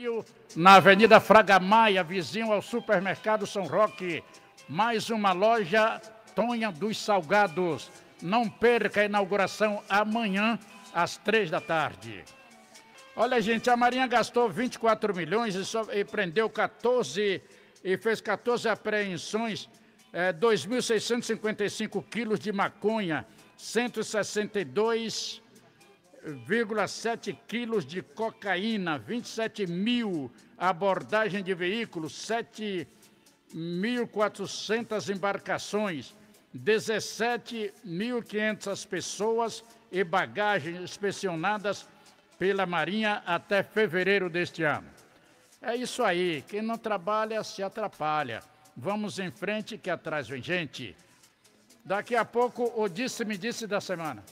Na Avenida Fraga Maia, vizinho ao Supermercado São Roque. Mais uma loja Tonha dos Salgados. Não perca a inauguração amanhã, às três da tarde. Olha, gente, a Marinha gastou vinte e quatro milhões e, só, e prendeu quatorze e fez quatorze apreensões, é, dois mil seiscentos e cinquenta e cinco quilos de maconha, cento e sessenta e dois vírgula sete quilos de cocaína, vinte e sete mil abordagem de veículos, sete mil e quatrocentas embarcações, dezessete mil e quinhentas pessoas e bagagens inspecionadas pela Marinha até fevereiro deste ano. É isso aí, quem não trabalha se atrapalha. Vamos em frente que atrás vem gente. Daqui a pouco o disse-me disse da semana.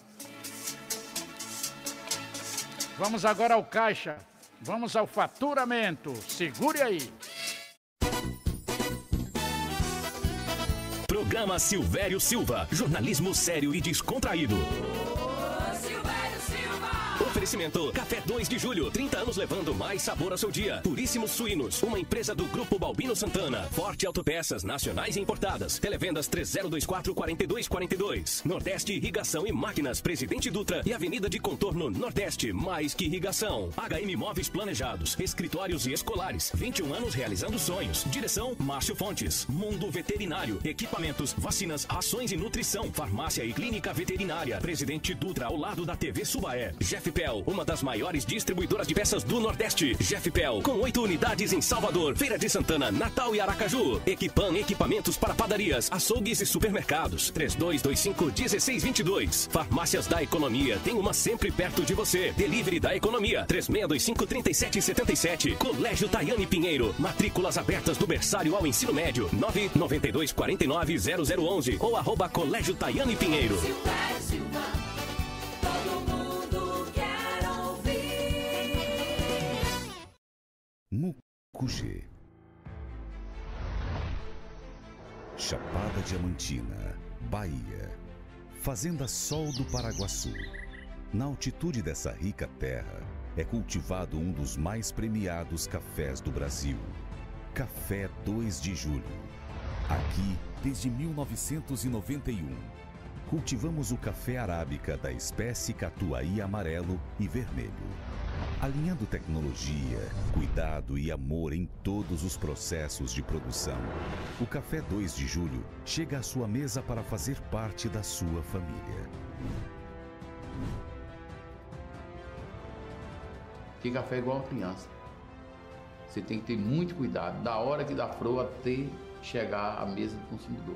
Vamos agora ao caixa, vamos ao faturamento, segure aí. Programa Silvério Silva, jornalismo sério e descontraído. Oferecimento Café dois de Julho, trinta anos levando mais sabor ao seu dia. Puríssimos Suínos, uma empresa do Grupo Balbino Santana. Forte Autopeças, nacionais e importadas. Televendas três zero dois quatro, quatro dois quatro dois. Nordeste Irrigação e Máquinas, Presidente Dutra e Avenida de Contorno Nordeste. Mais que irrigação. H M Móveis Planejados, escritórios e escolares. vinte e um anos realizando sonhos. Direção Márcio Fontes. Mundo Veterinário, equipamentos, vacinas, ações e nutrição. Farmácia e Clínica Veterinária. Presidente Dutra ao lado da T V Subaé. Jeffpel, uma das maiores distribuidoras de peças do Nordeste. Jeffpel, com oito unidades em Salvador, Feira de Santana, Natal e Aracaju. Equipan, equipamentos para padarias, açougues e supermercados. três dois dois cinco, um seis dois dois. Farmácias da Economia, tem uma sempre perto de você. Delivery da Economia, três seis dois cinco, três sete sete sete. Colégio Tayane Pinheiro, matrículas abertas do berçário ao ensino médio. nove nove dois quatro nove zero zero um um ou arroba Colégio Tayane Pinheiro. Mucugê, Chapada Diamantina, Bahia, Fazenda Sol do Paraguaçu. Na altitude dessa rica terra é cultivado um dos mais premiados cafés do Brasil, Café dois de Julho. Aqui, desde mil novecentos e noventa e um, cultivamos o café arábica da espécie Catuai amarelo e vermelho, alinhando tecnologia, cuidado e amor em todos os processos de produção. O Café dois de Julho chega à sua mesa para fazer parte da sua família. Porque café é igual a criança. Você tem que ter muito cuidado, da hora que dá froa até chegar à mesa do consumidor.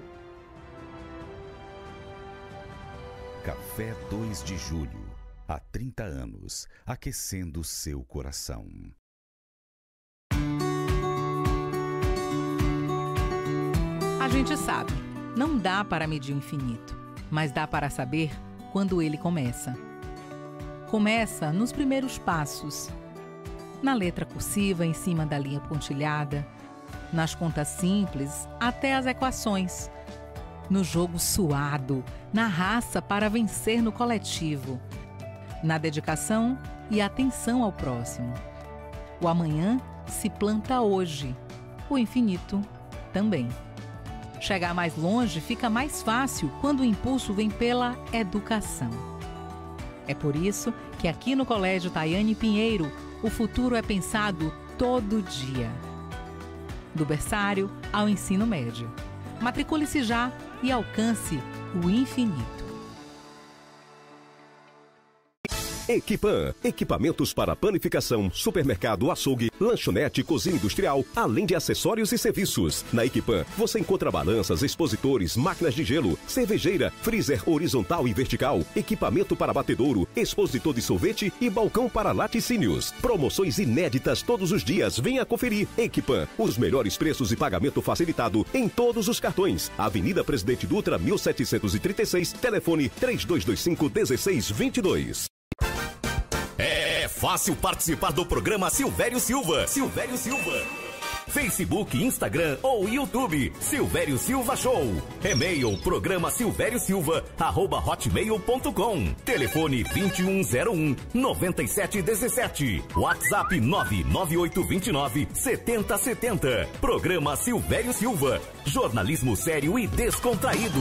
Café dois de Julho. Há trinta anos, aquecendo seu coração. A gente sabe, não dá para medir o infinito, mas dá para saber quando ele começa. Começa nos primeiros passos, na letra cursiva em cima da linha pontilhada, nas contas simples até as equações, no jogo suado, na raça para vencer no coletivo, na dedicação e atenção ao próximo. O amanhã se planta hoje, o infinito também. Chegar mais longe fica mais fácil quando o impulso vem pela educação. É por isso que aqui no Colégio Tayane Pinheiro, o futuro é pensado todo dia. Do berçário ao ensino médio. Matricule-se já e alcance o infinito. Equipan, equipamentos para panificação, supermercado, açougue, lanchonete, cozinha industrial, além de acessórios e serviços. Na Equipan, você encontra balanças, expositores, máquinas de gelo, cervejeira, freezer horizontal e vertical, equipamento para batedouro, expositor de sorvete e balcão para laticínios. Promoções inéditas todos os dias, venha conferir. Equipan, os melhores preços e pagamento facilitado em todos os cartões. Avenida Presidente Dutra, mil setecentos e trinta e seis, telefone três dois dois cinco, um seis dois dois. É fácil participar do programa Silvério Silva. Silvério Silva. Facebook, Instagram ou YouTube, Silvério Silva Show. E-mail, programa silvério silva, arroba hotmail ponto com. Telefone vinte e um zero um, noventa e sete dezessete. WhatsApp nove nove oito dois nove, setenta setenta. Programa Silvério Silva. Jornalismo sério e descontraído.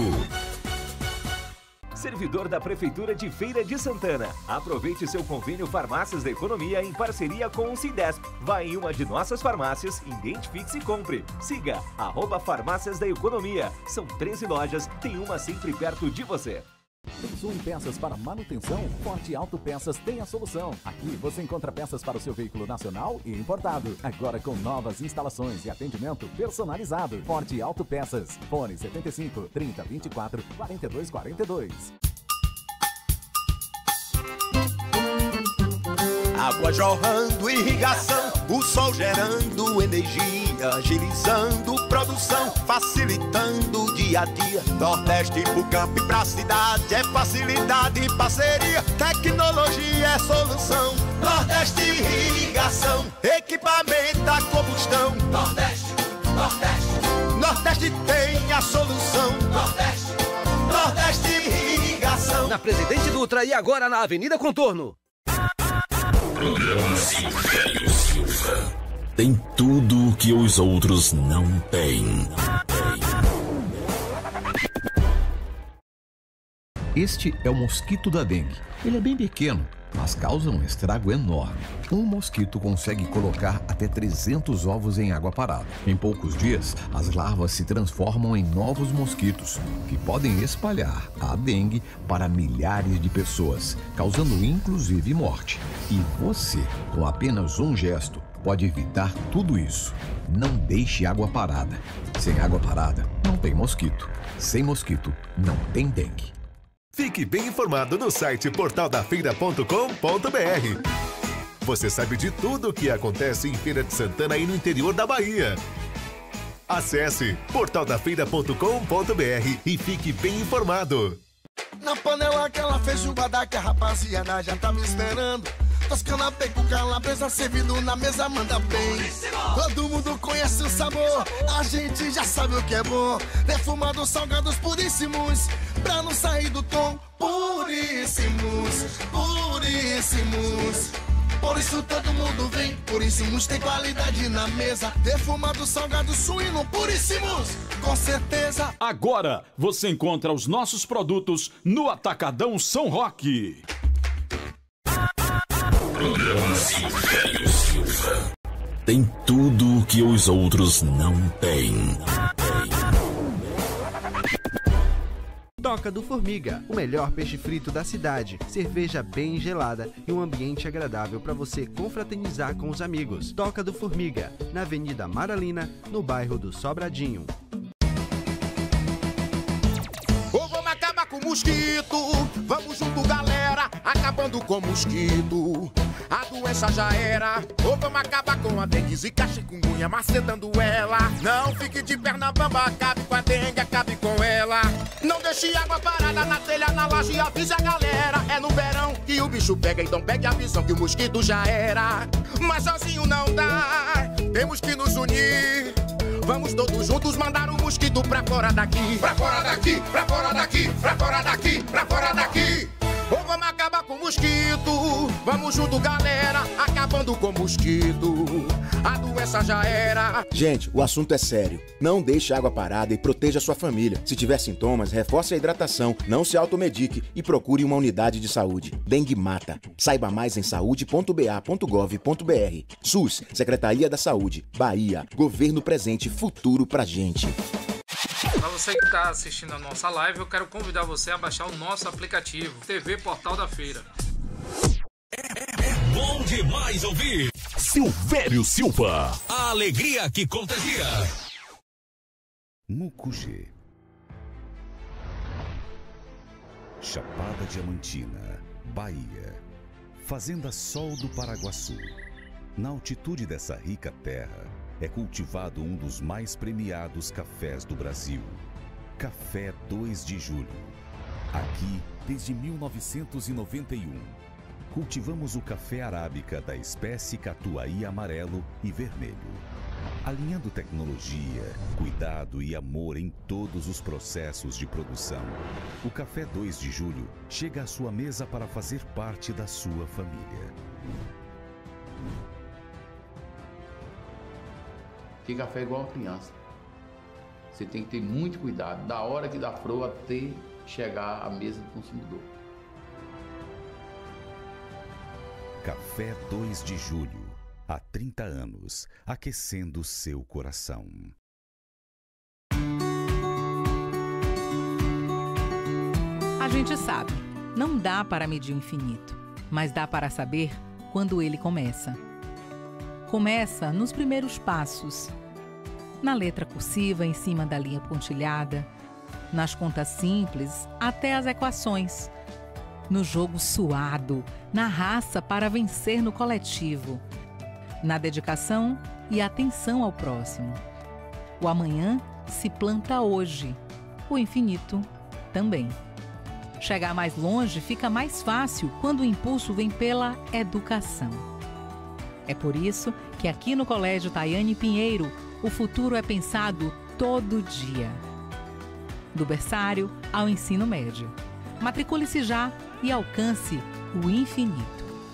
Servidor da Prefeitura de Feira de Santana. Aproveite seu convênio Farmácias da Economia em parceria com o Cidesp. Vá em uma de nossas farmácias, identifique-se e compre. Siga, arroba Farmácias da Economia. São treze lojas, tem uma sempre perto de você. Pensou em peças para manutenção? Forte Autopeças tem a solução. Aqui você encontra peças para o seu veículo nacional e importado. Agora com novas instalações e atendimento personalizado. Forte Autopeças. Fone setenta e cinco, trinta, vinte e quatro, quarenta e dois quarenta e dois. Água jorrando, irrigação, o sol gerando energia, agilizando produção, facilitando o dia a dia. Nordeste pro campo e pra cidade, é facilidade e parceria, tecnologia é solução. Nordeste irrigação, equipamento a combustão. Nordeste, Nordeste, Nordeste tem a solução. Nordeste, Nordeste irrigação. Na Presidente Dutra e agora na Avenida Contorno. Programa Silvério Silva. Tem tudo o que os outros não têm. Este é o mosquito da dengue. Ele é bem pequeno, mas causa um estrago enorme. Um mosquito consegue colocar até trezentos ovos em água parada. Em poucos dias, as larvas se transformam em novos mosquitos, que podem espalhar a dengue para milhares de pessoas, causando inclusive morte. E você, com apenas um gesto, pode evitar tudo isso. Não deixe água parada. Sem água parada, não tem mosquito. Sem mosquito, não tem dengue. Fique bem informado no site portal da feira ponto com ponto br. Você sabe de tudo o que acontece em Feira de Santana e no interior da Bahia. Acesse portal da feira ponto com ponto br e fique bem informado. Na panela aquela feijoada que a rapaziada já tá me esperando. Toscana, bacon, calabresa, servido na mesa, manda bem. Todo mundo conhece o sabor, a gente já sabe o que é bom. Defumados, salgados puríssimos, pra não sair do tom. Puríssimos, puríssimos. Por isso todo mundo vem, puríssimos tem qualidade na mesa. Defumados, salgados, suíno, puríssimos, com certeza. Agora você encontra os nossos produtos no Atacadão São Roque. Programa Silvério Silva. Tem tudo o que os outros não têm. Toca do Formiga, o melhor peixe frito da cidade, cerveja bem gelada e um ambiente agradável para você confraternizar com os amigos. Toca do Formiga, na Avenida Maralina, no bairro do Sobradinho. Ou vamos acabar com o mosquito, vamos junto galera, acabando com o mosquito. A doença já era, ou vamos acabar com a dengue, zika, chikungunya, macetando ela. Não fique de perna bamba, acabe com a dengue, acabe com ela. Não deixe água parada na telha, na laje, avise a galera. É no verão que o bicho pega, então pegue a visão que o mosquito já era. Mas sozinho não dá, temos que nos unir. Vamos todos juntos mandar o mosquito pra fora daqui. Pra fora daqui, pra fora daqui, pra fora daqui, pra fora daqui. Ou vamos acabar com o mosquito, vamos junto galera, acabando com o mosquito. A doença já era. Gente, o assunto é sério. Não deixe água parada e proteja sua família. Se tiver sintomas, reforce a hidratação, não se automedique e procure uma unidade de saúde. Dengue mata. Saiba mais em saúde ponto b a ponto gov ponto br. SUS, Secretaria da Saúde, Bahia, Governo presente, futuro pra gente. Para você que está assistindo a nossa live, eu quero convidar você a baixar o nosso aplicativo T V Portal da Feira. É bom demais ouvir Silvério Silva. A alegria que contagia. Mucugê, Chapada Diamantina, Bahia. Fazenda Sol do Paraguaçu. Na altitude dessa rica terra, é cultivado um dos mais premiados cafés do Brasil. Café dois de julho. Aqui, desde mil novecentos e noventa e um, cultivamos o café arábica da espécie Catuai amarelo e vermelho. alinhando tecnologia, cuidado e amor em todos os processos de produção. O Café dois de Julho chega à sua mesa para fazer parte da sua família. Porque café é igual a criança. Você tem que ter muito cuidado, da hora que dá froa até chegar à mesa do consumidor. Café dois de Julho. Há trinta anos, aquecendo seu coração. A gente sabe, não dá para medir o infinito, mas dá para saber quando ele começa. Começa nos primeiros passos, na letra cursiva em cima da linha pontilhada, nas contas simples até as equações, no jogo suado, na raça para vencer no coletivo, na dedicação e atenção ao próximo. O amanhã se planta hoje, o infinito também. Chegar mais longe fica mais fácil quando o impulso vem pela educação. É por isso que aqui no Colégio Tayane Pinheiro, o futuro é pensado todo dia. Do berçário ao ensino médio. Matricule-se já e alcance o infinito.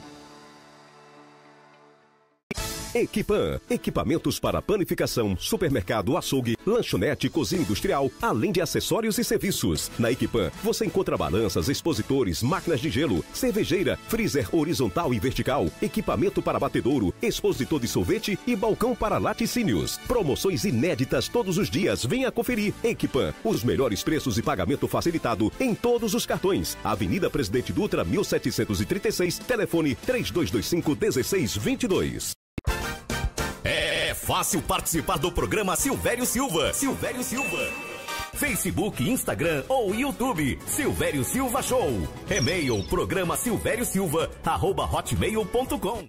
Equipan, equipamentos para panificação, supermercado, açougue, lanchonete, cozinha industrial, além de acessórios e serviços. Na Equipan, você encontra balanças, expositores, máquinas de gelo, cervejeira, freezer horizontal e vertical, equipamento para batedouro, expositor de sorvete e balcão para laticínios. Promoções inéditas todos os dias, venha conferir. Equipan, os melhores preços e pagamento facilitado em todos os cartões. Avenida Presidente Dutra, mil setecentos e trinta e seis, telefone três dois dois cinco, um seis dois dois. É fácil participar do programa Silvério Silva. Silvério Silva. Facebook, Instagram ou YouTube. Silvério Silva Show. E-mail, programa silvério silva, arroba hotmail ponto com.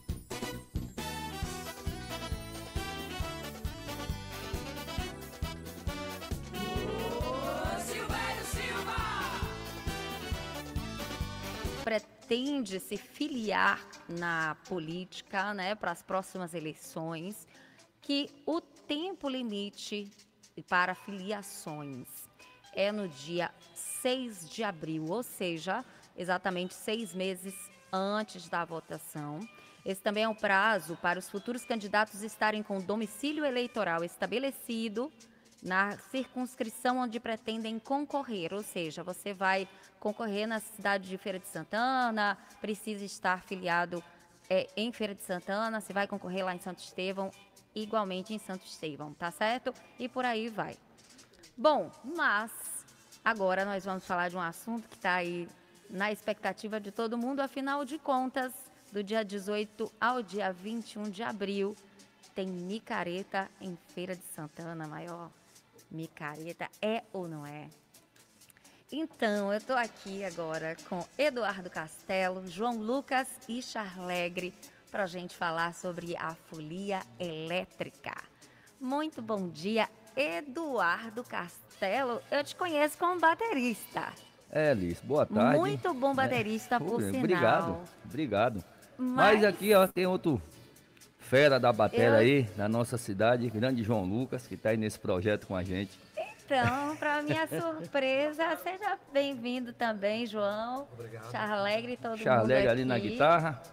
Pretende se filiar na política, né, para as próximas eleições, que o tempo limite para filiações é no dia seis de abril, ou seja, exatamente seis meses antes da votação. Esse também é o prazo para os futuros candidatos estarem com domicílio eleitoral estabelecido na circunscrição onde pretendem concorrer, ou seja, você vai concorrer na cidade de Feira de Santana, precisa estar filiado é, em Feira de Santana, você vai concorrer lá em Santo Estevão, igualmente em Santo Estevão, tá certo? E por aí vai. Bom, mas agora nós vamos falar de um assunto que está aí na expectativa de todo mundo, afinal de contas, do dia dezoito ao dia vinte e um de abril, tem micareta em Feira de Santana, maior. Micareta é ou não é? Então, eu estou aqui agora com Eduardo Castelo, João Lucas e Charlegre para a gente falar sobre a folia elétrica. Muito bom dia, Eduardo Castelo. Eu te conheço como baterista. É, Liz, boa tarde. Muito bom baterista, é. por sinal. Obrigado, obrigado. Mas... Mas aqui ó, tem outro fera da bateria eu... aí, na nossa cidade, grande João Lucas, que está aí nesse projeto com a gente. Então, para minha surpresa, seja bem-vindo também, João. Obrigado. Charlegre e todo Charlegre mundo aqui. ali na guitarra.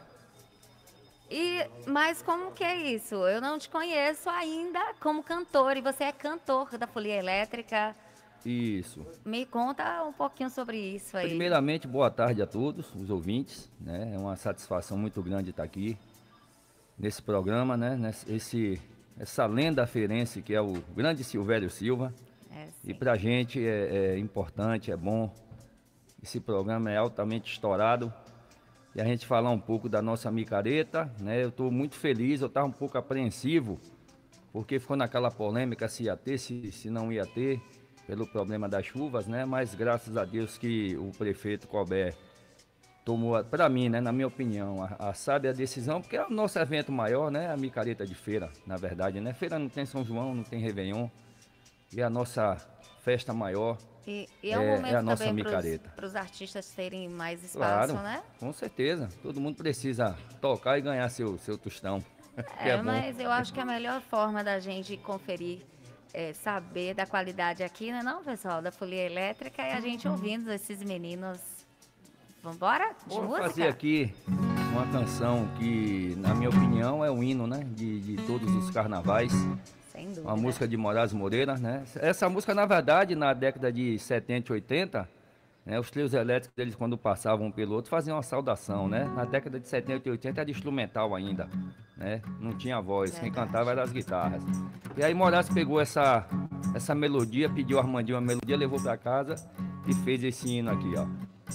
E, mas como que é isso? Eu não te conheço ainda como cantor, e você é cantor da Folia Elétrica. Isso. Me conta um pouquinho sobre isso aí. Primeiramente, boa tarde a todos os ouvintes, né? É uma satisfação muito grande estar aqui nesse programa, né? Esse, essa lenda feirense que é o grande Silvério Silva. É, e pra gente é, é importante, é bom. Esse programa é altamente estourado. E a gente falar um pouco da nossa micareta, né? Eu estou muito feliz, eu estava um pouco apreensivo, porque ficou naquela polêmica se ia ter, se, se não ia ter, pelo problema das chuvas, né? Mas graças a Deus que o prefeito Colbert tomou, para mim, né, na minha opinião, a, a sábia decisão, porque é o nosso evento maior, né? A micareta de feira, na verdade, né? Feira não tem São João, não tem Réveillon, e a nossa festa maior e, e é, um é, momento é a nossa também micareta. Para os artistas terem mais espaço, claro, né? Com certeza, todo mundo precisa tocar e ganhar seu, seu tostão. É, é mas eu acho que a melhor forma da gente conferir, é, saber da qualidade aqui, não é não, pessoal, da folia elétrica, é a gente ouvindo esses meninos. Vambora? De Vou música? fazer aqui uma canção que, na minha opinião, é o hino, né? De, de todos os carnavais. Sem dúvida. Uma música de Moraes Moreira, né? Essa música, na verdade, na década de setenta e oitenta, né, os trios elétricos, eles quando passavam um pelo outro, faziam uma saudação, né? Na década de setenta e oitenta era instrumental ainda, né? Não tinha voz, quem cantava eram as guitarras. E aí Moraes pegou essa, essa melodia, pediu ao Armandinho a melodia, levou para casa e fez esse hino aqui, ó.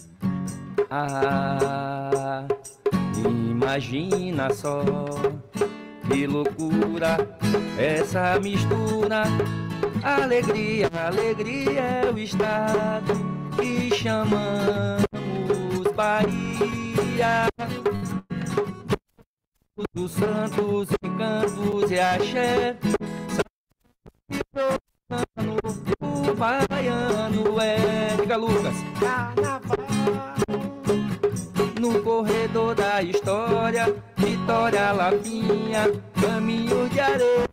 Ah, imagina só, que loucura, essa mistura. Alegria, alegria é o estado que chamamos Bahia. Dos santos encantos e axé, o baiano é. Diga, Lucas. No corredor da história, Vitória, Lapinha, caminho de areia.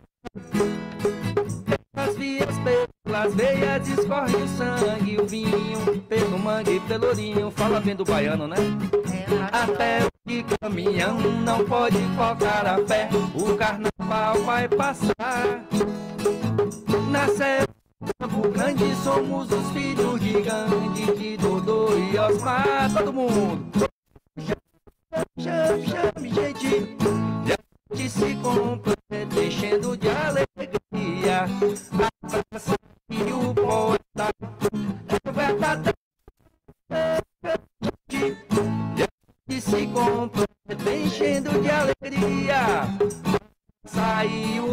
As vias pelas veias escorre o sangue, o vinho, pelo mangue e pelo ourinho. Fala bem do baiano, né? Até de caminhão não pode faltar a pé, o carnaval vai passar. Na Serra do Grande somos os filhos de Gandhi, de Dodô e Osmar. Todo mundo! Chame, chame, gente! A gente se completa, enchendo de alegria. Abraça e o poeta é verdade. E se completa, enchendo de alegria. Saiu o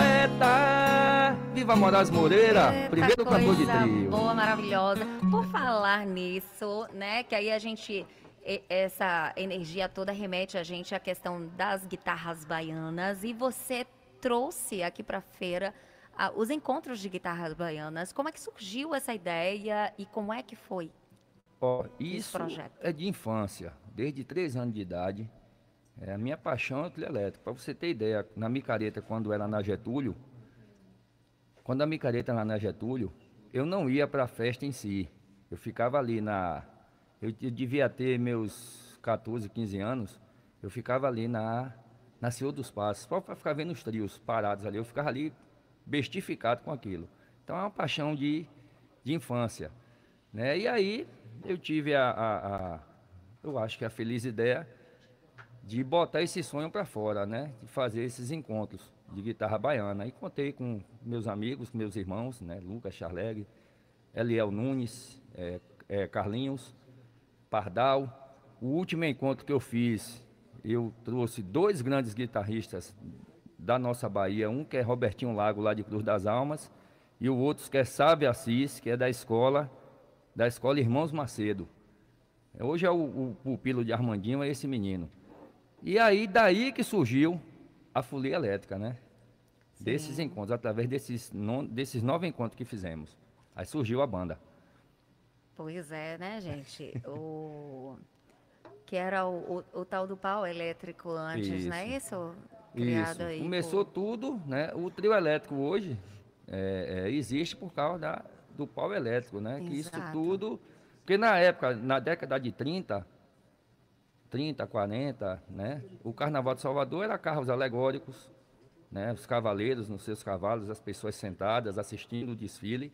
poeta. Viva Moraes Moreira, Eita, primeiro cantor de trio. Boa, maravilhosa. Por falar nisso, né, que aí a gente, essa energia toda remete a gente à questão das guitarras baianas, e você trouxe aqui para a feira ah, os encontros de guitarras baianas. Como é que surgiu essa ideia e como é que foi? Ó, isso é de infância, desde três anos de idade. É, a minha paixão é o trio elétrico. Para você ter ideia, na micareta, quando era na Getúlio, quando a micareta era na Getúlio, eu não ia para a festa em si. Eu ficava ali na... Eu, eu devia ter meus quatorze, quinze anos, eu ficava ali na, na Senhor dos Passos, só para ficar vendo os trios parados ali. Eu ficava ali bestificado com aquilo. Então é uma paixão de, de infância, né? E aí eu tive a, a, a... eu acho que a feliz ideia de botar esse sonho para fora, né? De fazer esses encontros de guitarra baiana. E contei com meus amigos, meus irmãos, né? Lucas Charleg, Eliel Nunes, é, é, Carlinhos, Pardal. O último encontro que eu fiz, eu trouxe dois grandes guitarristas da nossa Bahia. Um que é Robertinho Lago, lá de Cruz das Almas, e o outro que é Sávio Assis, que é da escola, da escola Irmãos Macedo. Hoje é o, o pupilo de Armandinho, é esse menino. E aí, daí que surgiu a folia elétrica, né? Sim. Desses encontros, através desses, non, desses nove encontros que fizemos. Aí surgiu a banda. Pois é, né, gente? o... Que era o, o, o tal do pau elétrico antes, Isso. não é isso? Criado Isso. aí Começou por... tudo, né? O trio elétrico hoje é, é, existe por causa da, do pau elétrico, né? Exato. Que isso tudo... Porque na época, na década de trinta... trinta, quarenta, né? O Carnaval de Salvador era carros alegóricos, né? Os cavaleiros nos seus cavalos, as pessoas sentadas assistindo o desfile.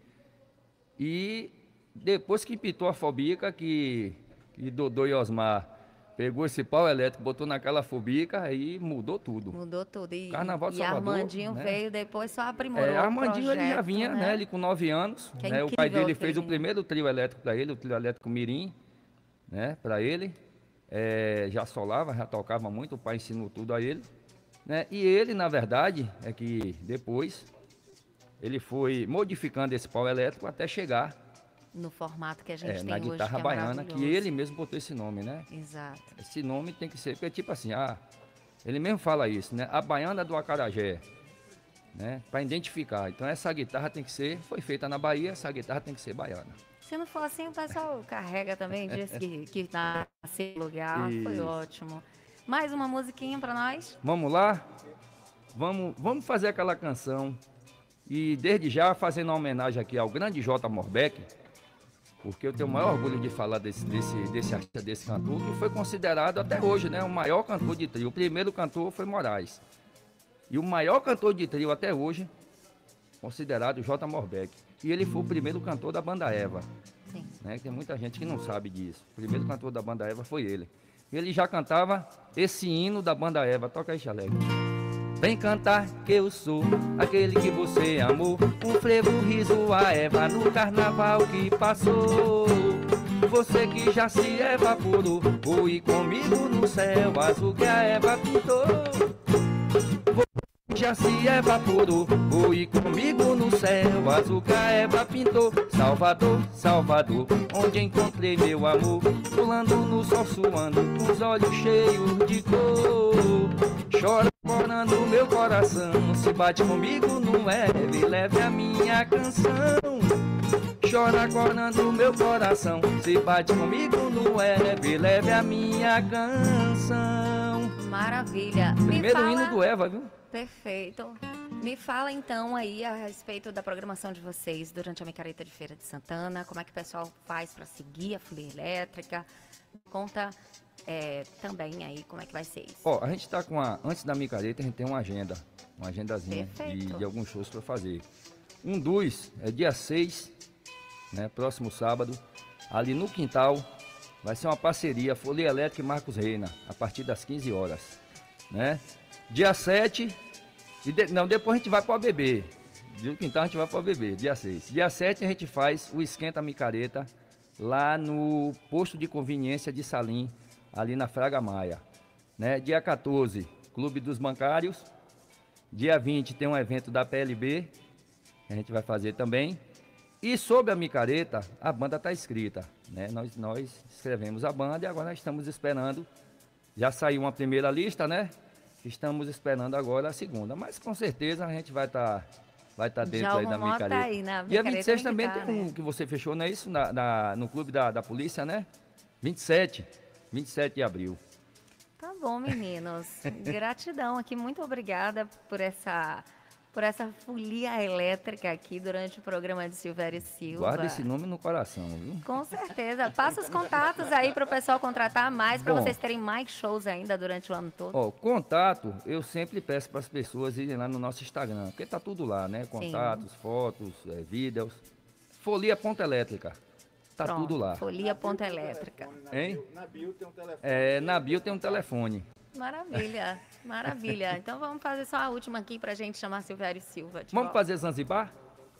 E depois que pintou a fobica, que, que Dodô e Osmar pegou esse pau elétrico, botou naquela fobica, aí mudou tudo. Mudou tudo. E, Carnaval de e Salvador, Armandinho né? veio depois, só aprimorou É, Armandinho o projeto, ele já vinha, né? né? Ele com nove anos, Que é né? O pai incrível dele que fez ele o primeiro trio elétrico para ele, o trio elétrico Mirim, né? Para ele. É, já solava, já tocava muito, o pai ensinou tudo a ele, né? E ele, na verdade, é que depois ele foi modificando esse pau elétrico até chegar no formato que a gente é, tem na hoje, guitarra que é baiana, que ele mesmo botou esse nome, né? Exato. Esse nome tem que ser, porque tipo assim, ah, ele mesmo fala isso, né? A baiana do Acarajé, né? Para identificar. Então essa guitarra tem que ser, foi feita na Bahia, essa guitarra tem que ser baiana. Se não for assim, o pessoal carrega também, diz que, que tá nesse lugar. Foi Isso. ótimo. Mais uma musiquinha pra nós? Vamos lá? vamos, vamos fazer aquela canção. E desde já fazendo uma homenagem aqui ao grande J. Morbeck, porque eu tenho o maior orgulho de falar desse, desse, desse artista, desse cantor, que foi considerado até hoje, né, o maior cantor de trio. O primeiro cantor foi Moraes. E o maior cantor de trio até hoje, considerado J. Morbeck. E ele foi o primeiro cantor da banda Eva. Sim. Né, tem muita gente que não sabe disso. O primeiro cantor da banda Eva foi ele. Ele já cantava esse hino da banda Eva. Toca aí, Chaleg. Vem cantar que eu sou aquele que você amou. Um frevo, riso, a Eva no carnaval que passou. Você que já se evaporou, voe comigo no céu azul que a Eva pintou. Você que já se evaporou, voe comigo no céu azul que a Eva pintou. Salvador, Salvador, onde encontrei meu amor, pulando no sol suando, com os olhos cheios de cor. Chora corando meu coração, se bate comigo no leve, leve a minha canção. Chora corando meu coração, se bate comigo no leve, leve a minha canção. Maravilha. Primeiro fala... hino do Eva, viu? Perfeito. Me fala então aí a respeito da programação de vocês durante a micareta de Feira de Santana, como é que o pessoal faz para seguir a folia elétrica, conta... É, também aí, como é que vai ser isso? Ó, a gente tá com a... Antes da micareta, a gente tem uma agenda, uma agendazinha de, de alguns shows para fazer. Um dos é dia seis, né, próximo sábado, ali no Quintal, vai ser uma parceria Folia Elétrica e Marcos Reina, a partir das quinze horas, né? Dia sete, e de, não, depois a gente vai para o A B B, no Quintal a gente vai para o A B B, dia seis. Dia sete a gente faz o Esquenta Micareta lá no posto de conveniência de Salim, ali na Fraga Maia, né? Dia quatorze, Clube dos Bancários. Dia vinte tem um evento da P L B, que a gente vai fazer também. E sobre a micareta, a banda está escrita, né? Nós, nós escrevemos a banda e agora nós estamos esperando. Já saiu uma primeira lista, né? Estamos esperando agora a segunda, mas com certeza a gente vai estar... Tá, vai estar tá dentro já aí da micareta. Aí na Dia vinte e seis também tá, tem um né? que você fechou, não é isso? Na, na, no clube da, da polícia, né? vinte e sete. vinte e sete de abril. Tá bom, meninos. Gratidão aqui, muito obrigada por essa, por essa folia elétrica aqui durante o programa de Silvério Silva. Guarda esse nome no coração, viu? Com certeza. Passa os contatos aí para o pessoal contratar mais, para Bom, vocês terem mais shows ainda durante o ano todo. Ó, contato, eu sempre peço para as pessoas irem lá no nosso Instagram, porque tá tudo lá, né? Contatos, Sim. fotos, é, vídeos. Folia Ponta Elétrica. Tá Pronto, tudo lá. Folia Ponta Elétrica. Hein? Na bio tem um telefone. É, na bio tem um telefone. Maravilha, maravilha. Então vamos fazer só a última aqui pra gente chamar Silvério Silva. Vamos volta. fazer Zanzibar?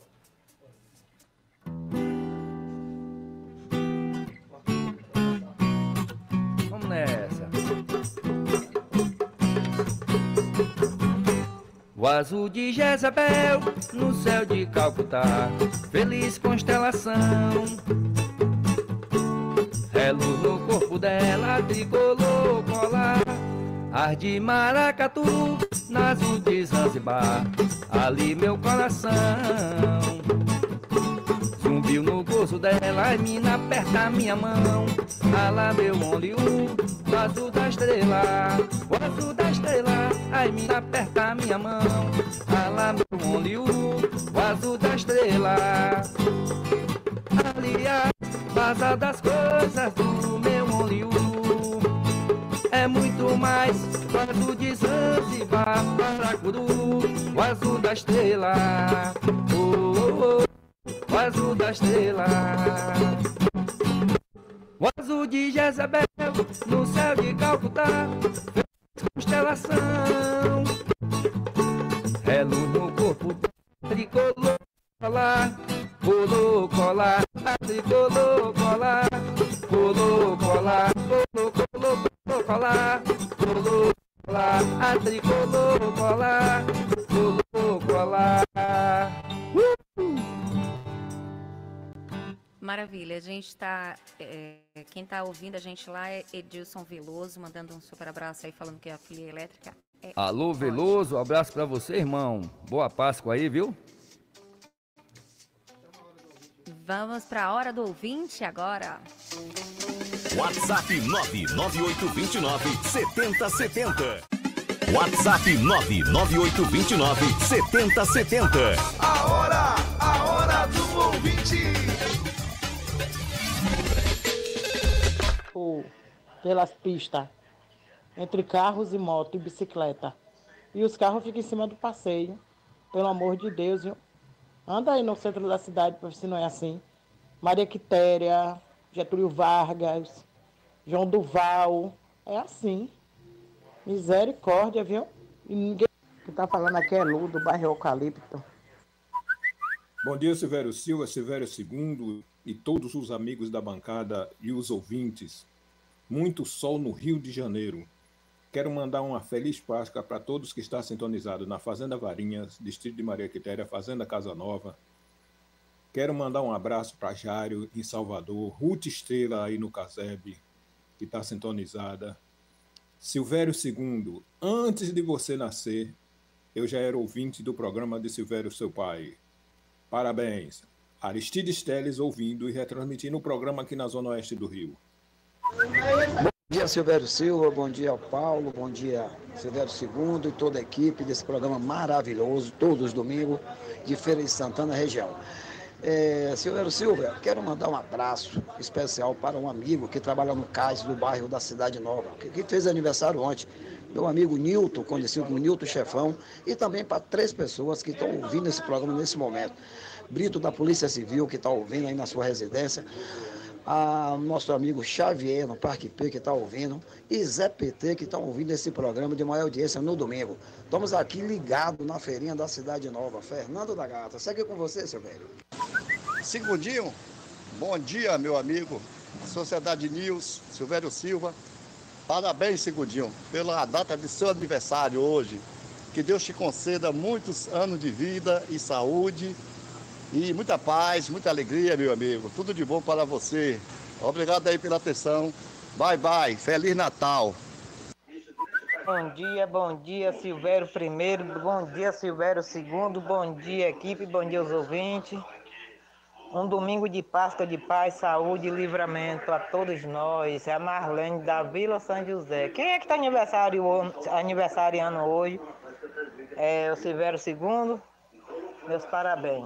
Vamos nessa. O azul de Jezabel no céu de Calcutá, feliz constelação. É luz no corpo dela, tricolor colar, ar de maracatu, na azul de Zanzibar, ali meu coração. Zumbiu no gozo dela, e mina aperta minha mão. Ala meu only um, o azul da estrela, o azul da estrela, ai mina aperta minha mão. Ala meu only um, o azul da estrela. Aliás, vaza das coisas do meu only um, é muito mais o azul de Zanzibar, Paracuru, o azul da estrela, oh, oh, oh, o azul da estrela. O azul de Jezabel no céu de Calcutá, constelação. É luz no corpo, tricolor colar, colou colar, tricolor colar, colou colar, colou colou colou colar, colou colar, a tricolor colar, colou colar. Maravilha, a gente está, é, quem está ouvindo a gente lá é Edilson Veloso, mandando um super abraço aí, falando que a folia elétrica é... Alô, Veloso, um abraço pra você, irmão. Boa Páscoa aí, viu? Vamos para a hora do ouvinte agora. WhatsApp nove nove oito dois nove sete zero sete zero. WhatsApp nove nove oito dois nove sete zero sete zero. A hora, a hora do ouvinte. Ou pelas pistas, entre carros e moto e bicicleta. E os carros ficam em cima do passeio. Pelo amor de Deus, viu? Anda aí no centro da cidade, para ver se não é assim. Maria Quitéria, Getúlio Vargas, João Duval. É assim. Misericórdia, viu? E ninguém que tá falando aqui é Lu, do bairro Eucalipto. Bom dia, Silvério Silva, Silvério segundo e todos os amigos da bancada e os ouvintes. Muito sol no Rio de Janeiro. Quero mandar uma feliz Páscoa para todos que estão sintonizados na Fazenda Varinhas, Distrito de Maria Quitéria, Fazenda Casa Nova. Quero mandar um abraço para Jário, em Salvador, Ruth Estrela aí no Casebe, que está sintonizada. Silvério segundo, antes de você nascer, eu já era ouvinte do programa de Silvério, seu pai. Parabéns. Aristides Teles ouvindo e retransmitindo o programa aqui na Zona Oeste do Rio. Bom dia, Silvério Silva, bom dia ao Paulo, bom dia, Silvério segundo e toda a equipe desse programa maravilhoso, todos os domingos, de Feira de Santana, região. É, Silvério Silva, quero mandar um abraço especial para um amigo que trabalha no cais do bairro da Cidade Nova, que, que fez aniversário ontem, meu amigo Nilton, conhecido como Nilton Chefão, e também para três pessoas que estão ouvindo esse programa nesse momento. Brito da Polícia Civil, que está ouvindo aí na sua residência, a nosso amigo Xavier, no Parque P, que está ouvindo, e Zé P T, que estão ouvindo esse programa de maior audiência no domingo. Estamos aqui ligados na feirinha da Cidade Nova. Fernando da Gata, segue com você, Silvério. Segundinho, bom dia, meu amigo, Sociedade News, Silvério Silva. Parabéns, Segundinho, pela data de seu aniversário hoje. Que Deus te conceda muitos anos de vida e saúde e muita paz, muita alegria, meu amigo. Tudo de bom para você. Obrigado aí pela atenção. Bye, bye. Feliz Natal. Bom dia, bom dia, Silvério primeiro, bom dia, Silvério segundo, bom dia, equipe, bom dia aos ouvintes. Um domingo de Páscoa, de paz, saúde e livramento a todos nós. É a Marlene da Vila São José. Quem é que está aniversário, aniversariando hoje? É o Silvério segundo. Meus parabéns.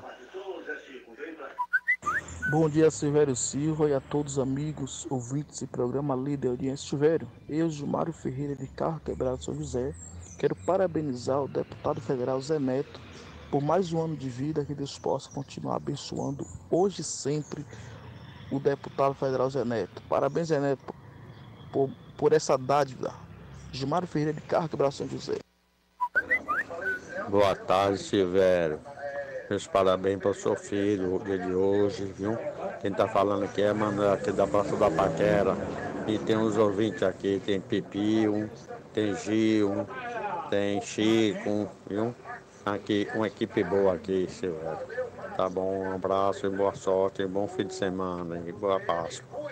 Bom dia, Silvério Silva e a todos os amigos, ouvintes e programa Líder Audiência. Silvério, eu, Gilmário Ferreira de Carro Quebrado São José, quero parabenizar o deputado federal Zé Neto por mais um ano de vida, que Deus possa continuar abençoando hoje e sempre o deputado federal Zé Neto. Parabéns, Zé Neto, por, por essa dádiva. Gilmário Ferreira de Carro Quebrado São José. Boa tarde, Silvério. Meus parabéns para o seu filho, o dia de hoje, viu? Quem está falando aqui é Manuel, aqui da Praça da Paquera. E tem uns ouvintes aqui, tem Pipio, tem Gil, tem Chico, viu? Aqui, uma equipe boa aqui, Silvério. Tá bom, um abraço e boa sorte, e bom fim de semana e boa Páscoa.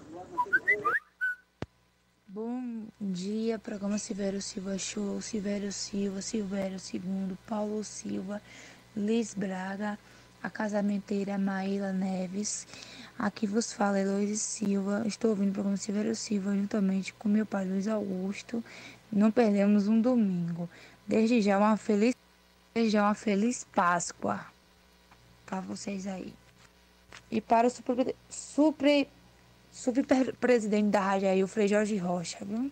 Bom dia, programa Silvério Silva Show, Silvério Silva, Silvério segundo, Paulo Silva, Liz Braga, a casamenteira Maíla Neves. Aqui vos fala Heloísa Silva. Estou ouvindo o programa Silvério Silva juntamente com meu pai Luiz Augusto. Não perdemos um domingo. Desde já uma feliz, desde já uma feliz Páscoa para vocês aí. E para o super, super, super presidente da rádio aí, o Frei Jorge Rocha, viu?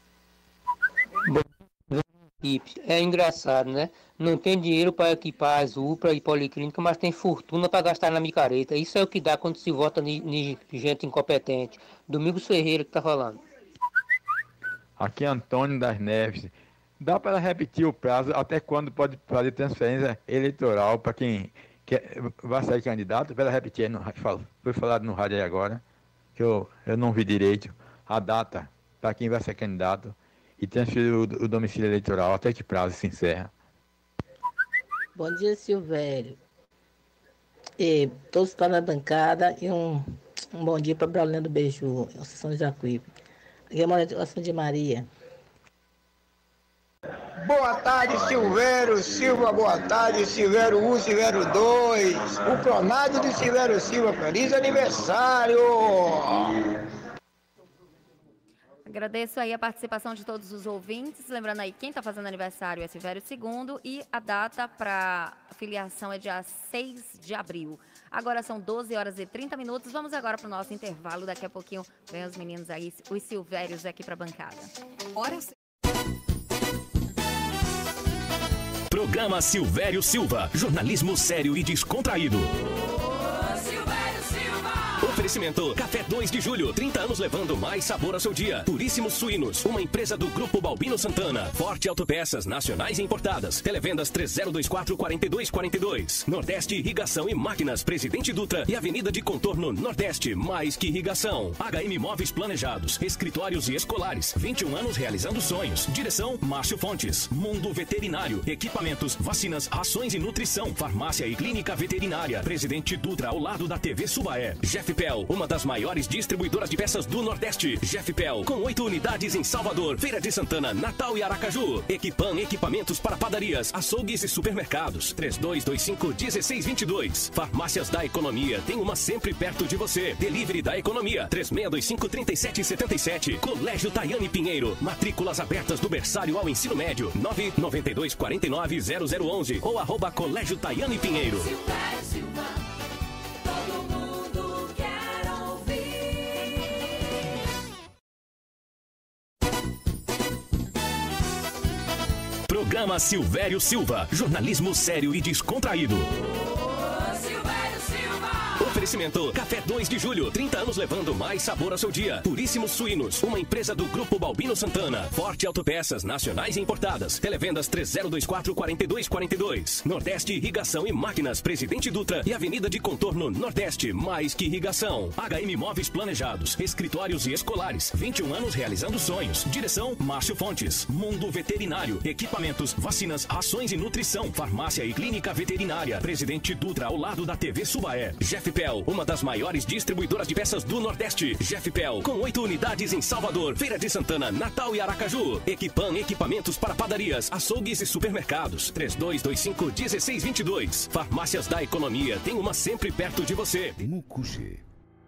É engraçado, né? Não tem dinheiro para equipar as U P A e policlínica, mas tem fortuna para gastar na micareta. Isso é o que dá quando se vota em gente incompetente. Domingos Ferreira que tá falando. Aqui é Antônio das Neves. Dá para repetir o prazo até quando pode fazer transferência eleitoral para quem quer, vai sair candidato? Para repetir, no, foi falado no rádio aí agora, que eu, eu não vi direito a data para quem vai ser candidato e transferir o, o domicílio eleitoral, até que prazo se encerra. Bom dia, Silvério. E todos estão na bancada e um, um bom dia para Braulina do Beiju, São Jacuípe. Aqui é uma oração de Maria. Boa tarde, Silvério Silva, boa tarde, Silvério um, Silvério dois, o Pronado de Silvério Silva, feliz aniversário! Agradeço aí a participação de todos os ouvintes. Lembrando aí, quem está fazendo aniversário é Silvério segundo e a data para filiação é dia seis de abril. Agora são doze horas e trinta minutos. Vamos agora para o nosso intervalo. Daqui a pouquinho vem os meninos aí, os Silvérios aqui para a bancada. Hora Programa Silvério Silva. Jornalismo sério e descontraído. Oferecimento Café dois de Julho, trinta anos levando mais sabor ao seu dia. Puríssimos Suínos, uma empresa do Grupo Balbino Santana. Forte Autopeças, nacionais e importadas. Televendas três zero dois quatro, quatro dois quatro dois. Nordeste Irrigação e Máquinas, Presidente Dutra e Avenida de Contorno Nordeste, mais que irrigação. H M Móveis Planejados, escritórios e escolares. vinte e um anos realizando sonhos. Direção Márcio Fontes. Mundo Veterinário, equipamentos, vacinas, rações e nutrição. Farmácia e Clínica Veterinária. Presidente Dutra, ao lado da T V Subaé. Jeffpel, uma das maiores distribuidoras de peças do Nordeste. Jeffpel, com oito unidades em Salvador, Feira de Santana, Natal e Aracaju. Equipan, equipamentos para padarias, açougues e supermercados. três dois dois cinco, um seis dois dois. Farmácias da Economia, tem uma sempre perto de você. Delivery da Economia, três seis dois cinco, três sete sete sete. Colégio Taiane Pinheiro, matrículas abertas do berçário ao ensino médio. nove nove dois quatro nove zero zero um um ou arroba Colégio Taiane Pinheiro. Programa Silvério Silva. Jornalismo sério e descontraído. Oferecimento Café dois de Julho, trinta anos levando mais sabor ao seu dia. Puríssimos Suínos, uma empresa do Grupo Balbino Santana. Forte Autopeças, nacionais e importadas. Televendas três zero dois quatro, quatro dois quatro dois. Nordeste Irrigação e Máquinas, Presidente Dutra e Avenida de Contorno Nordeste, mais que irrigação. H M Móveis Planejados, escritórios e escolares. vinte e um anos realizando sonhos. Direção Márcio Fontes. Mundo Veterinário, equipamentos, vacinas, rações e nutrição. Farmácia e Clínica Veterinária. Presidente Dutra, ao lado da T V Subaé. Jeffpel, uma das maiores distribuidoras de peças do Nordeste. Jeffpel, com oito unidades em Salvador, Feira de Santana, Natal e Aracaju. Equipan, equipamentos para padarias, açougues e supermercados. três dois dois cinco, um seis dois dois. Farmácias da Economia, tem uma sempre perto de você. Mucugê.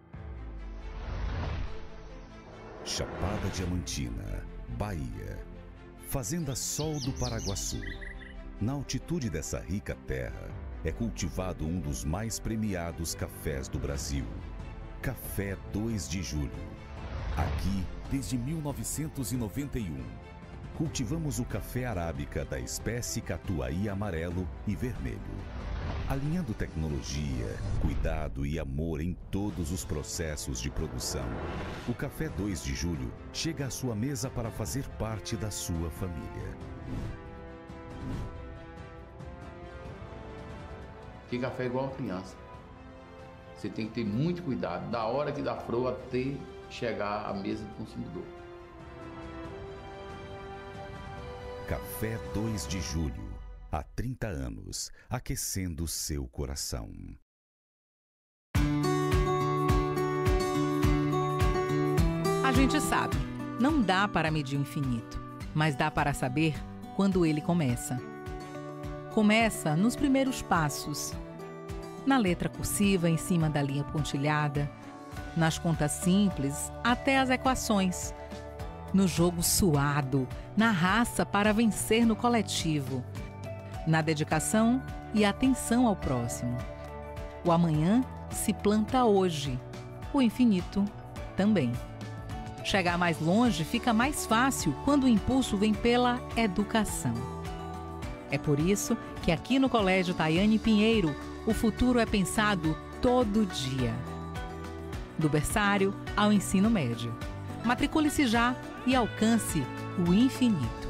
Chapada Diamantina, Bahia. Fazenda Sol do Paraguaçu. Na altitude dessa rica terra, é cultivado um dos mais premiados cafés do Brasil. Café dois de Julho. Aqui, desde mil novecentos e noventa e um, cultivamos o café arábica da espécie Catuai amarelo e vermelho. Alinhando tecnologia, cuidado e amor em todos os processos de produção, o Café dois de Julho chega à sua mesa para fazer parte da sua família. Porque café é igual a criança. Você tem que ter muito cuidado, da hora que dá froa até chegar à mesa do consumidor. Café dois de Julho. Há trinta anos, aquecendo seu coração. A gente sabe, não dá para medir o infinito, mas dá para saber quando ele começa. Começa nos primeiros passos, na letra cursiva em cima da linha pontilhada, nas contas simples até as equações, no jogo suado, na raça para vencer no coletivo, na dedicação e atenção ao próximo. O amanhã se planta hoje, o infinito também. Chegar mais longe fica mais fácil quando o impulso vem pela educação. É por isso que aqui no Colégio Taiane Pinheiro, o futuro é pensado todo dia. Do berçário ao ensino médio. Matricule-se já e alcance o infinito.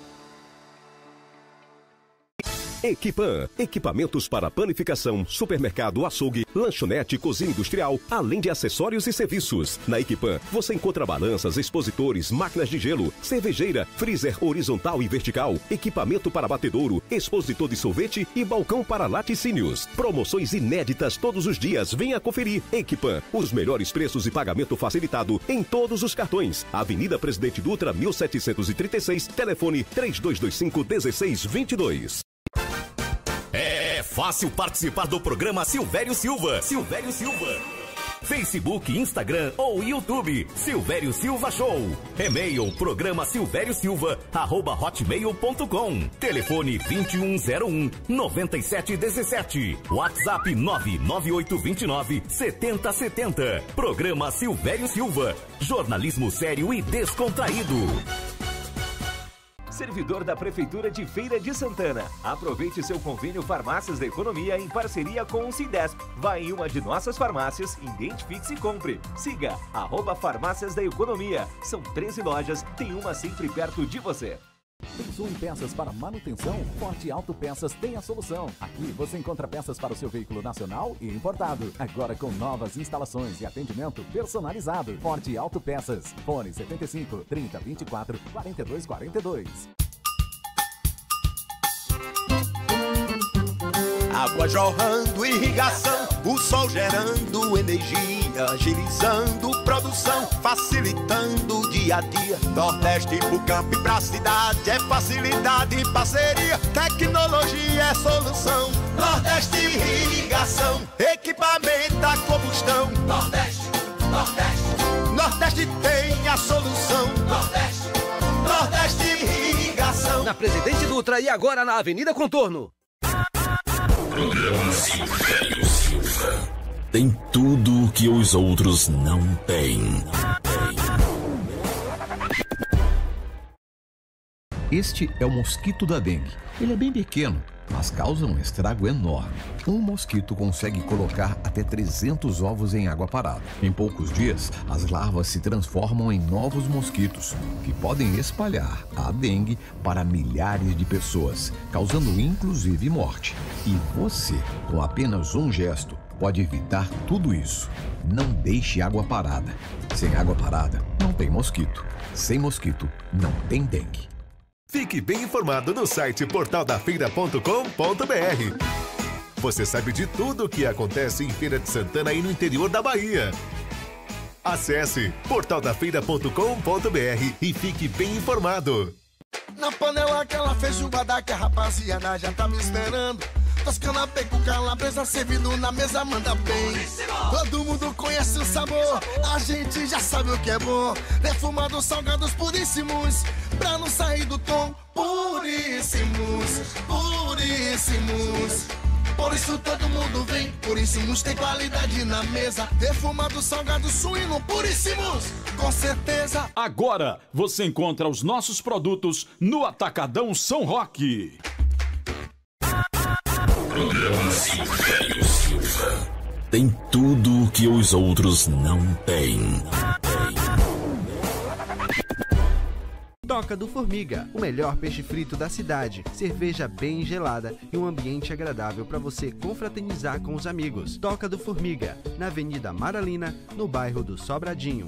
Equipan, equipamentos para panificação, supermercado, açougue, lanchonete, cozinha industrial, além de acessórios e serviços. Na Equipan, você encontra balanças, expositores, máquinas de gelo, cervejeira, freezer horizontal e vertical, equipamento para batedouro, expositor de sorvete e balcão para laticínios. Promoções inéditas todos os dias, venha conferir. Equipan, os melhores preços e pagamento facilitado em todos os cartões. Avenida Presidente Dutra, mil setecentos e trinta e seis, telefone três dois dois cinco, um seis dois dois. É fácil participar do programa Silvério Silva. Silvério Silva. Facebook, Instagram ou YouTube, Silvério Silva Show. E-mail, programa silvério silva, arroba hotmail ponto com. Telefone vinte e um zero um, noventa e sete dezessete. WhatsApp nove nove oito dois nove, setenta setenta. Programa Silvério Silva. Jornalismo sério e descontraído. Servidor da Prefeitura de Feira de Santana. Aproveite seu convênio Farmácias da Economia em parceria com o Sindesp. Vá em uma de nossas farmácias, identifique-se e compre. Siga, arroba Farmácias da Economia. São treze lojas, tem uma sempre perto de você. Pensou em peças para manutenção? Forte Autopeças tem a solução. Aqui você encontra peças para o seu veículo nacional e importado. Agora com novas instalações e atendimento personalizado. Forte Autopeças. Fone setenta e cinco, trinta, vinte e quatro, quarenta e dois quarenta e dois. Água jorrando, irrigação, o sol gerando energia, agilizando produção, facilitando o dia a dia. Nordeste pro campo e pra cidade é facilidade e parceria, tecnologia é solução. Nordeste irrigação, equipamento a combustão. Nordeste, Nordeste, Nordeste tem a solução. Nordeste, Nordeste irrigação. Na Presidente Dutra e agora na Avenida Contorno. Programa Silvério Silva. Tem tudo o que os outros não têm. Este é o mosquito da dengue. Ele é bem pequeno, mas causa um estrago enorme. Um mosquito consegue colocar até trezentos ovos em água parada. Em poucos dias, as larvas se transformam em novos mosquitos, que podem espalhar a dengue para milhares de pessoas, causando inclusive morte. E você, com apenas um gesto, pode evitar tudo isso. Não deixe água parada. Sem água parada, não tem mosquito. Sem mosquito, não tem dengue. Fique bem informado no site portal da feira ponto com ponto br. Você sabe de tudo o que acontece em Feira de Santana e no interior da Bahia. Acesse portal da feira ponto com ponto br e fique bem informado. Na panela aquela feijoada que a rapaziada já tá me esperando. Toscana, bacon, calabresa, servindo na mesa, manda bem. Todo mundo conhece o sabor, a gente já sabe o que é bom. Defumados, salgados, puríssimos, pra não sair do tom. Puríssimos, puríssimos. Por isso todo mundo vem, puríssimos tem qualidade na mesa. Defumados, salgados, suíno, puríssimos, com certeza. Agora você encontra os nossos produtos no Atacadão São Roque. Programa Silvério Silva. Tem tudo o que os outros não têm. Toca do Formiga, o melhor peixe frito da cidade, cerveja bem gelada e um ambiente agradável para você confraternizar com os amigos. Toca do Formiga, na Avenida Maralina, no bairro do Sobradinho.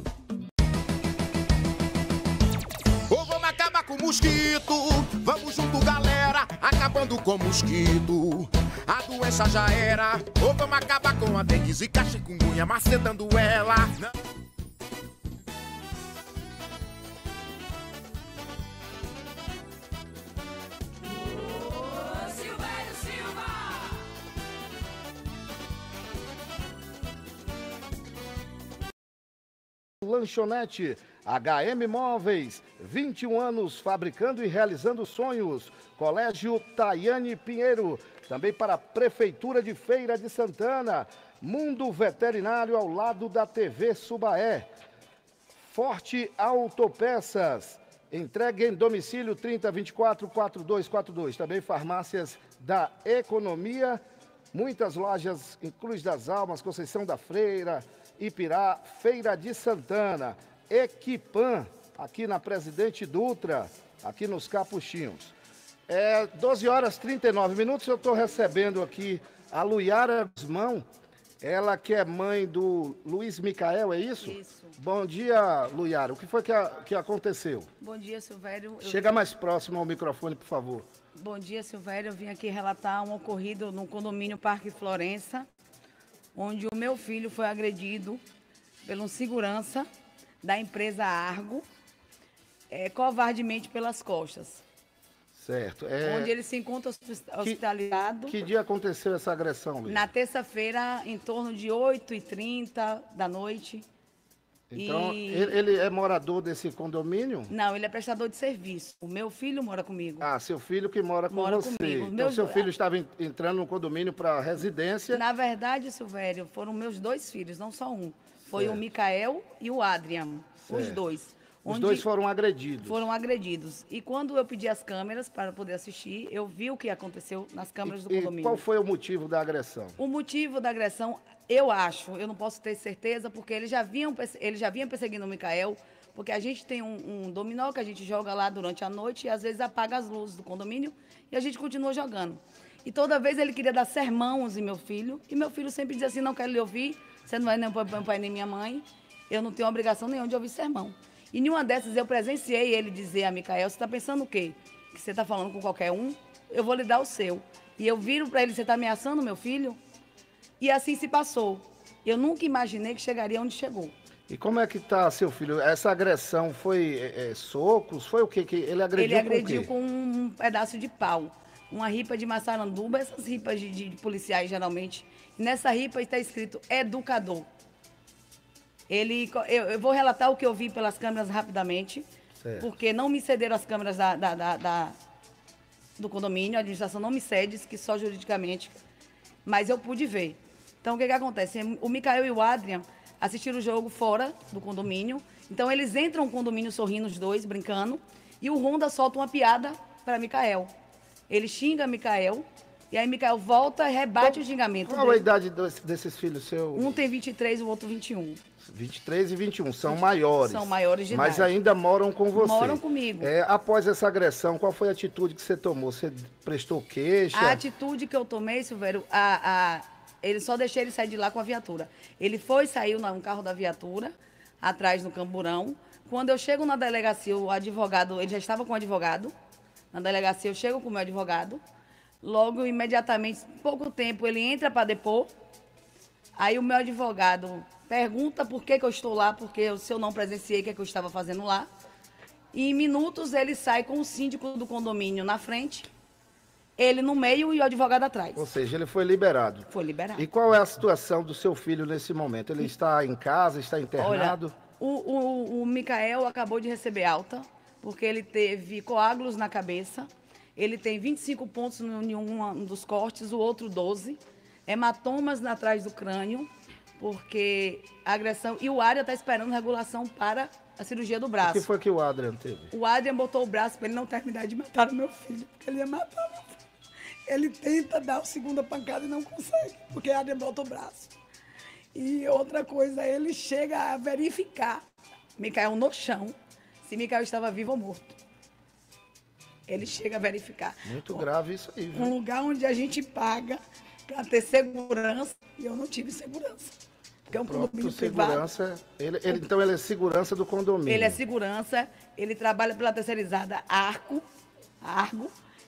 Ou vamos acabar com o mosquito, vamos junto galera, acabando com o mosquito. A doença já era, ou vamos acabar com a dengue, zika, chikungunya, macetando ela. Lanchonete H M Móveis, vinte e um anos fabricando e realizando sonhos. Colégio Tayane Pinheiro, também para a Prefeitura de Feira de Santana. Mundo Veterinário ao lado da T V Subaé. Forte Autopeças, entrega em domicílio trinta, vinte e quatro, quarenta e dois quarenta e dois. Também farmácias da Economia, muitas lojas em Cruz das Almas, Conceição da Freira, Ipirá, Feira de Santana. Equipan, aqui na Presidente Dutra, aqui nos Capuchinhos. É doze horas e trinta e nove minutos, eu estou recebendo aqui a Luiara Guzmão, ela que é mãe do Luiz Micael, é isso? Isso. Bom dia, Luiara. O que foi que, a, que aconteceu? Bom dia, Silvério. Eu Chega vim... mais próximo ao microfone, por favor. Bom dia, Silvério. Eu vim aqui relatar um ocorrido no condomínio Parque Florença, onde o meu filho foi agredido pelo segurança da empresa Argo, é, covardemente pelas costas. Certo. É... Onde ele se encontra hospitalizado. Que, que dia aconteceu essa agressão, Luiz? Na terça-feira, em torno de oito e trinta da noite. Então, e... ele, ele é morador desse condomínio? Não, ele é prestador de serviço. O meu filho mora comigo. Ah, seu filho que mora com mora você. Comigo. Então, meus... seu filho estava entrando no condomínio para residência? Na verdade, Silvério, foram meus dois filhos, não só um. Foi certo. O Micael e o Adrian, certo. Os dois. Os dois foram agredidos? Foram agredidos. E quando eu pedi as câmeras para poder assistir, eu vi o que aconteceu nas câmeras e, do condomínio. E qual foi o motivo da agressão? O motivo da agressão, eu acho, eu não posso ter certeza, porque eles já vinham, eles já vinham perseguindo o Micael, porque a gente tem um, um dominó que a gente joga lá durante a noite e às vezes apaga as luzes do condomínio e a gente continua jogando. E toda vez ele queria dar sermãos em meu filho, e meu filho sempre dizia assim, não quero lhe ouvir, você não é nem meu pai nem minha mãe, eu não tenho obrigação nenhuma de ouvir sermão. E nenhuma dessas eu presenciei ele dizer a Micael, você está pensando o quê? Que você está falando com qualquer um? Eu vou lhe dar o seu. E eu viro para ele, você está ameaçando meu filho? E assim se passou. Eu nunca imaginei que chegaria onde chegou. E como é que está seu filho? Essa agressão foi é, é, socos? Foi o quê? Que ele agrediu Ele agrediu com, com um pedaço de pau. Uma ripa de maçaranduba, essas ripas de, de, de policiais geralmente. E nessa ripa está escrito educador. Ele, eu, eu vou relatar o que eu vi pelas câmeras rapidamente, certo. Porque não me cederam as câmeras da, da, da, da, do condomínio, a administração não me cede, que só juridicamente, mas eu pude ver. Então, o que que acontece? O Micael e o Adrian assistiram o jogo fora do condomínio, então eles entram no condomínio sorrindo os dois, brincando, e o Honda solta uma piada para Micael. Ele xinga Micael, e aí Micael volta e rebate qual, o xingamento Qual dele. A idade desses, desses filhos seus? Um tem vinte e três, o outro vinte e um. vinte e três e vinte e um, são maiores. São maiores de idade. Mas ainda moram com você. Moram comigo. É, após essa agressão, qual foi a atitude que você tomou? Você prestou queixa? A atitude que eu tomei, Silvério, a, a, ele só deixei ele sair de lá com a viatura. Ele foi, saiu no carro da viatura, atrás no camburão. Quando eu chego na delegacia, o advogado, ele já estava com o advogado. Na delegacia, eu chego com o meu advogado. Logo, imediatamente, pouco tempo, ele entra para depor. Aí o meu advogado pergunta por que, que eu estou lá, porque eu, se eu não presenciei, o que, é que eu estava fazendo lá. E em minutos ele sai com o síndico do condomínio na frente, ele no meio e o advogado atrás. Ou seja, ele foi liberado. Foi liberado. E qual é a situação do seu filho nesse momento? Ele está em casa, está internado? Olha, o, o, o Micael acabou de receber alta, porque ele teve coágulos na cabeça. Ele tem vinte e cinco pontos em um dos cortes, o outro doze. Hematomas atrás do crânio, porque a agressão... E o Adrian está esperando regulação para a cirurgia do braço. O que foi que o Adrian teve? O Adrian botou o braço para ele não terminar de matar o meu filho, porque ele ia matar o meu filho. Ele tenta dar a segunda pancada e não consegue, porque o Adrian bota o braço. E outra coisa, ele chega a verificar Micael no chão, se Micael estava vivo ou morto. Ele chega a verificar. Muito grave isso aí, viu? Um lugar onde a gente paga para ter segurança, e eu não tive segurança. Porque é um condomínio segurança, ele, ele, então ele é segurança do condomínio. Ele é segurança, ele trabalha pela terceirizada Arco, Argo,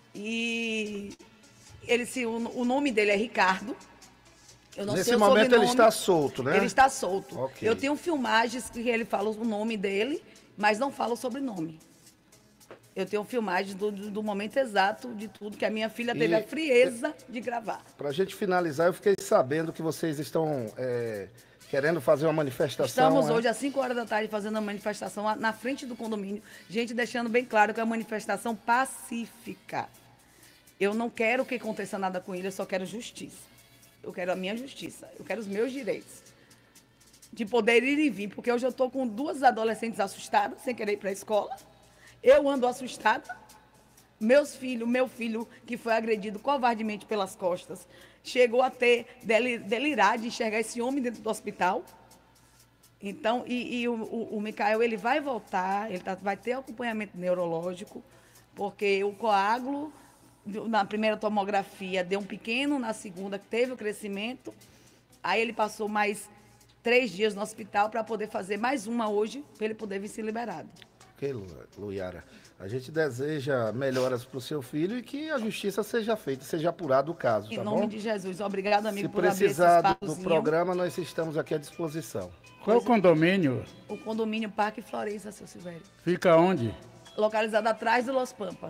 e ele, se, o, o nome dele é Ricardo. Eu não Nesse sei o momento sobrenome. Ele está solto, né? Ele está solto. Okay. Eu tenho filmagens que ele fala o nome dele, mas não fala o sobrenome. Eu tenho filmagens do, do, do momento exato de tudo, que a minha filha teve e, a frieza de gravar. Para a gente finalizar, eu fiquei sabendo que vocês estão é, querendo fazer uma manifestação. Estamos é? hoje às cinco horas da tarde fazendo uma manifestação na frente do condomínio. Gente, deixando bem claro que é uma manifestação pacífica. Eu não quero que aconteça nada com ele, eu só quero justiça. Eu quero a minha justiça, eu quero os meus direitos. De poder ir e vir, porque hoje eu estou com duas adolescentes assustadas, sem querer ir para a escola. Eu ando assustada. Meus filhos, meu filho, que foi agredido covardemente pelas costas, chegou a ter delirar de enxergar esse homem dentro do hospital. Então, e, e o, o, o Micael, ele vai voltar, ele tá, vai ter acompanhamento neurológico, porque o coágulo, na primeira tomografia, deu um pequeno, na segunda teve o crescimento. Aí ele passou mais três dias no hospital para poder fazer mais uma hoje, para ele poder vir se liberado. Ok, Luiara. A gente deseja melhoras para o seu filho e que a justiça seja feita, seja apurado o caso, tá bom? Em nome de Jesus. Obrigado, amigo, Se por abrir esse precisar do espaçozinho. programa, nós estamos aqui à disposição. Qual é o condomínio? O condomínio Parque Florença, seu Silvério. Fica onde? Localizado atrás do Los Pampas.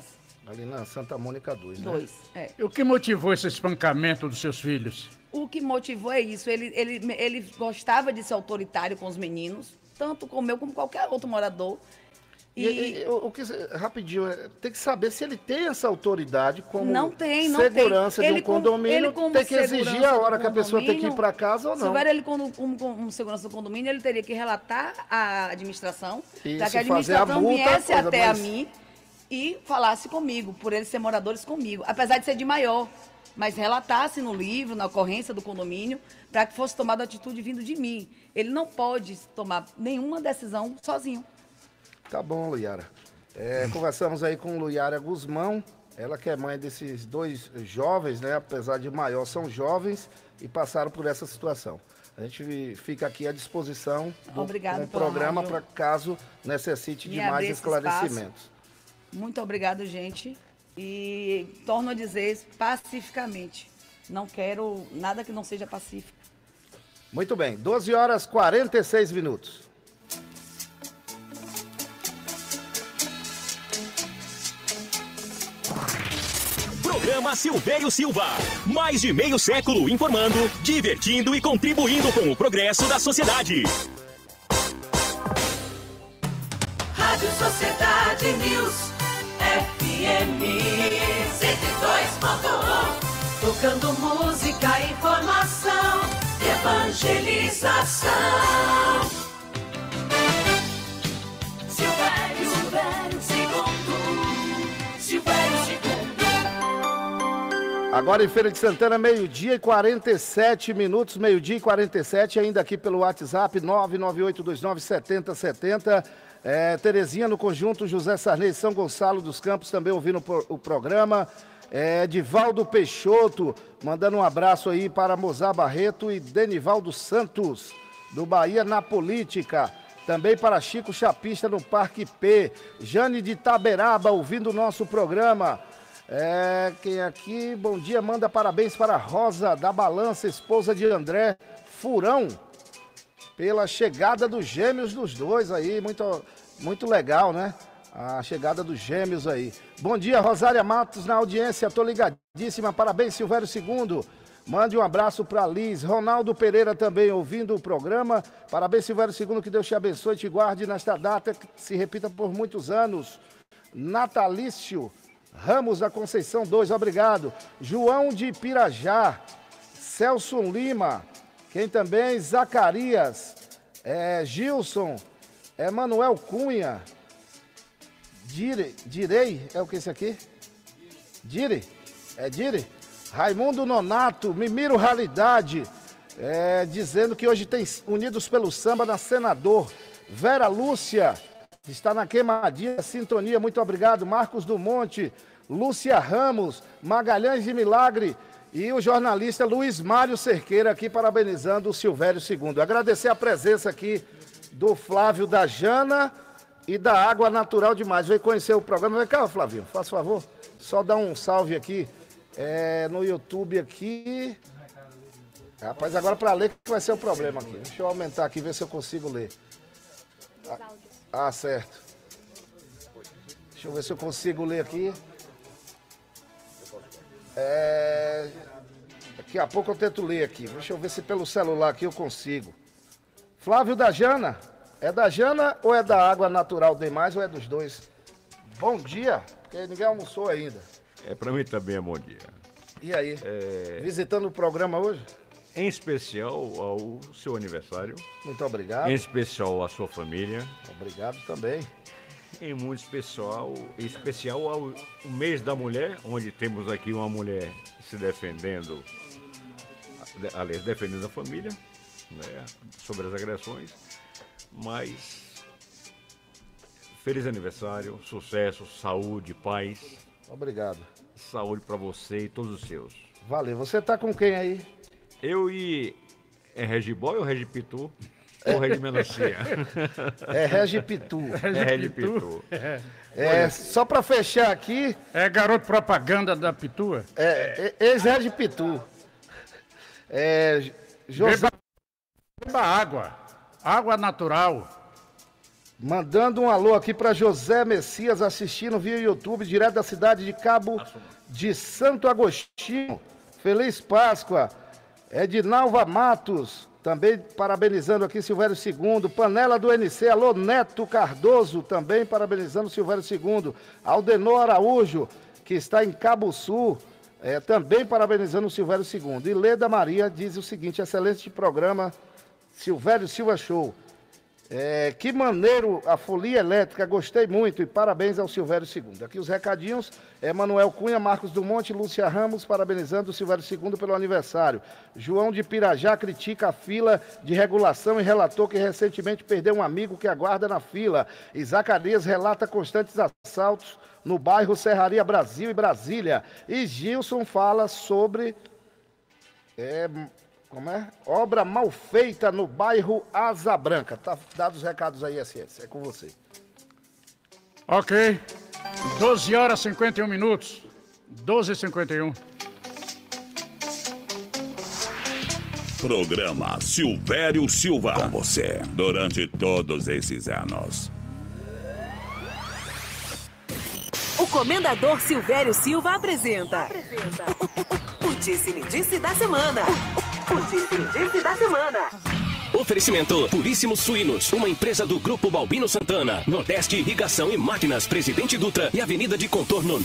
Ali na Santa Mônica dois, né? Dois, é. E o que motivou esse espancamento dos seus filhos? O que motivou é isso. Ele, ele, ele gostava de ser autoritário com os meninos, tanto como eu como qualquer outro morador. E, e, e o que rapidinho, tem que saber se ele tem essa autoridade como não tem, não segurança tem. de um condomínio, como tem que exigir a hora que a pessoa tem que ir para casa ou não. Se houver ele como, como, como segurança do condomínio, ele teria que relatar à administração, para que a administração multa, viesse até mais... a mim e falasse comigo, por eles ser moradores comigo, apesar de ser de maior, mas relatasse no livro, na ocorrência do condomínio, para que fosse tomada atitude vindo de mim. Ele não pode tomar nenhuma decisão sozinho. Tá bom, Luiara. É, conversamos aí com Luiara Guzmão, ela que é mãe desses dois jovens, né? Apesar de maior, são jovens e passaram por essa situação. A gente fica aqui à disposição do um programa para caso necessite de mais esclarecimentos. Muito obrigado, gente. E torno a dizer pacificamente. Não quero nada que não seja pacífico. Muito bem, doze horas e quarenta e seis minutos. Programa Silvério Silva. Mais de meio século informando, divertindo e contribuindo com o progresso da sociedade. Rádio Sociedade News, F M cento e dois ponto um. Tocando música, informação e evangelização. Silvério, Silvério, segundo. Silvério, segundo. Agora em Feira de Santana, meio-dia e quarenta e sete minutos, meio-dia e quarenta e sete, ainda aqui pelo WhatsApp, nove nove oito dois nove sete zero sete zero. É, Terezinha no conjunto, José Sarney, São Gonçalo dos Campos, também ouvindo o programa. É, Divaldo Peixoto, mandando um abraço aí para Mozar Barreto e Denivaldo Santos, do Bahia na Política. Também para Chico Chapista no Parque P. Jane de Taberaba, ouvindo o nosso programa. É, quem aqui, bom dia, manda parabéns para Rosa da Balança, esposa de André Furão, pela chegada dos gêmeos dos dois aí, muito, muito legal, né? A chegada dos gêmeos aí. Bom dia, Rosária Matos na audiência, tô ligadíssima, parabéns, Silvério Segundo. Mande um abraço para Liz. Ronaldo Pereira também ouvindo o programa. Parabéns, Silvério Segundo, que Deus te abençoe e te guarde nesta data, que se repita por muitos anos. Natalício Ramos da Conceição dois, obrigado. João de Pirajá, Celso Lima, quem também? Zacarias, é, Gilson, Emanuel Cunha, Dire, Direi, é o que esse aqui? Dire, é Dire? Raimundo Nonato, Mimiro Realidade, é, dizendo que hoje tem Unidos pelo Samba na Senador. Vera Lúcia, está na queimadinha, sintonia, muito obrigado. Marcos do Monte, Lúcia Ramos, Magalhães de Milagre e o jornalista Luiz Mário Cerqueira aqui parabenizando o Silvério Segundo. Agradecer a presença aqui do Flávio da Jana e da Água Natural Demais. Veio conhecer o programa. Vem cá, Flavinho, faz favor, só dá um salve aqui é, no YouTube aqui. Rapaz, agora para ler que vai ser o problema aqui. Deixa eu aumentar aqui, ver se eu consigo ler. Ah, certo. Deixa eu ver se eu consigo ler aqui. É... Daqui a pouco eu tento ler aqui. Deixa eu ver se pelo celular aqui eu consigo. Flávio da Jana. É da Jana ou é da Água Natural Demais ou é dos dois? Bom dia, porque ninguém almoçou ainda. É, para mim também é bom dia. E aí? É... Visitando o programa hoje? Em especial ao seu aniversário. Muito obrigado. Em especial à sua família. Obrigado também. Em muito especial, em especial ao o mês da mulher, onde temos aqui uma mulher se defendendo, aliás, defendendo a família, né, sobre as agressões. Mas feliz aniversário, sucesso, saúde, paz. Obrigado. Saúde para você e todos os seus. Valeu. Você tá com quem aí? Eu e... É Regiboy ou Regipitu? Ou Regi Melancia? É Regipitu. É Regipitu. É, é, só para fechar aqui... É garoto propaganda da Pitua? É, é ex-Regipitu. É... José... Beba, beba água. Água natural. Mandando um alô aqui para José Messias assistindo via YouTube, direto da cidade de Cabo de Santo Agostinho. Feliz Páscoa. Edinalva Matos, também parabenizando aqui Silvério segundo. Panela do N C, alô Neto Cardoso, também parabenizando Silvério segundo. Aldenor Araújo, que está em Cabo Sul, é, também parabenizando o Silvério segundo. E Leda Maria diz o seguinte: excelente programa, Silvério Silva Show. É, que maneiro a folia elétrica, gostei muito e parabéns ao Silvério segundo. Aqui os recadinhos, é Manuel Cunha, Marcos do Monte, Lúcia Ramos, parabenizando o Silvério segundo pelo aniversário. João de Pirajá critica a fila de regulação e relatou que recentemente perdeu um amigo que aguarda na fila. E Zacarias relata constantes assaltos no bairro Serraria Brasil e Brasília. E Gilson fala sobre... É, Como é? Obra mal feita no bairro Asa Branca. Tá dados os recados aí, S S. É com você. Ok. doze horas e cinquenta e um minutos. doze e cinquenta e um. Programa Silvério Silva. Com você. Durante todos esses anos. O Comendador Silvério Silva apresenta. apresenta. O Disse-me-Disse da Semana. O Disse-me-Disse da Semana. Oferecimento Puríssimos Suínos, uma empresa do Grupo Balbino Santana. Nordeste Irrigação e Máquinas, Presidente Dutra e Avenida de Contorno.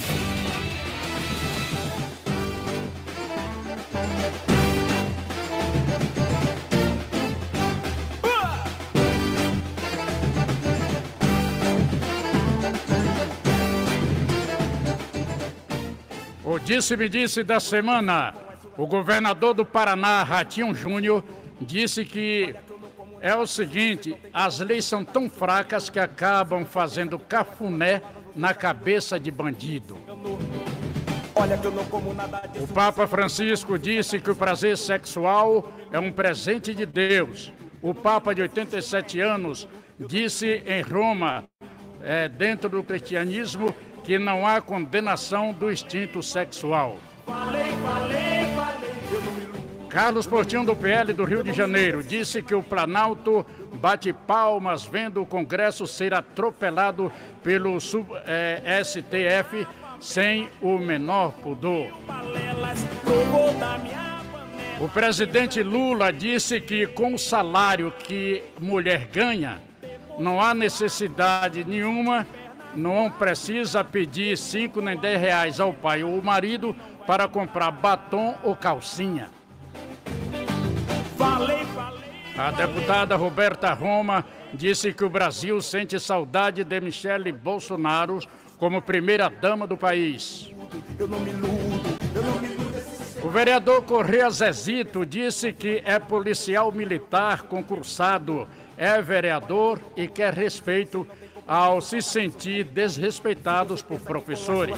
O Disse-me-Disse da Semana. O governador do Paraná, Ratinho Júnior, disse que é o seguinte: as leis são tão fracas que acabam fazendo cafuné na cabeça de bandido. O Papa Francisco disse que o prazer sexual é um presente de Deus. O Papa de oitenta e sete anos disse em Roma, é, dentro do cristianismo, que não há condenação do instinto sexual. Carlos Portinho, do P L do Rio de Janeiro, disse que o Planalto bate palmas vendo o Congresso ser atropelado pelo sub, é, S T F sem o menor pudor. O presidente Lula disse que com o salário que mulher ganha, não há necessidade nenhuma, não precisa pedir cinco nem dez reais ao pai ou ao marido para comprar batom ou calcinha. A deputada Roberta Roma disse que o Brasil sente saudade de Michele Bolsonaro como primeira-dama do país. O vereador Correa Zezito disse que é policial militar concursado, é vereador e quer respeito ao se sentir desrespeitados por professores.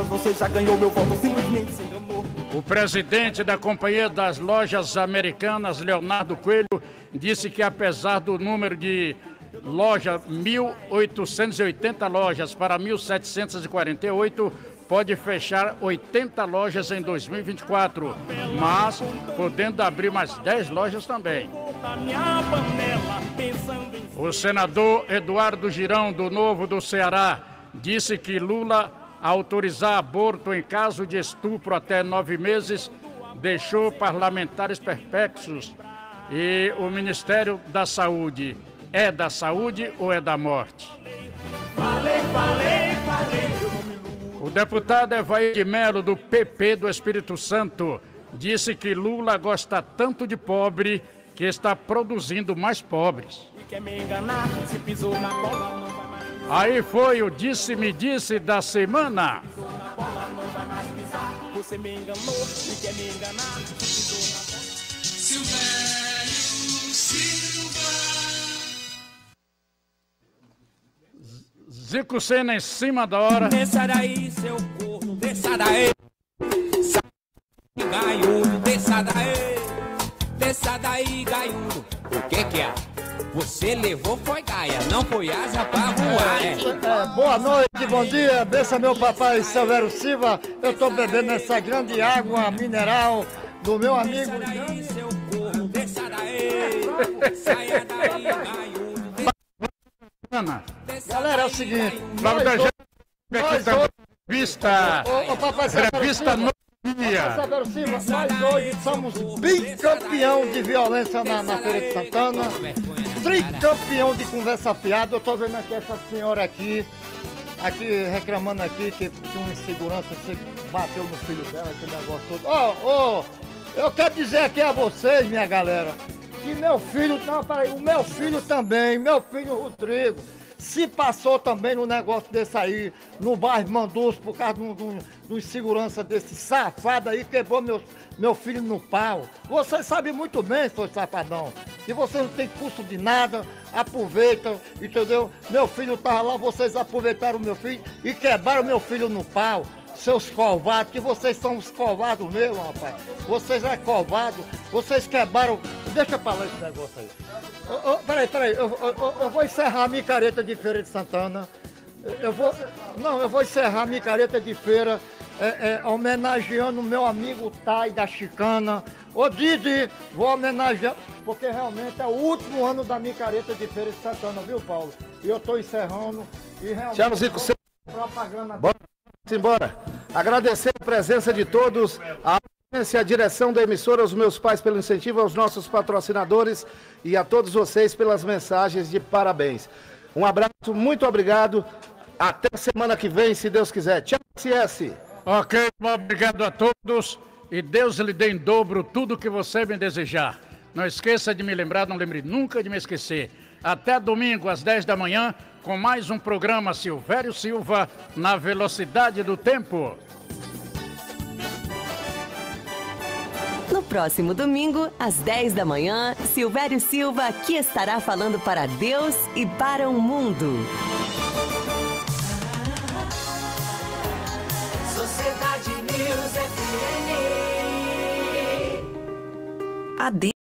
O presidente da Companhia das Lojas Americanas, Leonardo Coelho, disse que apesar do número de lojas, mil oitocentas e oitenta lojas para mil setecentas e quarenta e oito, pode fechar oitenta lojas em dois mil e vinte e quatro, mas podendo abrir mais dez lojas também. O senador Eduardo Girão, do Novo do Ceará, disse que Lula, autorizar aborto em caso de estupro até nove meses, deixou parlamentares perplexos. E o Ministério da Saúde, é da saúde ou é da morte? Falei, falei, falei. O deputado Evair de Melo, do P P do Espírito Santo, disse que Lula gosta tanto de pobre que está produzindo mais pobres. Aí foi o Disse-me-Disse da Semana. Você me enganou e quer me enganar. Silvério Silva. Zico Sena em cima da hora. Desça daí, seu corno, desça daí. Gaiudo, desça daí. Desça daí, gaiudo. O que que é? Você levou foi gaia, não foi asa pra voar, é. É, boa noite, bom dia, bença meu papai Silvério Silva. Eu tô bebendo essa grande água mineral do meu amigo. Santana. Galera, é o seguinte. Flávio da nós Gema, nós aqui também, hoje- revista, Ô, ô, papai Severo revista Silva, Noia. Papai Severo Silva, nós hoje somos bicampeão de violência na, na Feira de Santana, tricampeão de conversa fiada. Eu tô vendo aqui essa senhora aqui, aqui reclamando aqui que tinha uma insegurança, você bateu no filho dela, aquele negócio todo. Ó, ó, eu quero dizer aqui a vocês, minha galera, que meu filho, não, peraí, o meu filho também, meu filho Rodrigo, se passou também no negócio desse aí, no bairro Mandus, por causa de um, de um, de um segurança desse safado aí, quebrou meu, meu filho no pau. Você sabe muito bem, seu safadão, que você não tem curso de nada, aproveita, entendeu? Meu filho tava lá, vocês aproveitaram o meu filho e quebraram meu filho no pau. Seus covardes, que vocês são os covardes mesmo, rapaz. Vocês é covarde, vocês quebraram. Deixa pra lá esse negócio aí. Ô, ô, peraí, peraí, eu, eu, eu vou encerrar a micareta de Feira de Santana. Eu vou. Não, eu vou encerrar a micareta de feira é, é, homenageando o meu amigo Tai da Chicana. Ô Didi, vou homenagear, porque realmente é o último ano da micareta de Feira de Santana, viu, Paulo? E eu tô encerrando e realmente. Tchau, Zico. Propaganda. Bora embora. Agradecer a presença de todos, a audiência, a direção da emissora, aos meus pais pelo incentivo, aos nossos patrocinadores e a todos vocês pelas mensagens de parabéns. Um abraço, muito obrigado. Até semana que vem, se Deus quiser. Tchau, C S. Ok, obrigado a todos e Deus lhe dê em dobro tudo que você me desejar. Não esqueça de me lembrar, não lembre nunca de me esquecer. Até domingo às dez da manhã com mais um programa Silvério Silva na velocidade do tempo. No próximo domingo, às dez da manhã, Silvério Silva aqui estará falando para Deus e para o mundo. Sociedade News F M. Adeus.